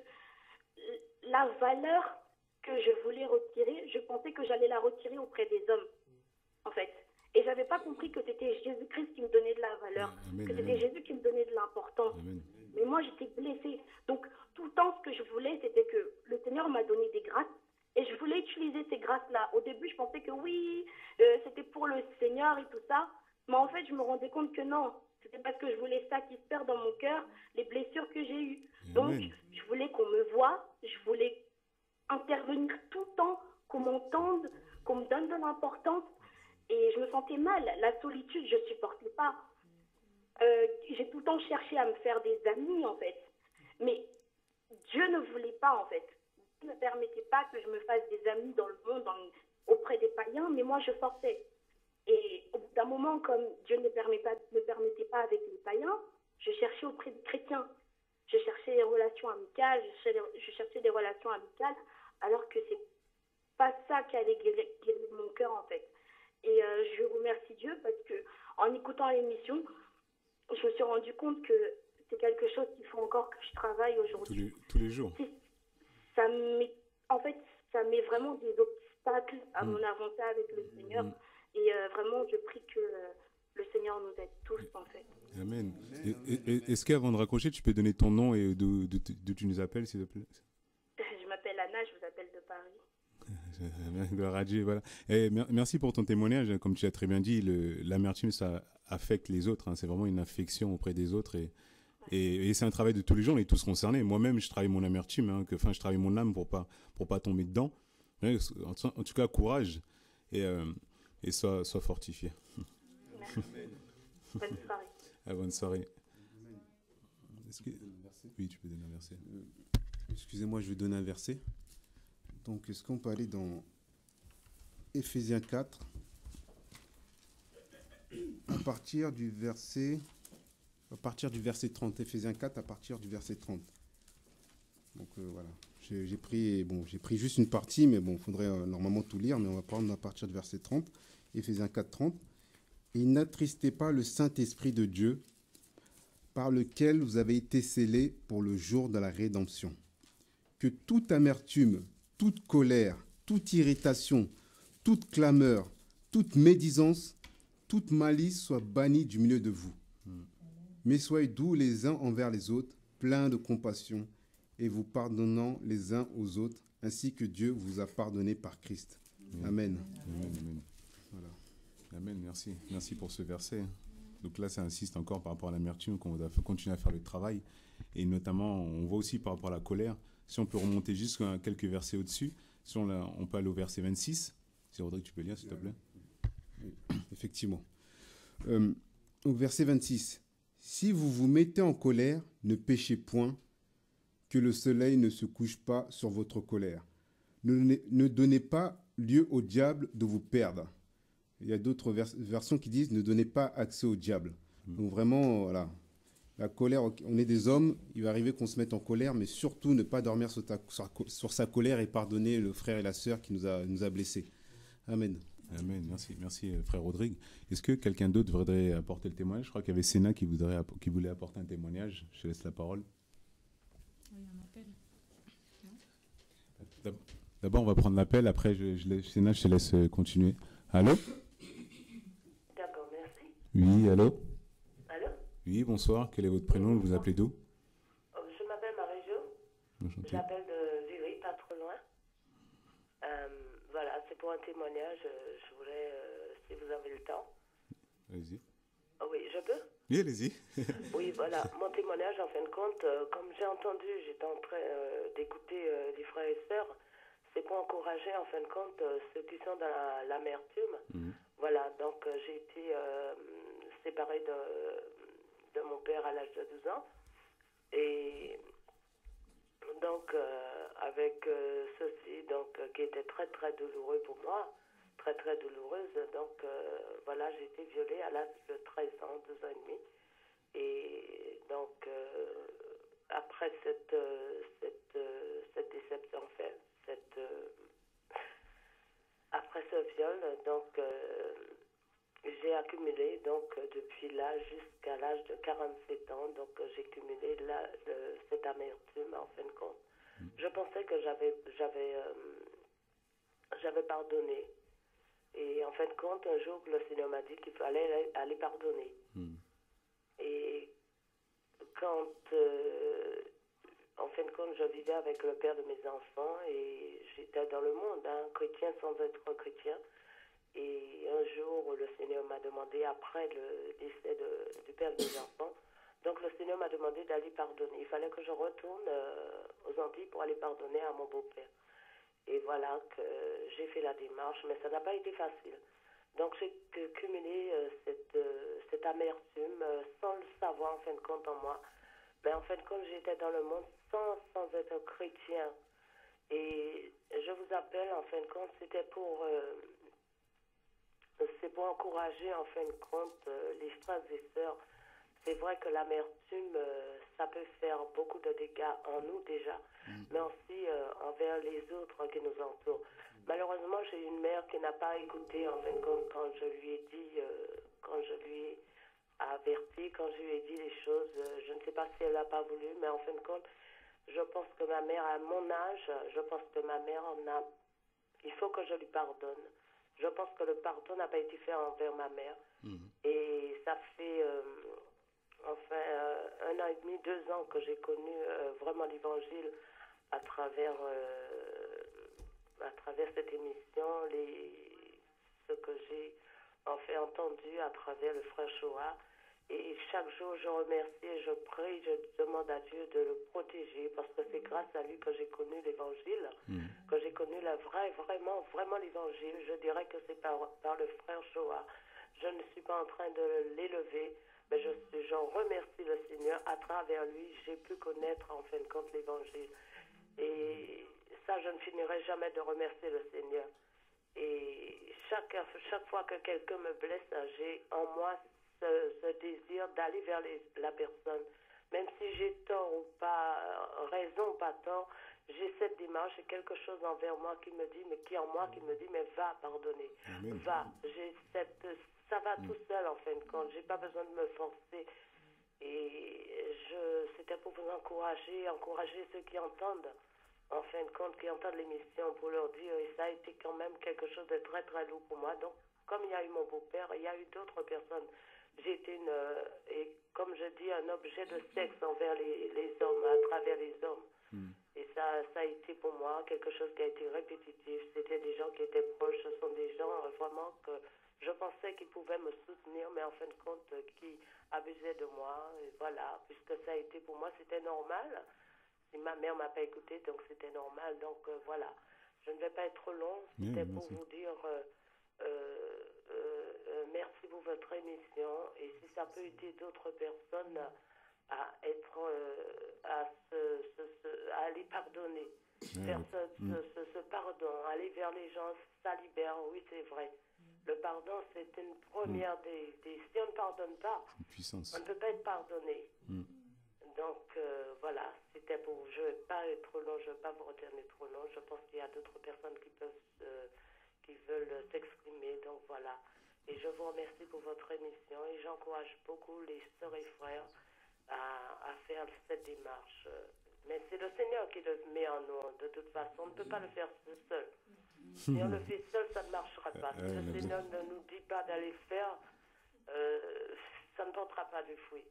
la valeur que je voulais retirer, je pensais que j'allais la retirer auprès des hommes, en fait. Et je n'avais pas compris que c'était Jésus-Christ qui me donnait de la valeur, Amen, que c'était amen. Jésus qui me donnait de l'importance. Amen. Mais moi, j'étais blessée. Donc, tout le temps, ce que je voulais, c'était que le Seigneur m'a donné des grâces et je voulais utiliser ces grâces-là. Au début, je pensais que oui, euh, c'était pour le Seigneur et tout ça. Mais en fait, je me rendais compte que non. C'était parce que je voulais satisfaire dans mon cœur les blessures que j'ai eues. Donc, Amen. je voulais qu'on me voie, je voulais intervenir tout le temps, qu'on m'entende, qu'on me donne de l'importance. Et je me sentais mal. La solitude, je ne supportais pas. Euh, j'ai tout le temps cherché à me faire des amis, en fait. Mais Dieu ne voulait pas, en fait. Dieu ne permettait pas que je me fasse des amis dans le monde, dans, auprès des païens, mais moi, je forçais. Et au bout d'un moment, comme Dieu ne permet pas, ne permettait pas avec les païens, je cherchais auprès des chrétiens. Je cherchais des relations amicales, je cherchais, je cherchais des relations amicales, alors que c'est pas ça qui allait guérir, guérir mon cœur, en fait. Et euh, je remercie Dieu parce que en écoutant l'émission, je me suis rendu compte que c'est quelque chose qu'il faut encore que je travaille Tous aujourd'hui. les, tous les jours. C'est- Ça met, en fait, ça met vraiment des obstacles à Mm. mon avancée avec le Seigneur. Mm. Et euh, vraiment, je prie que euh, le Seigneur nous aide tous, en fait. Amen. Et- et- et- Est-ce qu'avant de raccrocher, tu peux donner ton nom et d'où d'où tu d'où tu nous appelles, s'il te plaît? Je m'appelle Anna, je vous appelle de Paris. Gloire à Dieu, voilà. Et mer- merci pour ton témoignage. Comme tu l'as très bien dit, le- l'amertume, ça affecte les autres. hein. C'est vraiment une affection auprès des autres. Et, et, et c'est un travail de tous les jours. On est tous concernés. Moi-même, je travaille mon amertume. Hein, que, enfin, je travaille mon âme pour pas, pour pas tomber dedans. Ouais, En, tout- en tout cas, courage et, euh, et sois, sois fortifié. Merci. Bonne soirée. Ah, bonne soirée. Est-ce que... Oui, tu peux donner un verset. Euh, Excusez-moi, je vais donner un verset. Donc, est-ce qu'on peut aller dans Éphésiens quatre, à partir du verset, à partir du verset trente, Éphésiens quatre, à partir du verset trente. Donc euh, voilà, j'ai j'ai pris, bon, j'ai pris juste une partie, mais bon, il faudrait euh, normalement tout lire, mais on va prendre à partir du verset trente, Éphésiens quatre, trente. Et n'attristez pas le Saint-Esprit de Dieu, par lequel vous avez été scellés pour le jour de la rédemption. Que toute amertume, toute colère, toute irritation, toute clameur, toute médisance, toute malice soit bannie du milieu de vous. Mais soyez doux les uns envers les autres, pleins de compassion, et vous pardonnant les uns aux autres, ainsi que Dieu vous a pardonné par Christ. Amen. Amen, amen. Voilà. Amen, merci. Merci pour ce verset. Donc là, ça insiste encore par rapport à l'amertume, qu'on doit continuer à faire le travail. Et notamment, on voit aussi par rapport à la colère. Si on peut remonter juste quelques versets au-dessus, si on, l'a- on peut aller au verset vingt-six. Si Rodrigue, tu peux lire, s'il te plaît. Oui, effectivement. Euh, au verset vingt-six. Si vous vous mettez en colère, ne péchez point, que le soleil ne se couche pas sur votre colère. Ne, donnez- ne donnez pas lieu au diable de vous perdre. Il y a d'autres vers- versions qui disent ne donnez pas accès au diable. Donc vraiment, voilà. La colère, on est des hommes, il va arriver qu'on se mette en colère, mais surtout ne pas dormir sur, ta- sur, sur sa colère et pardonner le frère et la sœur qui nous a, nous a blessés. Amen. Amen, merci, merci euh, frère Rodrigue. Est-ce que quelqu'un d'autre voudrait apporter le témoignage? Je crois qu'il y avait Sénat qui, voudrait, app- qui voulait apporter un témoignage. Je te laisse la parole. D'ab- D'abord, on va prendre l'appel. Après, je, je laisse- Sénat, je te laisse euh, continuer. Allô? D'accord, merci. Oui, allô? Allô? Oui, bonsoir. Quel est votre prénom? Vous vous appelez d'où? Euh, Je m'appelle Marie-Jo. Enchanté. J'appelle de Viry, pas trop loin. Euh, voilà, c'est pour un témoignage. euh, Je voulais, euh, si vous avez le temps. Allez-y. Ah oui, je peux? Oui, allez-y. Oui, voilà. Mon témoignage, en fin de compte, euh, comme j'ai entendu, j'étais en train euh, d'écouter euh, les frères et sœurs, c'est pour encourager, en fin de compte, euh, ceux qui sont dans la- l'amertume. Mhm. Voilà, donc euh, j'ai été euh, séparée de, de mon père à l'âge de douze ans. Et donc, euh, avec euh, ceci, donc, euh, qui était très, très douloureux pour moi, très, très douloureuse. Donc, euh, voilà, j'ai été violée à l'âge de treize ans, deux ans et demi. Et donc, euh, après cette, euh, cette, euh, cette déception, enfin, cette, euh, après ce viol, donc, euh, j'ai accumulé, donc, depuis là jusqu'à l'âge de quarante-sept ans, donc, j'ai cumulé là, le- cette amertume, en fin de compte. Je pensais que j'avais, j'avais, euh, j'avais pardonné. Et en fin de compte, un jour, le Seigneur m'a dit qu'il fallait aller, aller pardonner. Mhm. Et quand, euh, en fin de compte, je vivais avec le père de mes enfants et j'étais dans le monde, hein, chrétien sans être chrétien. Et un jour, le Seigneur m'a demandé, après le décès de- du père de mes enfants, donc le Seigneur m'a demandé d'aller pardonner. Il fallait que je retourne euh, aux Antilles pour aller pardonner à mon beau-père. Et voilà que j'ai fait la démarche, mais ça n'a pas été facile. Donc j'ai cu- cumulé euh, cette, euh, cette amertume euh, sans le savoir en fin de compte en moi. Mais en fin de compte, j'étais dans le monde sans, sans être chrétien. Et je vous appelle, en fin de compte, c'était pour, euh, c'est pour encourager en fin de compte euh, les frères et sœurs. C'est vrai que l'amertume, euh, ça peut faire beaucoup de dégâts en nous déjà, mais aussi euh, envers les autres qui nous entourent. Malheureusement, j'ai une mère qui n'a pas écouté, en fin de compte, quand je lui ai dit, euh, quand je lui ai averti, quand je lui ai dit les choses. Euh, je ne sais pas si elle n'a pas voulu, mais en fin de compte, je pense que ma mère, à mon âge, je pense que ma mère en a... Il faut que je lui pardonne. Je pense que le pardon n'a pas été fait envers ma mère. Mmh. Et ça fait... Euh, Enfin, euh, un an et demi, deux ans que j'ai connu euh, vraiment l'Évangile à travers, euh, à travers cette émission, les, ce que j'ai en fait entendu à travers le frère Shoah. Et chaque jour, je remercie et je prie, je demande à Dieu de le protéger parce que c'est grâce à lui que j'ai connu l'Évangile, mmh. que j'ai connu la vraie, vraiment, vraiment l'Évangile. Je dirais que c'est par, par le frère Shoah. Je ne suis pas en train de l'élever. Mais je, je remercie le Seigneur. À travers lui, j'ai pu connaître en fin de compte l'Évangile. Et ça, je ne finirai jamais de remercier le Seigneur. Et chaque, chaque fois que quelqu'un me blesse, j'ai en moi ce, ce désir d'aller vers les, la personne. Même si j'ai tort ou pas, raison ou pas tort, j'ai cette démarche, j'ai quelque chose envers moi qui me dit, mais qui en moi qui me dit, mais va pardonner. Amen. Va. J'ai cette... Ça va tout seul en fin de compte, j'ai pas besoin de me forcer. Et je, c'était pour vous encourager, encourager ceux qui entendent, en fin de compte, qui entendent l'émission, pour leur dire, et ça a été quand même quelque chose de très très lourd pour moi. Donc, comme il y a eu mon beau-père, il y a eu d'autres personnes. J'ai été une, et comme je dis, un objet de sexe envers les, les hommes, à travers les hommes. Mm. Et ça, ça a été pour moi quelque chose qui a été répétitif. C'était des gens qui étaient proches, ce sont des gens vraiment que je pensais qu'ils pouvaient me soutenir, mais en fin de compte, qui abusaient de moi. Et voilà, puisque ça a été pour moi, c'était normal. Si ma mère m'a pas écouté, donc c'était normal. Donc euh, voilà, je ne vais pas être trop long. C'était pour vous dire euh, euh, euh, merci pour votre émission. Et si ça peut aider d'autres personnes à être, euh, à, se, se, se, à aller pardonner, mmh. faire ce, mmh. ce, ce, ce pardon, aller vers les gens, ça libère. Oui, c'est vrai. Le pardon, c'est une première mmh. des, des... Si on ne pardonne pas, on ne peut pas être pardonné. Mmh. Donc, euh, voilà, c'était pour... Je ne vais pas être trop long, je ne vais pas vous retenir trop long. Je pense qu'il y a d'autres personnes qui peuvent, euh, qui veulent s'exprimer. Donc, voilà. Et je vous remercie pour votre émission et j'encourage beaucoup les sœurs et frères à, à faire cette démarche. Mais c'est le Seigneur qui le met en nous. De toute façon, on ne peut pas le faire seul. Si on le fait seul, ça ne marchera pas. Si le Seigneur ne nous dit pas d'aller faire, euh, ça ne portera pas de fruits.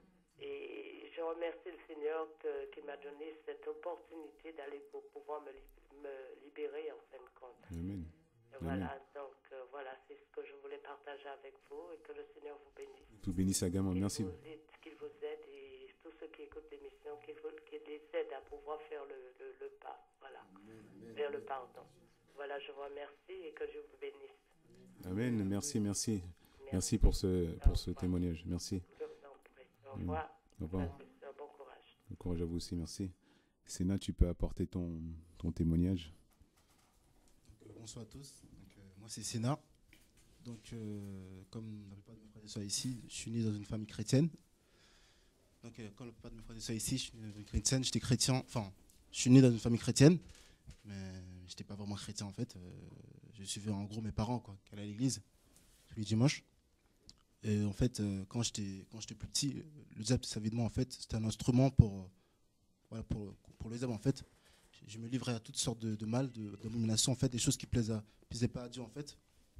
Et je remercie le Seigneur que, qui m'a donné cette opportunité d'aller pour pouvoir me, me libérer en fin de compte. Amen. Voilà, Amen. donc euh, voilà, c'est ce que je voulais partager avec vous et que le Seigneur vous bénisse. Tout bénisse à gamme, merci. Qu'il vous aide et tous ceux qui écoutent l'émission, qu'il qu les aide à pouvoir faire le, le, le pas, voilà, Amen. Vers le pardon. Voilà, je vous remercie et que Dieu vous bénisse. Amen, merci, merci. Merci, merci pour ce, pour ce témoignage, merci. Au revoir. Au revoir. Bon courage. Bon courage à vous aussi, merci. Sénat, tu peux apporter ton, ton témoignage. Donc, euh, bonsoir à tous. Donc, euh, moi, c'est Sénat. Donc, euh, comme la plupart de mes frères et sœurs ici, je suis né dans une famille chrétienne. Donc, euh, comme la plupart de mes frères et sœurs ici, je suis né dans une chrétienne. J'étais chrétien. Enfin, je suis né dans une famille chrétienne, mais je n'étais pas vraiment chrétien en fait. Euh, je suivais en gros mes parents, quoi, qui allaient à l'église tous les dimanches. Et en fait, euh, quand j'étais quand j'étais plus petit, le diable savait de moi en fait. C'était un instrument pour euh, voilà pour pour le diable en fait. Je, je me livrais à toutes sortes de, de mal, de d'abominations en fait, des choses qui plaisaient à, plaisaient pas à Dieu en fait.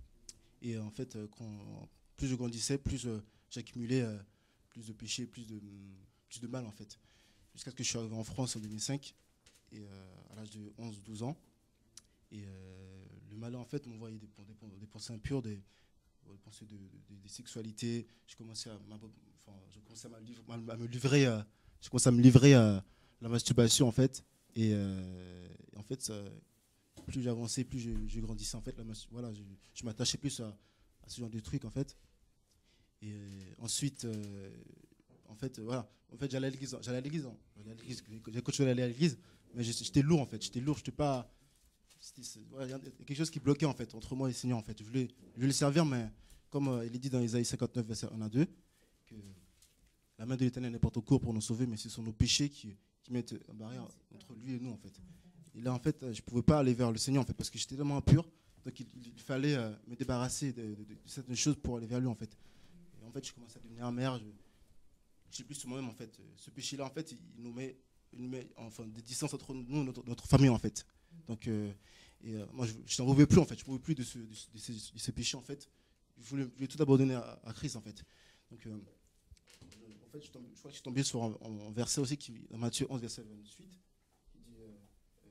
Et euh, en fait, euh, quand plus je grandissais, plus euh, j'accumulais euh, plus de péchés, plus de plus de mal en fait. Jusqu'à ce que je suis arrivé en France en deux mille cinq et euh, à l'âge de onze ou douze ans. Et euh, le malin en fait m'envoyait des, des, des pensées impures, des des pensées de, de, de, de sexualité. Je commençais à, enfin, je commençais à, livre, à me livrer, à, je commençais à me livrer à la masturbation en fait. Et, euh, et en fait, ça, plus j'avançais, plus je, je grandissais en fait. La, voilà, je, je m'attachais plus à, à ce genre de trucs en fait. Et euh, ensuite, euh, en fait, euh, voilà, en fait, j'allais à l'église, j'allais à l'église, j'ai continué à aller à l'église, mais j'étais lourd en fait. J'étais lourd, j'étais pas. Il ouais, y a quelque chose qui bloquait en fait entre moi et le Seigneur en fait. Je voulais, je voulais le servir, mais comme euh, il est dit dans Isaïe cinquante-neuf verset un à deux, que la main de l'Éternel n'est pas au court pour nous sauver, mais ce sont nos péchés qui, qui mettent une barrière entre lui et nous en fait. Et là en fait, je pouvais pas aller vers le Seigneur en fait parce que j'étais tellement impur, donc il, il fallait euh, me débarrasser de, de, de certaines choses pour aller vers lui en fait. en fait, je commence à devenir amer. Je, je sais plus sur moi-même, en fait. Ce péché-là, en fait, il nous met, il nous met enfin, des distances entre nous, notre, notre famille, en fait. Donc, euh, et, euh, moi, je n'en pouvais plus, en fait. Je ne pouvais plus de ce, de, de, ce, de ce péché, en fait. Je voulais, je voulais tout abandonner à, à Christ, en fait. Donc, euh, en fait, je, tombe, je crois que je suis tombé sur un, un verset aussi, qui, dans Matthieu onze, verset vingt-huit, qui dit, euh, euh,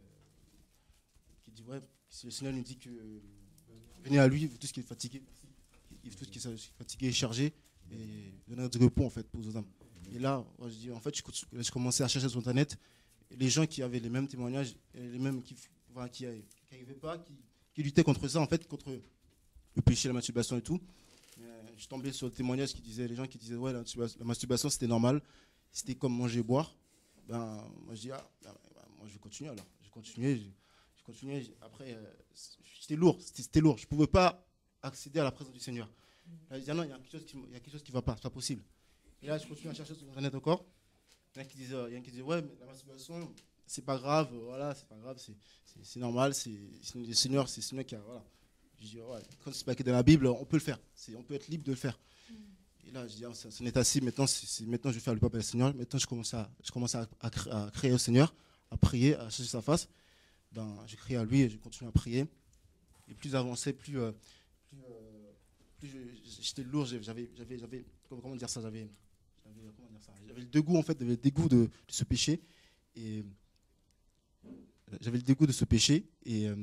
qui dit ouais, le Seigneur nous dit que euh, venez à lui, tout ce qui est fatigué, tout ce qui est fatigué et chargé, et donner du repos, en fait, pour vos âmes. Et là, moi, je dis, en fait, je, je commençais à chercher sur Internet les gens qui avaient les mêmes témoignages, les mêmes qui enfin, qui n'arrivaient pas, qui, qui luttaient contre ça, en fait, contre le péché, la masturbation et tout. Euh, je suis tombé sur le témoignage qui disait, les gens qui disaient ouais, la, la masturbation c'était normal, c'était comme manger et boire. Ben, moi je dis ah, ben, ben, moi je vais continuer alors. Je continuais, je, je continuais. Après, euh, c'était lourd, c'était lourd. Je pouvais pas accéder à la présence du Seigneur. Là, je dis ah non, il y a quelque chose qui, il y a quelque chose qui va pas, c'est pas possible. Et là, je continue à chercher sur Internet encore. Il y en a qui disent, il y en a qui disent ouais, mais la masturbation c'est pas grave, voilà, c'est pas grave, c'est, c'est, c'est normal, c'est, c'est le Seigneur, c'est le Seigneur qui a, voilà. Je dis, ouais, quand c'est pas écrit dans la Bible, on peut le faire, c'est, on peut être libre de le faire. Mm. Et là, je dis, ah, ça, ça n'est assez, maintenant, c'est, c'est, maintenant je vais faire le peuple du Seigneur, maintenant je commence, à, je commence à, à, à créer au Seigneur, à prier, à chercher sa face. Ben, je crie à lui et je continue à prier. Et plus j'avançais, plus, euh, plus, euh, plus je, j'étais lourd, j'avais, j'avais, j'avais, comment dire ça, j'avais, j'avais, comment dire ça, j'avais le dégoût, en fait, j'avais le dégoût de, de ce péché. Et j'avais le dégoût de ce péché et euh,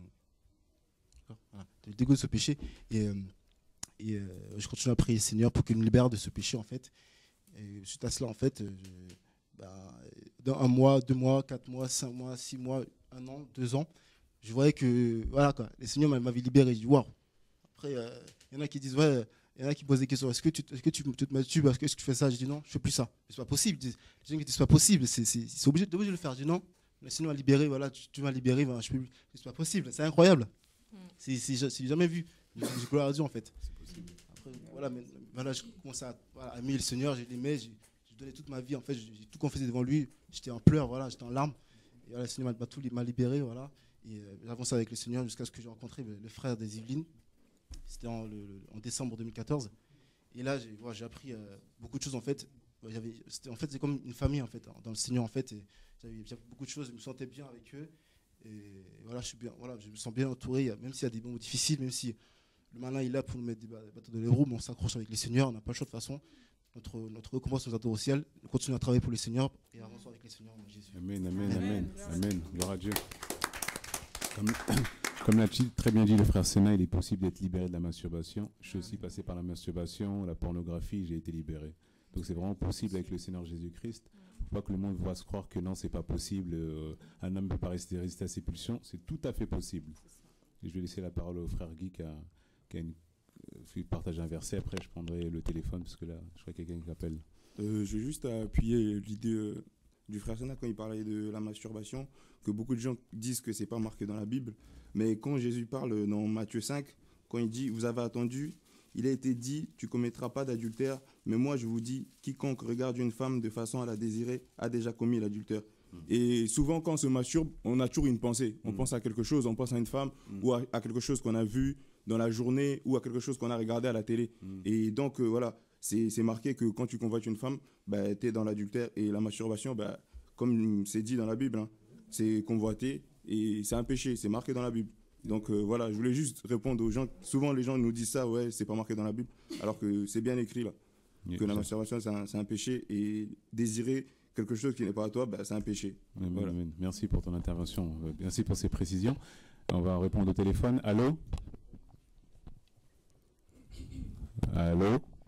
voilà, le dégoût de ce péché et, euh, et euh, je continue à prier le Seigneur pour qu'il me libère de ce péché en fait. Et suite à cela en fait, je, bah, dans un mois, deux mois, quatre mois, cinq mois, six mois, un an, deux ans, je voyais que voilà quoi, le Seigneur m'avait libéré. Je dis waouh. Après il euh, y en a qui disent ouais. Il y en a qui posent des questions. Est-ce que tu, est-ce que tu, tu te masturbes? Est-ce que tu fais ça? Je dis non, je fais plus ça. C'est pas possible. Les gens qui disent c'est pas possible. C'est, c'est, c'est obligé, obligé de le faire. Je dis non. Le Seigneur m'a libéré. Voilà, tu, tu m'as libéré. Ben, je peux. C'est pas possible. C'est incroyable. Mm. C'est, c'est, c'est jamais vu. J'ai gloire à Dieu en fait. C'est possible. Après, voilà, mais, voilà, je commence à, voilà, à aimer le Seigneur. Je l'aimais. J'ai, j'ai donné toute ma vie en fait. J'ai, j'ai tout confessé devant lui. J'étais en pleurs. Voilà, j'étais en larmes. Et voilà, le Seigneur m'a tout m'a libéré. Voilà. Et euh, j'avance avec le Seigneur jusqu'à ce que j'ai rencontré le, le frère des Yvelines. C'était en, le, en décembre deux mille quatorze. Et là, j'ai, voilà, j'ai appris euh, beaucoup de choses en fait. J'avais, c'était, en fait, c'est comme une famille en fait, dans le Seigneur en fait. Et j'avais, j'avais beaucoup de choses, je me sentais bien avec eux. Et voilà, je suis bien, voilà, je me sens bien entouré, même s'il y a des moments difficiles, même si le malin il est là pour nous mettre des bâtons de l'héros, mais on s'accroche avec les Seigneurs, on n'a pas le choix de toute façon. Notre, notre récompense nous attend au ciel. On continue à travailler pour les Seigneurs et avançons avec les Seigneurs en Jésus. Amen, amen, amen, amen. amen. Gloire à Dieu. Comme, comme l'a très bien dit le frère Sénat, il est possible d'être libéré de la masturbation. Je suis aussi passé par la masturbation, la pornographie, j'ai été libéré. Donc c'est vraiment possible avec le Seigneur Jésus-Christ. Il ne faut pas que le monde va se croire que non, c'est pas possible. Euh, un homme ne peut pas rester, résister à ses pulsions. C'est tout à fait possible. Et je vais laisser la parole au frère Guy qui a, qui a une, euh, partager un verset. Après, je prendrai le téléphone parce que là, je crois qu'il y a quelqu'un qui appelle. Euh, je vais juste appuyer l'idée euh, du frère Sénat quand il parlait de la masturbation, que beaucoup de gens disent que c'est pas marqué dans la Bible. Mais quand Jésus parle dans Matthieu cinq, quand il dit « Vous avez attendu », il a été dit « Tu commettras pas d'adultère, mais moi je vous dis, quiconque regarde une femme de façon à la désirer a déjà commis l'adultère. Mmh. » Et souvent quand on se masturbe, on a toujours une pensée. On mmh. pense à quelque chose, on pense à une femme mmh. ou à, à quelque chose qu'on a vu dans la journée ou à quelque chose qu'on a regardé à la télé. Mmh. Et donc euh, voilà, c'est, c'est marqué que quand tu convoites une femme, bah, tu es dans l'adultère. Et la masturbation, bah, comme c'est dit dans la Bible, hein, c'est convoiter et c'est un péché, c'est marqué dans la Bible. Donc euh, voilà, je voulais juste répondre aux gens. Souvent les gens nous disent ça, ouais, c'est pas marqué dans la Bible, alors que c'est bien écrit là, oui, que la masturbation c'est un, c'est un péché et désirer quelque chose qui n'est pas à toi, bah, c'est un péché. Amen, voilà. Amen. Merci pour ton intervention, merci pour ces précisions. On va répondre au téléphone. Allô? Allô?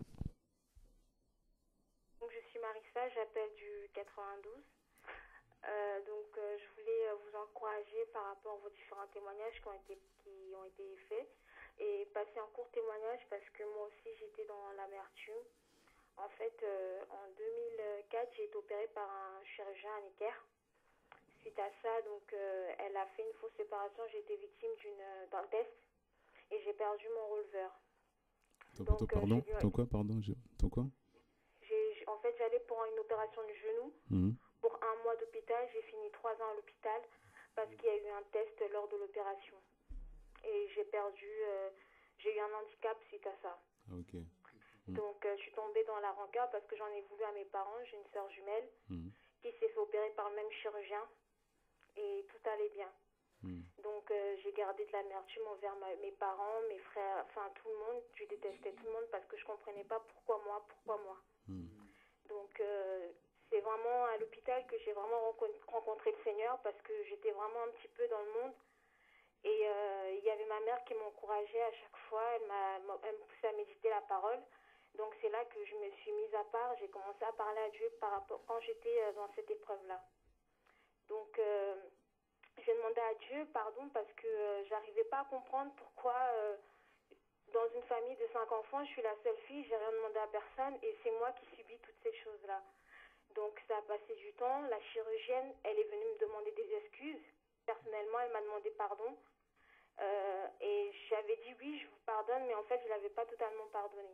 Donc, je suis Marissa, j'appelle du quatre-vingt-douze. Euh, donc euh, je voulais euh, vous encourager par rapport à vos différents témoignages qui ont été, qui ont été faits et passer un court témoignage parce que moi aussi j'étais dans l'amertume. En fait, euh, en deux mille quatre, j'ai été opérée par un chirurgien à Necker. Suite à ça, donc euh, elle a fait une fausse séparation. J'ai été victime d'une, d'un test et j'ai perdu mon releveur. Ton, donc, ton, pardon, euh, ton quoi, pardon, ton quoi j'ai, En fait, j'allais pour une opération du genou. Mmh. Pour un mois d'hôpital, j'ai fini trois ans à l'hôpital parce qu'il y a eu un test lors de l'opération. Et j'ai perdu, euh, j'ai eu un handicap suite à ça. Ok. Donc, euh, je suis tombée dans la rancœur parce que j'en ai voulu à mes parents. J'ai une sœur jumelle Mm. qui s'est fait opérer par le même chirurgien et tout allait bien. Mm. Donc, euh, j'ai gardé de l'amertume envers ma- mes parents, mes frères, enfin tout le monde. Je détestais tout le monde parce que je comprenais pas pourquoi moi, pourquoi moi. Mm. Donc, euh, c'est vraiment à l'hôpital que j'ai vraiment rencon- rencontré le Seigneur parce que j'étais vraiment un petit peu dans le monde. Et euh, il y avait ma mère qui m'encourageait à chaque fois. Elle m'a, m'a- elle me poussait à méditer la parole. Donc, c'est là que je me suis mise à part. J'ai commencé à parler à Dieu par rapport, quand j'étais euh, dans cette épreuve-là. Donc, euh, j'ai demandé à Dieu pardon parce que euh, j'arrivais pas à comprendre pourquoi euh, dans une famille de cinq enfants, je suis la seule fille, j'ai rien demandé à personne et c'est moi qui subis toutes ces choses-là. Donc ça a passé du temps, la chirurgienne, elle est venue me demander des excuses. Personnellement, elle m'a demandé pardon euh, et j'avais dit oui, je vous pardonne, mais en fait, je l'avais pas totalement pardonné.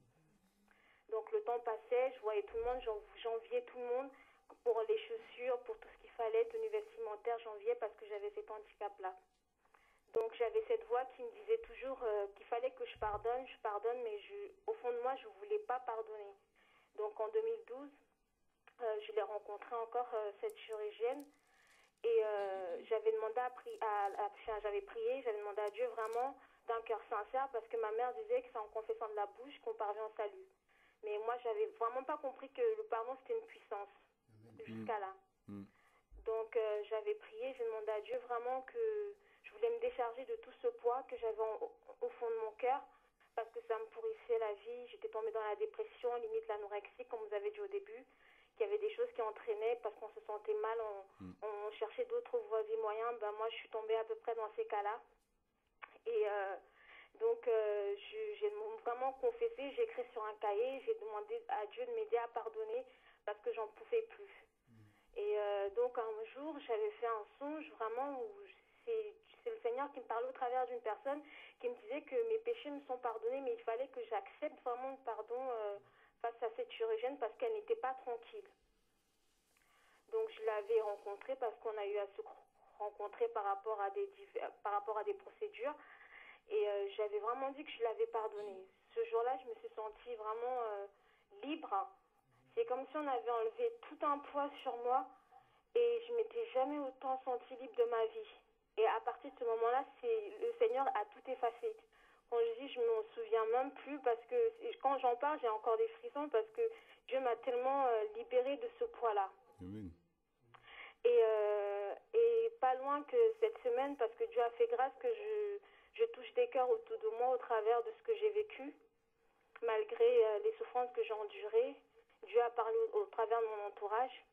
Donc le temps passait, je voyais tout le monde, j'en- j'enviais tout le monde pour les chaussures, pour tout ce qu'il fallait, tenue vestimentaire, j'enviais parce que j'avais cet handicap-là. Donc j'avais cette voix qui me disait toujours euh, qu'il fallait que je pardonne, je pardonne, mais je, au fond de moi, je ne voulais pas pardonner. Donc en deux mille douze, euh, je l'ai rencontré encore, euh, cette chirurgienne, et euh, j'avais demandé à, pri- à, à- enfin, j'avais prié, j'avais demandé à Dieu vraiment d'un cœur sincère, parce que ma mère disait que c'est en confessant de la bouche qu'on parvient au salut. Mais moi, j'avais vraiment pas compris que le pardon, c'était une puissance, jusqu'à là. Mm. Donc euh, j'avais prié, j'ai demandé à Dieu vraiment que je voulais me décharger de tout ce poids que j'avais en- au fond de mon cœur, parce que ça me pourrissait la vie. J'étais tombée dans la dépression, limite l'anorexie, comme vous avez dit au début, qu'il y avait des choses qui entraînaient parce qu'on se sentait mal, on, on cherchait d'autres voies et moyens. Ben moi, je suis tombée à peu près dans ces cas-là. Et euh, donc, euh, je- j'ai vraiment confessé, j'ai écrit sur un cahier, j'ai demandé à Dieu de m'aider à pardonner parce que j'en pouvais plus. Et euh, donc un jour, j'avais fait un songe vraiment où c'est c'est le Seigneur qui me parlait au travers d'une personne qui me disait que mes péchés me sont pardonnés, mais il fallait que j'accepte vraiment le pardon euh, face à cette chirurgienne parce qu'elle n'était pas tranquille. Donc je l'avais rencontrée parce qu'on a eu à se rencontrer par rapport à des, div- par rapport à des procédures. Et euh, j'avais vraiment dit que je l'avais pardonné. Ce jour-là, je me suis sentie vraiment euh, libre. C'est comme si on avait enlevé tout un poids sur moi et je m'étais jamais autant sentie libre de ma vie. Et à partir de ce moment-là, c'est le Seigneur a tout effacé. Quand je dis, je m'en souviens même plus parce que quand j'en parle, j'ai encore des frissons parce que Dieu m'a tellement euh, libérée de ce poids-là. Amen. Et, euh, et pas loin que cette semaine, parce que Dieu a fait grâce que je, je touche des cœurs autour de moi au travers de ce que j'ai vécu, malgré euh, les souffrances que j'ai endurées. Dieu a parlé au, au travers de mon entourage.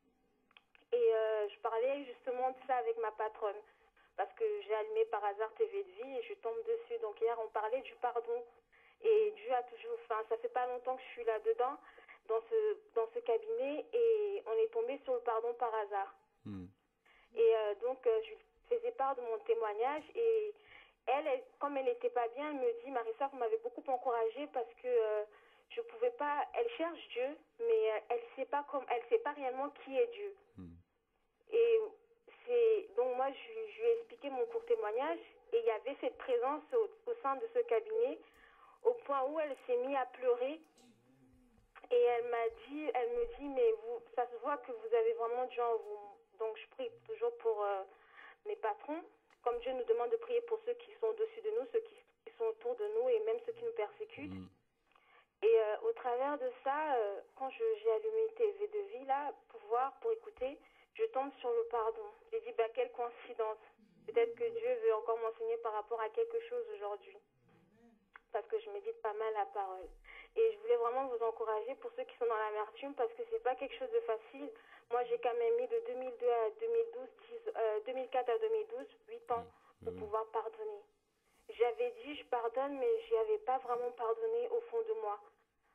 Et euh, je parlais justement de ça avec ma patronne, parce que j'ai allumé par hasard T V de vie et je tombe dessus. Donc hier, on parlait du pardon. Et Dieu a toujours... Enfin, ça fait pas longtemps que je suis là-dedans, dans ce, dans ce cabinet, et on est tombé sur le pardon par hasard. Mm. Et euh, donc, euh, je lui faisais part de mon témoignage. Et elle, elle comme elle n'était pas bien, elle me dit, Marissa, vous m'avez beaucoup encouragée parce que euh, je pouvais pas... Elle cherche Dieu, mais euh, elle sait pas comme, elle sait pas réellement qui est Dieu. Mm. Et c'est donc moi, je, je lui ai expliqué mon court témoignage. Et il y avait cette présence au, au sein de ce cabinet, au point où elle s'est mise à pleurer. Et elle m'a dit, elle me dit, mais vous, ça se voit que vous avez vraiment Dieu en vous. Donc je prie toujours pour euh, mes patrons, comme Dieu nous demande de prier pour ceux qui sont au-dessus de nous, ceux qui, qui sont autour de nous et même ceux qui nous persécutent. Mm. Et euh, au travers de ça, euh, quand je- j'ai allumé T V de vie, là, pour voir, pour écouter, je tombe sur le pardon. J'ai dit, bah quelle coïncidence. Peut-être que Dieu veut encore m'enseigner par rapport à quelque chose aujourd'hui. Parce que je médite pas mal la parole. Et je voulais vraiment vous encourager pour ceux qui sont dans l'amertume, parce que c'est pas quelque chose de facile. Moi, j'ai quand même mis de deux mille deux à deux mille douze, dix, euh, deux mille quatre à deux mille douze, huit ans pour pouvoir pardonner. J'avais dit je pardonne, mais je n'avais pas vraiment pardonné au fond de moi.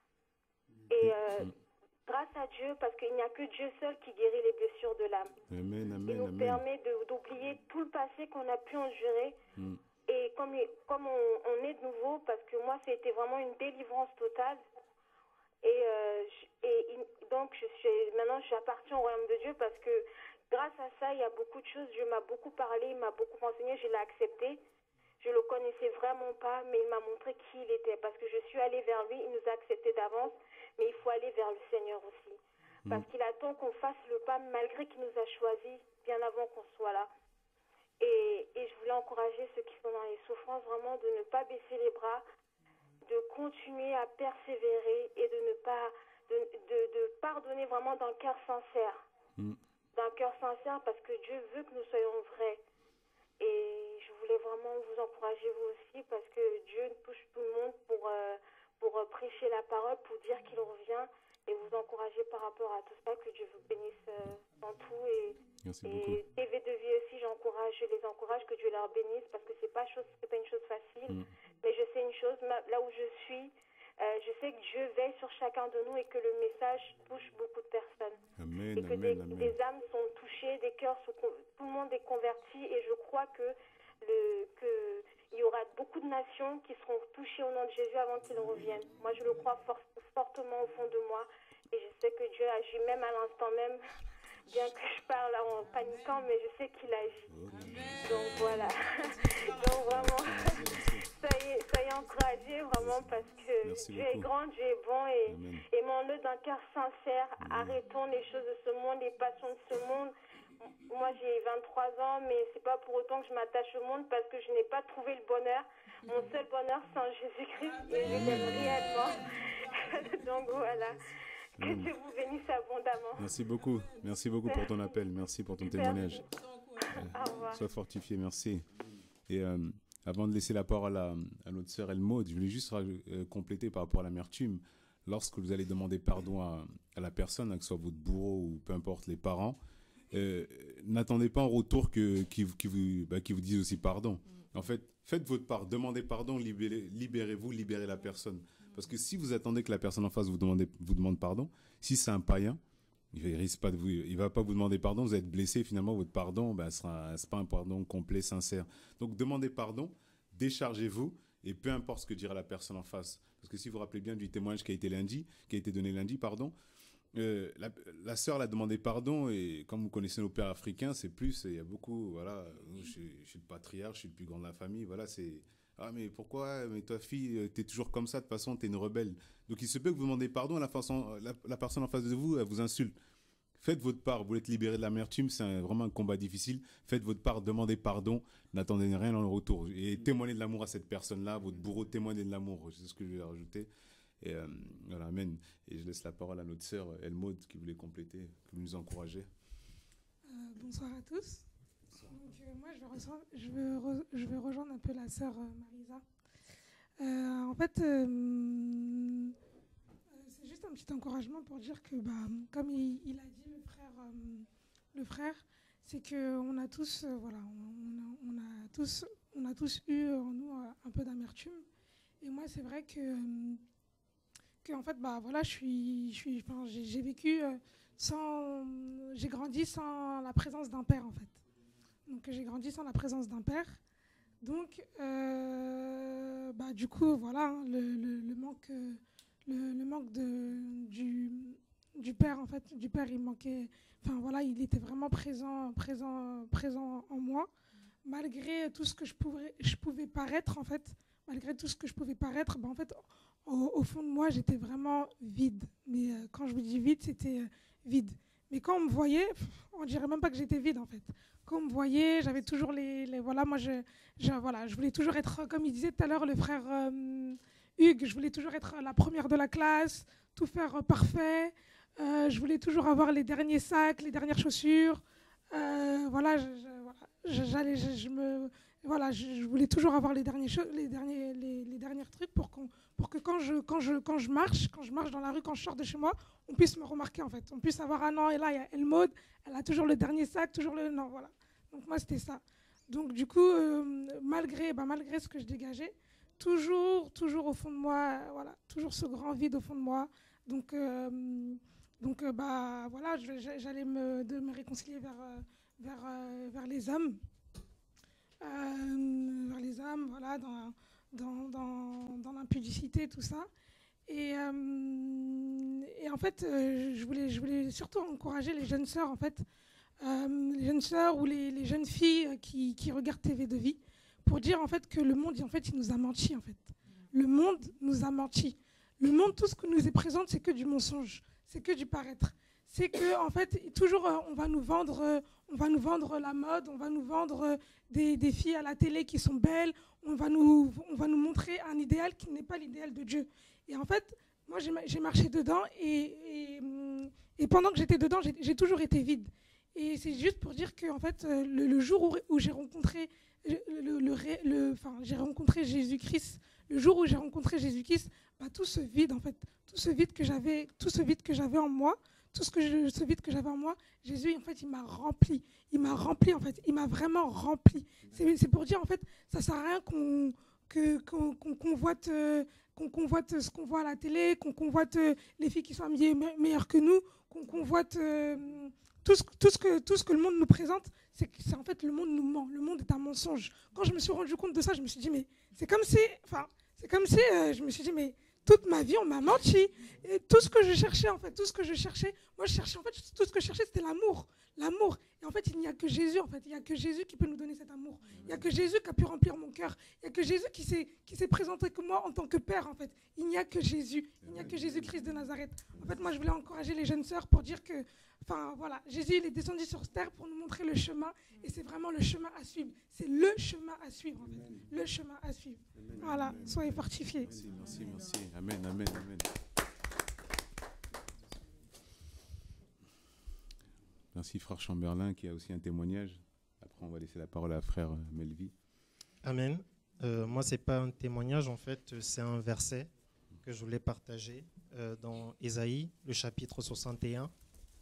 Et euh, grâce à Dieu, parce qu'il n'y a que Dieu seul qui guérit les blessures de l'âme. Amen, amen, Il nous amen. permet de- d'oublier tout le passé qu'on a pu endurer. Mm. Et comme, comme on, on est de nouveau, parce que moi, c'était vraiment une délivrance totale. Et, euh, je- et il- donc, je suis, maintenant, j'appartiens au royaume de Dieu parce que grâce à ça, il y a beaucoup de choses. Dieu m'a beaucoup parlé, il m'a beaucoup enseigné, je l'ai accepté. Je je le connaissais vraiment pas, mais il m'a montré qui il était. Parce que je suis allée vers lui, il nous a acceptés d'avance, mais il faut aller vers le Seigneur aussi. Mm. Parce qu'il attend qu'on fasse le pas, malgré qu'il nous a choisis bien avant qu'on soit là. Et, et je voulais encourager ceux qui sont dans les souffrances, vraiment de ne pas baisser les bras, de continuer à persévérer et de ne pas, de, de, de pardonner vraiment d'un cœur sincère. Mm. D'un cœur sincère, parce que Dieu veut que nous soyons vrais. Et je voulais vraiment vous encourager vous aussi, parce que Dieu touche tout le monde pour, euh, pour euh, prêcher la parole, pour dire qu'il revient, et vous encourager par rapport à tout ça, que Dieu vous bénisse euh, dans tout. Et, Merci et beaucoup. T V de vie aussi, j'encourage, je les encourage, que Dieu leur bénisse, parce que c'est pas chose, c'est pas une chose facile. Mm. Mais je sais une chose, ma- là où je suis, euh, je sais que Dieu veille sur chacun de nous et que le message touche beaucoup de personnes. Amen, Et que amen, des, amen. des âmes sont touchées, des cœurs sont con- tout le monde est converti, et je crois que le que il y aura beaucoup de nations qui seront touchées au nom de Jésus avant qu'il revienne. Moi, je le crois fort- fortement au fond de moi, et je sais que Dieu agit même à l'instant même, bien que je parle en paniquant, mais je sais qu'il agit. Donc voilà. Donc vraiment, soyez, soyez encouragés vraiment, parce que Merci Dieu est beaucoup. grand, Dieu est bon, et Amen. aimons-le d'un cœur sincère. Arrêtons les choses de ce monde, les passions de ce monde. Moi, j'ai vingt-trois ans, mais c'est pas pour autant que je m'attache au monde, parce que je n'ai pas trouvé le bonheur. Mon seul bonheur, c'est en Jésus-Christ, et je l'aime réellement. Donc voilà. Que Amen. Dieu vous bénisse abondamment. Merci beaucoup. Merci beaucoup pour ton appel. Merci pour ton Super. témoignage. Au revoir. Sois fortifié, merci. Et euh, avant de laisser la parole à, à notre sœur Elmaude, je voulais juste raj- euh, compléter par rapport à l'amertume. Lorsque vous allez demander pardon à, à la personne, hein, que ce soit votre bourreau ou peu importe les parents, euh, n'attendez pas en retour que, qu'ils vous, qu'ils vous, bah, qu'ils vous disent aussi pardon. En fait, faites votre part, demandez pardon, libérez, libérez-vous, libérez la personne. Parce que si vous attendez que la personne en face vous, demandez, vous demande pardon, si c'est un païen, il ne risque pas de vous, il va pas vous demander pardon, vous êtes blessé, finalement votre pardon, ben, ce sera, c'est pas un pardon complet, sincère. Donc demandez pardon, déchargez-vous, et peu importe ce que dira la personne en face. Parce que si vous vous rappelez bien du témoignage qui a été lundi, qui a été donné lundi, pardon, euh, la, la sœur l'a demandé pardon, et comme vous connaissez nos pères africains, c'est plus, il y a beaucoup, voilà, je, suis- je suis le patriarche, je suis le plus grand de la famille, voilà, c'est, ah mais pourquoi, mais toi fille, t'es toujours comme ça, de toute façon, t'es une rebelle. Donc il se peut que vous demandez pardon, la, façon, la, la personne en face de vous, elle vous insulte. Faites votre part, vous voulez être libéré de l'amertume, c'est un- vraiment un combat difficile. Faites votre part, demandez pardon, n'attendez rien dans le retour. Et témoignez de l'amour à cette personne-là, votre bourreau, témoignez de l'amour, c'est ce que je vais rajouter. Et euh, voilà, amen. Et je laisse la parole à notre sœur Elmaude qui voulait compléter, qui voulait nous encourager. Euh, bonsoir à tous. Donc, euh, moi, je vais, rejoindre, je, vais re- je vais rejoindre un peu la sœur euh, Marisa. Euh, en fait, euh, euh, c'est juste un petit encouragement pour dire que, bah, comme il, il a dit, le frère, euh, le frère, c'est qu'on a tous, euh, voilà, on, on a, on a tous, on a tous eu en nous euh, un peu d'amertume. Et moi, c'est vrai que, euh, que en fait, bah, voilà, je suis, je suis, enfin, j'ai, j'ai vécu euh, sans, j'ai grandi sans la présence d'un père, en fait. Donc, j'ai grandi sans la présence d'un père. Donc, euh, bah, du coup, voilà, hein, le, le, le manque, euh, le, le manque de, du, du père, en fait, du père, il manquait. Enfin, voilà, il était vraiment présent, présent, présent en moi, malgré tout ce que je pouvais, je pouvais paraître, en fait, malgré tout ce que je pouvais paraître, bah, en fait, au, au fond de moi, j'étais vraiment vide. Mais euh, quand je vous dis vide, c'était euh, vide. Mais quand on me voyait, on dirait même pas que j'étais vide, en fait. Quand on me voyait, j'avais toujours les, les voilà, moi je, je, voilà, je voulais toujours être, comme il disait tout à l'heure le frère euh, Hugues, je voulais toujours être la première de la classe, tout faire euh, parfait. Euh, je voulais toujours avoir les derniers sacs, les dernières chaussures. Euh, voilà, je, je, voilà, je, j'allais, je, je me, voilà, je, je voulais toujours avoir les derniers, cho- les derniers, les, les derniers trucs pour qu'on, pour que quand je, quand je, quand je marche, quand je marche dans la rue, quand je sors de chez moi, on puisse me remarquer en fait, on puisse avoir un an et là il y a Elmaude, elle a toujours le dernier sac, toujours le, non voilà. Donc moi c'était ça. Donc du coup, euh, malgré, bah, malgré ce que je dégageais, toujours, toujours au fond de moi, euh, voilà, toujours ce grand vide au fond de moi. Donc, euh, donc euh, bah voilà, je- je- j'allais me, de me réconcilier vers, euh, vers, euh, vers les hommes, euh, vers les hommes, voilà, dans, dans, dans, dans l'impudicité, tout ça. Et, euh, et en fait, euh, je voulais, je voulais surtout encourager les jeunes sœurs, en fait, euh, les jeunes sœurs ou les, les jeunes filles qui, qui regardent T V de vie, pour dire en fait que le monde, en fait, il nous a menti en fait. Le monde nous a menti. Le monde, tout ce que nous est présent, c'est que du mensonge, c'est que du paraître. C'est que en fait, toujours, euh, on va nous vendre, euh, on va nous vendre la mode, on va nous vendre euh, des, des filles à la télé qui sont belles, on va nous, on va nous montrer un idéal qui n'est pas l'idéal de Dieu. Et en fait, moi, j'ai, j'ai marché dedans et, et, et pendant que j'étais dedans, j'ai, j'ai toujours été vide. Et c'est juste pour dire que en fait, euh, le, le jour où, où j'ai rencontré, le, le, le, le, enfin, j'ai rencontré Jésus-Christ, le jour où j'ai rencontré Jésus-Christ, bah, tout ce vide en fait, tout ce vide que j'avais, tout ce vide que j'avais en moi, tout ce que je, ce vide que j'avais en moi, Jésus en fait, il m'a rempli, il m'a rempli en fait, il m'a vraiment rempli. C'est, c'est pour dire en fait, ça sert à rien qu'on que, qu'on, qu'on convoite, euh, qu'on convoite ce qu'on voit à la télé, qu'on convoite euh, les filles qui sont habillées me- meilleures que nous, qu'on convoite euh, tout, ce, tout, ce que, tout ce que le monde nous présente, c'est que c'est en fait le monde nous ment, le monde est un mensonge. Quand je me suis rendu compte de ça, je me suis dit mais c'est comme si, enfin, c'est comme si euh, je me suis dit mais toute ma vie on m'a menti. Et tout ce que je cherchais en fait, tout ce que je cherchais, moi je cherchais en fait tout ce que je cherchais c'était l'amour, l'amour. Et en fait il n'y a que Jésus en fait, il n'y a que Jésus qui peut nous donner cet amour. Il n'y a que Jésus qui a pu remplir mon cœur. Il n'y a que Jésus qui s'est qui s'est présenté comme moi en tant que père en fait. Il n'y a que Jésus, il n'y a que Jésus-Christ de Nazareth. En fait moi je voulais encourager les jeunes sœurs pour dire que Enfin voilà, Jésus il est descendu sur terre pour nous montrer le chemin et c'est vraiment le chemin à suivre. C'est le chemin à suivre en fait. Le chemin à suivre. Voilà, soyez fortifiés. Merci, merci, merci. Amen, amen, amen. Merci frère Chamberlain qui a aussi un témoignage. Après on va laisser la parole à frère Melvy. Amen. Euh, moi c'est pas un témoignage en fait, c'est un verset que je voulais partager euh, dans Ésaïe, le chapitre soixante et un.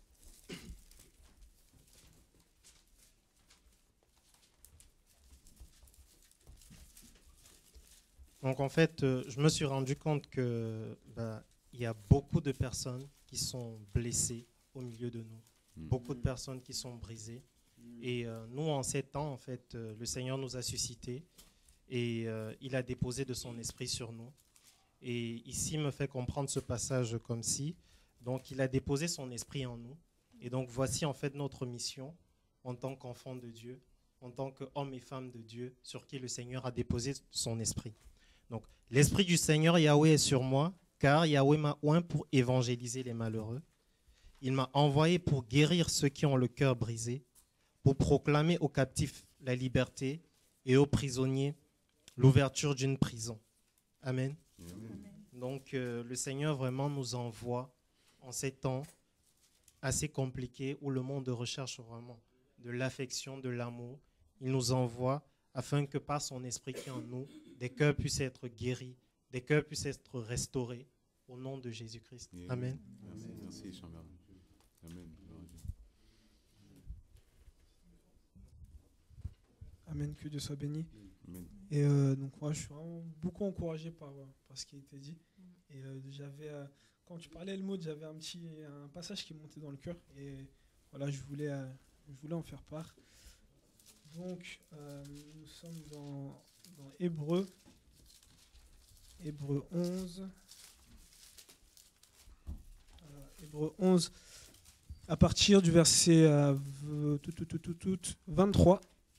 Donc en fait, euh, je me suis rendu compte que bah, il y a beaucoup de personnes qui sont blessées au milieu de nous, mmh. beaucoup de personnes qui sont brisées. Mmh. Et euh, nous, en ces temps, en fait, euh, le Seigneur nous a suscités et euh, il a déposé de son esprit sur nous. Et ici, il me fait comprendre ce passage comme si, donc il a déposé son esprit en nous. Et donc voici en fait notre mission en tant qu'enfants de Dieu, en tant qu'hommes et femmes de Dieu, sur qui le Seigneur a déposé son esprit. Donc, l'esprit du Seigneur Yahweh est sur moi, car Yahweh m'a oint pour évangéliser les malheureux. Il m'a envoyé pour guérir ceux qui ont le cœur brisé, pour proclamer aux captifs la liberté et aux prisonniers l'ouverture d'une prison. Amen. Amen. Donc, euh, le Seigneur vraiment nous envoie en ces temps assez compliqués où le monde recherche vraiment de l'affection, de l'amour. Il nous envoie afin que par son esprit qui est en nous, des cœurs puissent être guéris, des cœurs puissent être restaurés au nom de Jésus-Christ. Amen. Merci, merci Chamberlain. Amen. Amen, que Dieu soit béni. Amen. Et euh, donc moi je suis vraiment beaucoup encouragé par, par ce qui a été dit. Et euh, j'avais, euh, quand tu parlais le mot, j'avais un petit un passage qui montait dans le cœur. Et voilà, je voulais, euh, je voulais en faire part. Donc, euh, nous sommes dans, dans Hébreux, Hébreux onze. Euh, Hébreux onze, à partir du verset euh, tout, tout, tout, tout, tout, vingt-trois.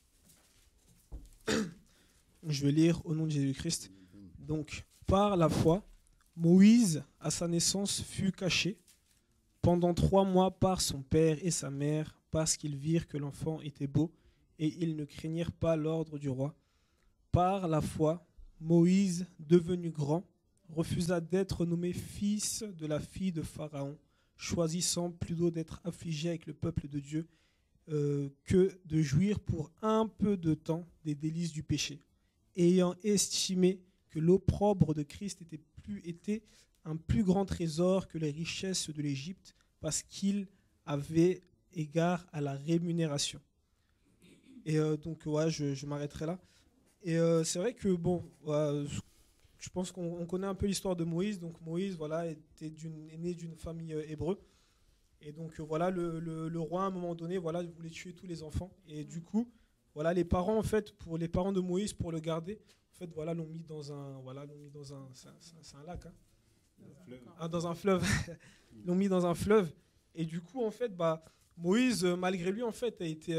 Je vais lire au nom de Jésus-Christ. Donc, par la foi, Moïse, à sa naissance, fut caché pendant trois mois par son père et sa mère, parce qu'ils virent que l'enfant était beau, et ils ne craignirent pas l'ordre du roi. Par la foi, Moïse, devenu grand, refusa d'être nommé fils de la fille de Pharaon, choisissant plutôt d'être affligé avec le peuple de Dieu euh, que de jouir pour un peu de temps des délices du péché, ayant estimé que l'opprobre de Christ était, plus, était un plus grand trésor que les richesses de l'Égypte, parce qu'il avait égard à la rémunération. Et euh, donc, ouais, je, je m'arrêterai là. Et euh, c'est vrai que, bon, ouais, je pense qu'on on connaît un peu l'histoire de Moïse. Donc, Moïse, voilà, était d'une, est né d'une famille euh, hébreu. Et donc, euh, voilà, le, le, le roi, à un moment donné, voilà, voulait tuer tous les enfants. Et du coup, voilà, les parents, en fait, pour les parents de Moïse, pour le garder, en fait, voilà, l'ont mis dans un, voilà, l'ont mis dans un, c'est un, c'est un lac, hein. Ah, dans un fleuve. Ils l'ont mis dans un fleuve. Et du coup, en fait, bah, Moïse, euh, malgré lui, en fait, a été... Euh,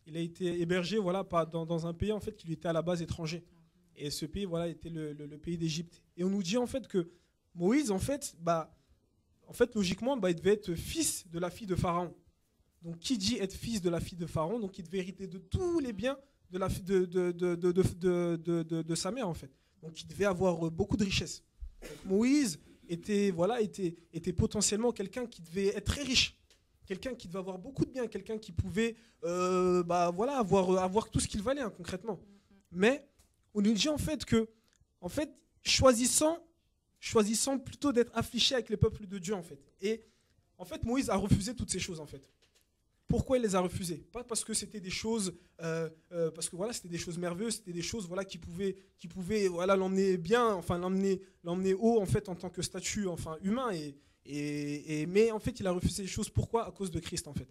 il a été hébergé voilà, pas dans, dans un pays en fait, qui lui était à la base étranger. Et ce pays voilà, était le, le, le pays d'Égypte. Et on nous dit en fait que Moïse, en fait, bah, en fait logiquement, bah, il devait être fils de la fille de Pharaon. Donc qui dit être fils de la fille de Pharaon, donc il devait hériter de tous les biens de, la, de, de, de, de, de, de, de, de, de sa mère en fait. Donc il devait avoir beaucoup de richesses. Donc, Moïse était, voilà, était, était potentiellement quelqu'un qui devait être très riche. Quelqu'un qui devait avoir beaucoup de biens, quelqu'un qui pouvait euh, bah, voilà, avoir, avoir tout ce qu'il valait hein, concrètement. Mais on nous dit en fait que, en fait, choisissant, choisissant plutôt d'être affiché avec les peuples de Dieu en fait. Et en fait, Moïse a refusé toutes ces choses en fait. Pourquoi il les a refusées? Pas parce que c'était des choses, euh, euh, parce que voilà, c'était des choses merveilleuses, c'était des choses voilà qui pouvaient, qui pouvaient voilà l'emmener bien, enfin l'emmener, l'emmener haut en fait en tant que statut enfin humain et Et, et, mais en fait, il a refusé les choses. Pourquoi? À cause de Christ, en fait.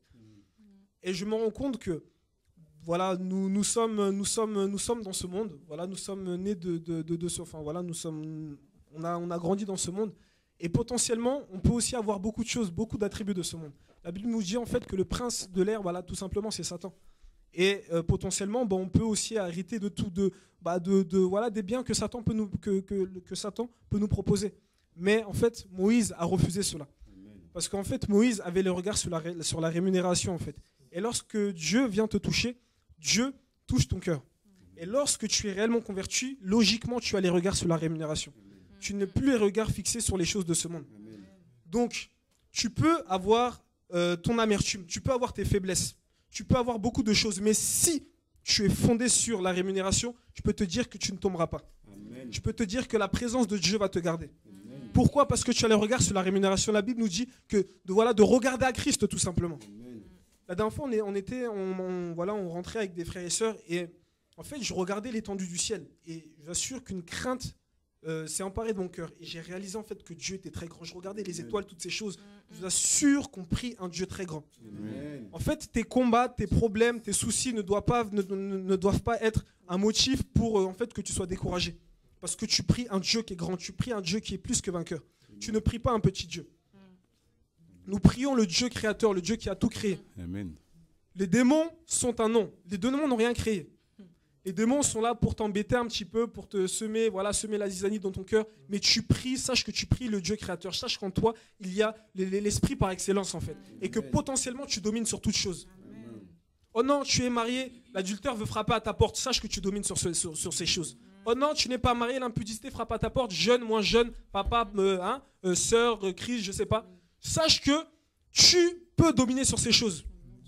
Et je me rends compte que, voilà, nous, nous, sommes, nous, sommes, nous sommes dans ce monde. Voilà, nous sommes nés de, de, de, de ce... Enfin, voilà, nous sommes... On a, on a grandi dans ce monde. Et potentiellement, on peut aussi avoir beaucoup de choses, beaucoup d'attributs de ce monde. La Bible nous dit, en fait, que le prince de l'air, voilà, tout simplement, c'est Satan. Et euh, potentiellement, bah, on peut aussi hériter de tout, de, bah, de, de, voilà, des biens que Satan peut nous, que, que, que Satan peut nous proposer. Mais en fait, Moïse a refusé cela. Parce qu'en fait, Moïse avait le regard sur la, sur la rémunération. En fait. Et lorsque Dieu vient te toucher, Dieu touche ton cœur. Et lorsque tu es réellement converti, logiquement, tu as les regards sur la rémunération. Tu n'as plus les regards fixés sur les choses de ce monde. Donc, tu peux avoir euh, ton amertume, tu peux avoir tes faiblesses, tu peux avoir beaucoup de choses. Mais si tu es fondé sur la rémunération, je peux te dire que tu ne tomberas pas. Je peux te dire que la présence de Dieu va te garder. Pourquoi? Parce que tu as le regard sur la rémunération. La Bible nous dit que de, voilà, de regarder à Christ tout simplement. Amen. La dernière fois, on, est, on, était, on, on, voilà, on rentrait avec des frères et sœurs et en fait, je regardais l'étendue du ciel et j'assure qu'une crainte euh, s'est emparée de mon cœur et j'ai réalisé en fait que Dieu était très grand. Je regardais les étoiles, toutes ces choses. Je vous assure qu'on prie un Dieu très grand. Amen. En fait, tes combats, tes problèmes, tes soucis ne doivent pas, ne, ne, ne doivent pas être un motif pour euh, en fait, que tu sois découragé. Parce que tu pries un Dieu qui est grand, tu pries un Dieu qui est plus que vainqueur. Tu ne pries pas un petit Dieu. Nous prions le Dieu créateur, le Dieu qui a tout créé. Amen. Les démons sont un nom. Les démons n'ont rien créé. Les démons sont là pour t'embêter un petit peu, pour te semer, voilà, semer la zizanie dans ton cœur. Mais tu pries, sache que tu pries le Dieu créateur. Sache qu'en toi, il y a l'esprit par excellence en fait. Et que potentiellement, tu domines sur toute chose. Oh non, tu es marié, l'adultère veut frapper à ta porte. Sache que tu domines sur, ce, sur, sur ces choses. Oh non, tu n'es pas marié, l'impudicité frappe à ta porte, jeune, moins jeune, papa, euh, hein, euh, sœur, euh, crise, je sais pas. Sache que tu peux dominer sur ces choses.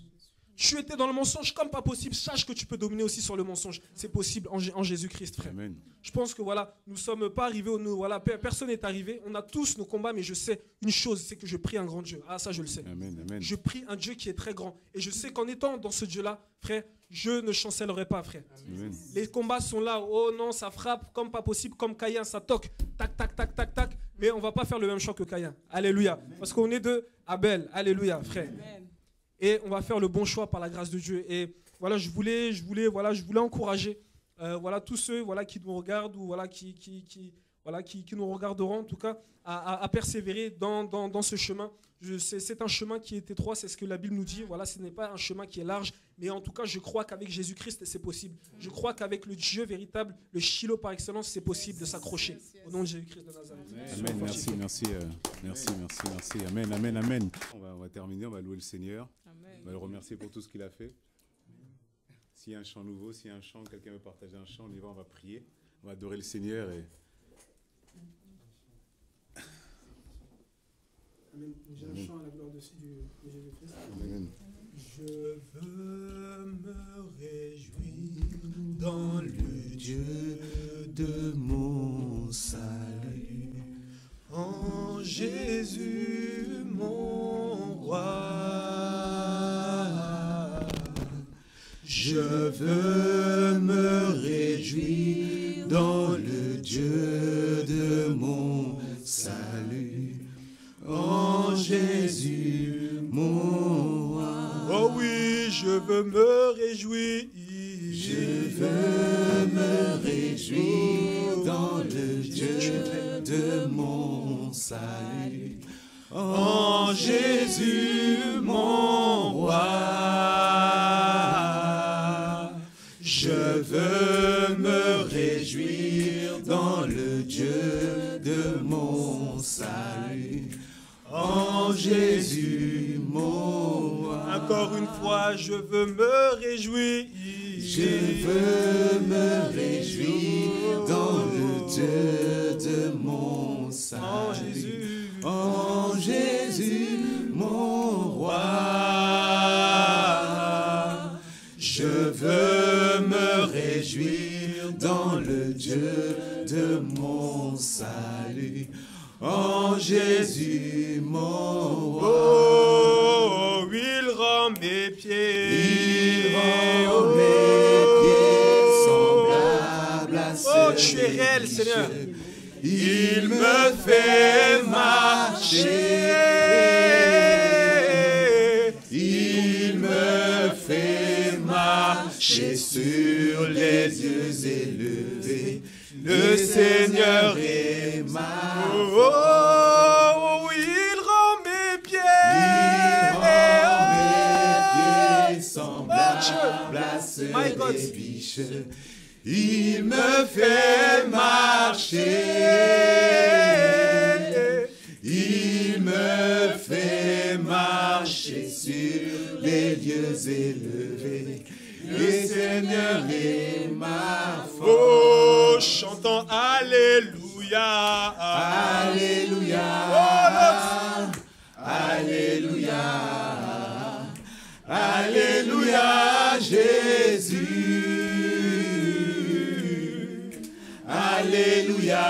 Tu étais dans le mensonge comme pas possible, sache que tu peux dominer aussi sur le mensonge. C'est possible en, en Jésus-Christ, frère. Amen. Je pense que voilà, nous ne sommes pas arrivés, au, nous, voilà, personne n'est arrivé, on a tous nos combats, mais je sais une chose, c'est que je prie un grand Dieu. Ah, ça je le sais. Amen, amen. Je prie un Dieu qui est très grand. Et je sais qu'en étant dans ce Dieu-là, frère, je ne chancellerai pas, frère. Amen. Les combats sont là, oh non, ça frappe comme pas possible, comme Caïn, ça toque, tac, tac, tac, tac, tac. Mais on ne va pas faire le même chant que Caïn. Alléluia. Parce qu'on est de Abel. Alléluia, frère. Amen. Et on va faire le bon choix par la grâce de Dieu. Et voilà, je voulais, je voulais, voilà, je voulais encourager euh, voilà, tous ceux voilà, qui nous regardent ou voilà, qui, qui, qui, voilà, qui, qui nous regarderont en tout cas à, à, à persévérer dans, dans, dans ce chemin. C'est un chemin qui est étroit, c'est ce que la Bible nous dit. Voilà, ce n'est pas un chemin qui est large, mais en tout cas, je crois qu'avec Jésus-Christ, c'est possible. Je crois qu'avec le Dieu véritable, le Shiloh par excellence, c'est possible de s'accrocher. Au nom de Jésus-Christ de Nazareth. Amen. Amen. Merci, merci, euh, merci, merci, merci. Amen, amen, amen. On va, on va terminer, on va louer le Seigneur. Amen. On va le remercier pour tout ce qu'il a fait. S'il y a un chant nouveau, s'il y a un chant, quelqu'un veut partager un chant, on y va, on va prier. On va adorer le Seigneur et... Amen. J'ai un chant à la gloire de Jésus-Christ. Amen. Je veux me réjouir dans le Dieu de mon salut, en Jésus mon roi. Je veux me réjouir dans le Dieu de mon salut, en Jésus mon roi. Oh oui, je veux me réjouir. Je veux me réjouir dans le Dieu de mon salut, en Jésus mon roi. veux me réjouir dans le Dieu de mon salut, en Jésus mon roi. Encore une fois, je veux me réjouir. Je veux me réjouir dans le Dieu de mon salut, en Jésus, en Jésus mon roi. Je veux me réjouir dans le Dieu de mon salut, en Jésus mon roi. Oh, il rend mes pieds, il rend mes pieds semblables à ceux oh, tu es réel, Seigneur. Il me fait marcher, il me fait marcher sur les lieux élevés. Le Seigneur est ma oh, oh, il rend mes pieds, il rend mes pieds semblables à ceux des biches. Il me fait marcher, il me fait marcher sur les lieux élevés. Le Seigneur est ma force. Oh, chantons Alléluia, Alléluia, oh, Alléluia, Alléluia, Jésus. Alléluia,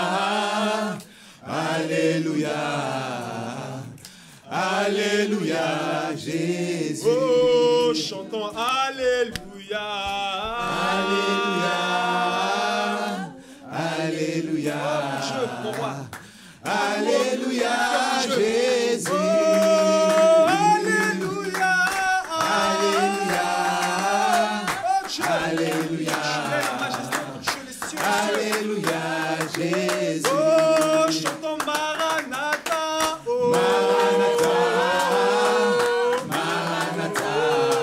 Alléluia, Alléluia, Jésus. Oh, chantons Alléluia, Alléluia, Alléluia, Dieu, mon roi. Alléluia, Jésus. Oh, Alléluia, Alléluia, oh, Dieu. Alléluia, Alléluia, Jésus. Oh, chantons Maranatha, oh, Maranatha, Maranatha,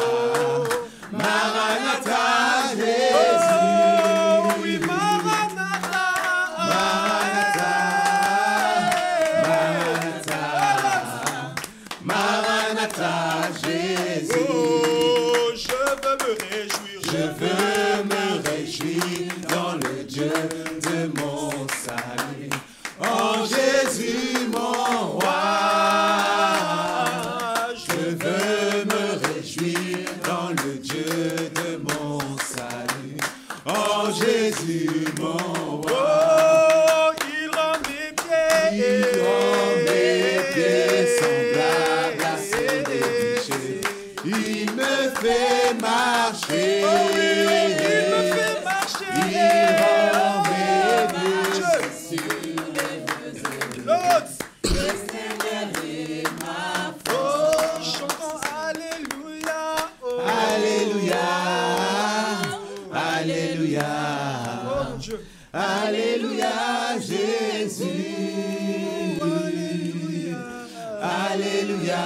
Maranatha, Jésus. oh, oui, Maranatha, Maranatha, Maranatha, Maranatha, Jésus. oh, je veux me réjouir, je veux me réjouir dans le Dieu de mon salut, en Jésus mon roi. Je veux me réjouir dans le Dieu de mon salut, en Jésus mon roi. oh, il rend mes pieds, Il rend mes pieds semblables à ceux des biches. Il me fait marcher. oh, oui, il me fait marcher, Il rend mes pieds sur les lieux l'autre. Le Seigneur est ma Oh, force. chantons Alléluia, oh, Alléluia, Alléluia, oh, mon Dieu. Alléluia, Jésus. Alléluia,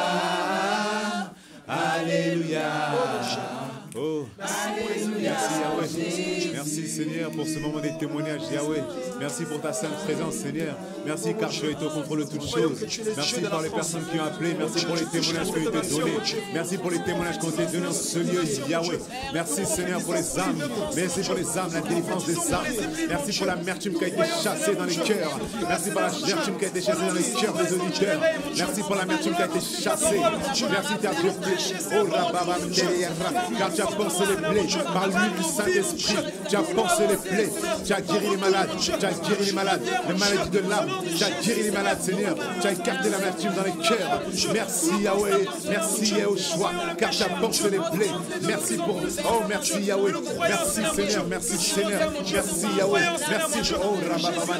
Alléluia. Oh, Alléluia, Yahweh. Merci Seigneur pour ce moment des témoignages, Yahweh. Merci pour ta sainte présence, Seigneur. Merci car tu es au contrôle de toutes choses. Merci pour les personnes qui ont appelé. Merci pour les témoignages qui ont été donnés. Merci pour les témoignages qui ont été donnés en ce lieu, Yahweh. Merci Seigneur pour les âmes. Merci pour les âmes, la délivrance des âmes. Merci pour l'amertume qui a été chassée dans les cœurs. Merci pour l'amertume qui a été chassée dans les cœurs des auditeurs. Merci pour l'amertume qui a été chassée. Merci car Dieu plaît. Oh, Rababa, car tu as pensé les plaies par l'huile du Saint-Esprit. Tu as pensé les plaies. Tu as guéri les malades. Tu as guéri les malades. Les maladies de l'âme. Tu as guéri les malades, Seigneur. Tu as écarté l'amertume dans les cœurs. Merci Yahweh. Merci Yahushua. Car tu as pensé les plaies. Merci pour. Oh, merci Yahweh. Merci Seigneur. Merci Seigneur. Merci Yahweh. Merci. Oh, Rababa,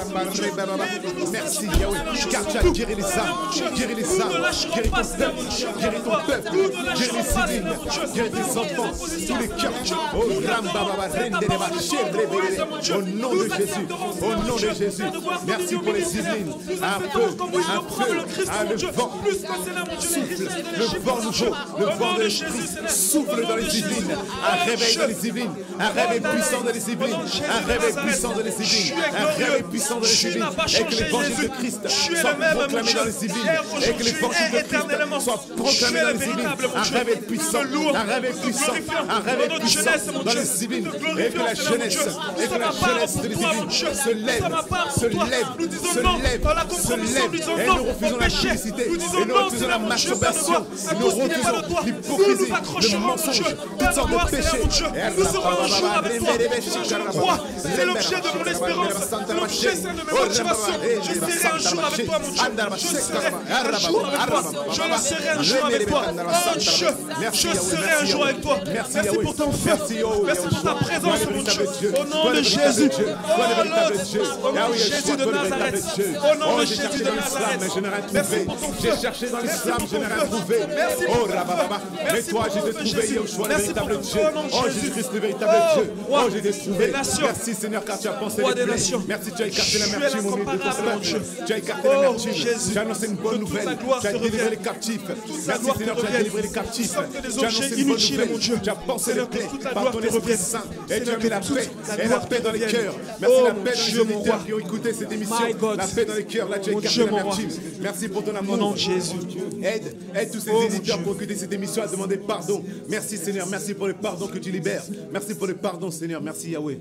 merci Yahweh. Car tu as guéri les âmes. Guéri les âmes. Guéri ton peuple. Guéri ton peuple. Guéri les civils. Guéri tes enfants. enfants, tous les cœurs. Oh, Rambababa, Rendereba, Chedrebele. Au nom de Jésus, au nom de Jésus. Merci pour les Yvelines. Un peu, un peu, un le vent. Souffle, le vent nouveau, le vent de l'esprit. Souffle dans les Yvelines. Un réveil dans les Yvelines. Un réveil puissant dans les Yvelines. Un réveil puissant dans les Yvelines. Un réveil puissant dans les Yvelines. Et que l'évangile de Christ soit proclamé dans les Yvelines. Et que l'évangile de Christ soit proclamé dans les Yvelines. Un réveil puissant, un réveil puissant, un réveil puissant dans les Yvelines. Et que la jeunesse, et que la jeunesse de les Yvelines se lève, se lève, se lève, se lève. Et nous refusons la publicité, et nous refusons la masturbation, et nous refusons l'hypocrisie, le mensonge, toutes sortes de péchés. Nous serons un jour avec toi. Je crois, c'est l'objet de mon espérance. L'objet, c'est de ma motivation. Je serai un jour avec toi, mon Dieu. Je serai un jour avec toi. Je le serai un jour avec toi. Oh Dieu, je serai un jour avec toi. Merci pour ton feu. Merci pour ta présence, mon Dieu. Au nom de Jésus. Au nom de Jésus de Nazareth. Au nom de Jésus de Nazareth. Merci pour ton feu. J'ai cherché dans l'islam, je n'ai rien trouvé. Oh Rababa, mais toi j'ai trouvé Yeshua, le véritable Dieu. Oh Jésus-Christ, le véritable Dieu. Oh j'ai trouvé. Merci Seigneur, car tu as pensé les plaies. Merci, tu as écarté l'amertume au milieu de ton peuple. Tu as écarté l'amertume. Tu as annoncé une bonne nouvelle. Tu as délivré les captifs. Merci Seigneur, tu as délivré les captifs. Tu as annoncé une bonne nouvelle. Tu as pensé les plaies par ton Esprit Saint. Et tu as mis la paix. Et la paix dans les cœurs. Merci la paix dans les auditeurs qui ont écouté cette émission. La paix dans les cœurs. Là, tu as écarté l'amertume. Merci pour ton amour. Nom de Jésus. Aide, aide tous ces éditeurs qui ont écouté cette émission à demander pardon. Merci Seigneur, merci pour le pardon que tu libères. Merci pour le pardon Seigneur, merci Yahweh.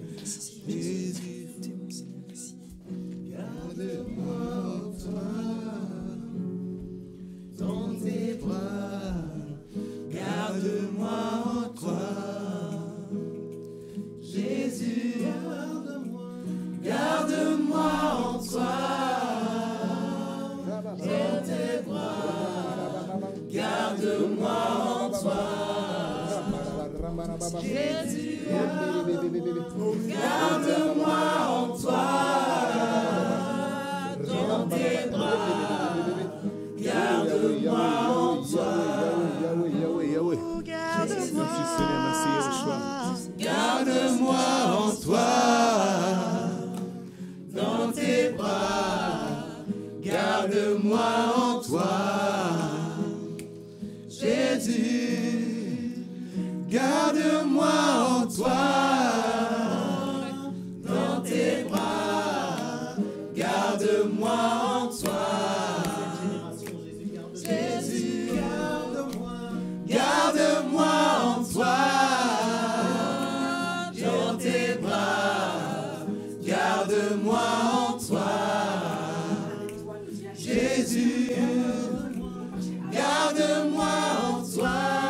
Dans tes bras, garde-moi en toi. Jésus, garde-moi en toi. Dans tes bras, garde-moi en toi. Jésus, garde-moi en toi. Dans tes bras, garde-moi en toi. Merci Seigneur, merci Yeshua. Garde-moi en toi. Dans tes bras, garde-moi en toi. Jésus, garde-moi en toi. Dans tes bras, garde-moi en toi. Jésus, garde-moi, garde-moi en toi. Dans tes bras, garde-moi en toi. Jésus, garde-moi en toi.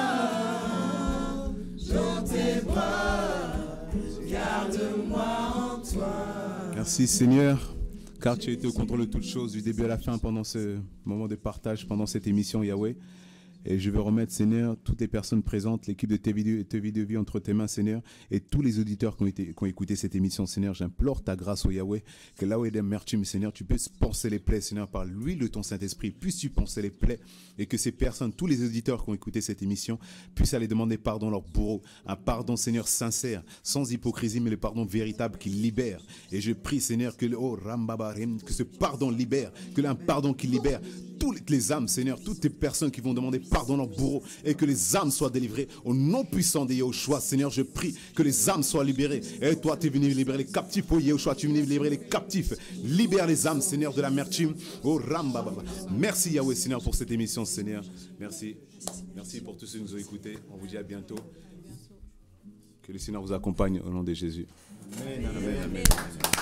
Dans tes bras, garde-moi en toi. Merci Seigneur, car tu as été au contrôle de toutes choses du début à la fin pendant ce moment de partage, pendant cette émission Yahweh. Et je veux remettre, Seigneur, toutes les personnes présentes, l'équipe de T V de Vie entre tes mains, Seigneur, et tous les auditeurs qui ont, été, qui ont écouté cette émission, Seigneur. J'implore ta grâce au Yahweh, que là où il y a des amertumes, Seigneur, tu puisses penser les plaies, Seigneur, par l'huile de ton Saint-Esprit. Puisses-tu penser les plaies, et que ces personnes, tous les auditeurs qui ont écouté cette émission, puissent aller demander pardon à leur bourreau. Un pardon, Seigneur, sincère, sans hypocrisie, mais le pardon véritable qui libère. Et je prie, Seigneur, que, le, oh, Rambabarim, que ce pardon libère, que un pardon qui libère toutes les âmes, Seigneur, toutes les personnes qui vont demander pardon à leur bourreau, et que les âmes soient délivrées au nom puissant de Yahushua. Seigneur, je prie que les âmes soient libérées. Et toi, tu es venu libérer les captifs. Oh Yahushua, tu es venu libérer les captifs. Libère les âmes, Seigneur, de l'amertume. Oh Rambababa. Merci Yahweh, Seigneur, pour cette émission, Seigneur. Merci. Merci pour tous ceux qui nous ont écoutés. On vous dit à bientôt. Que le Seigneur vous accompagne au nom de Jésus. Amen. Amen. Amen.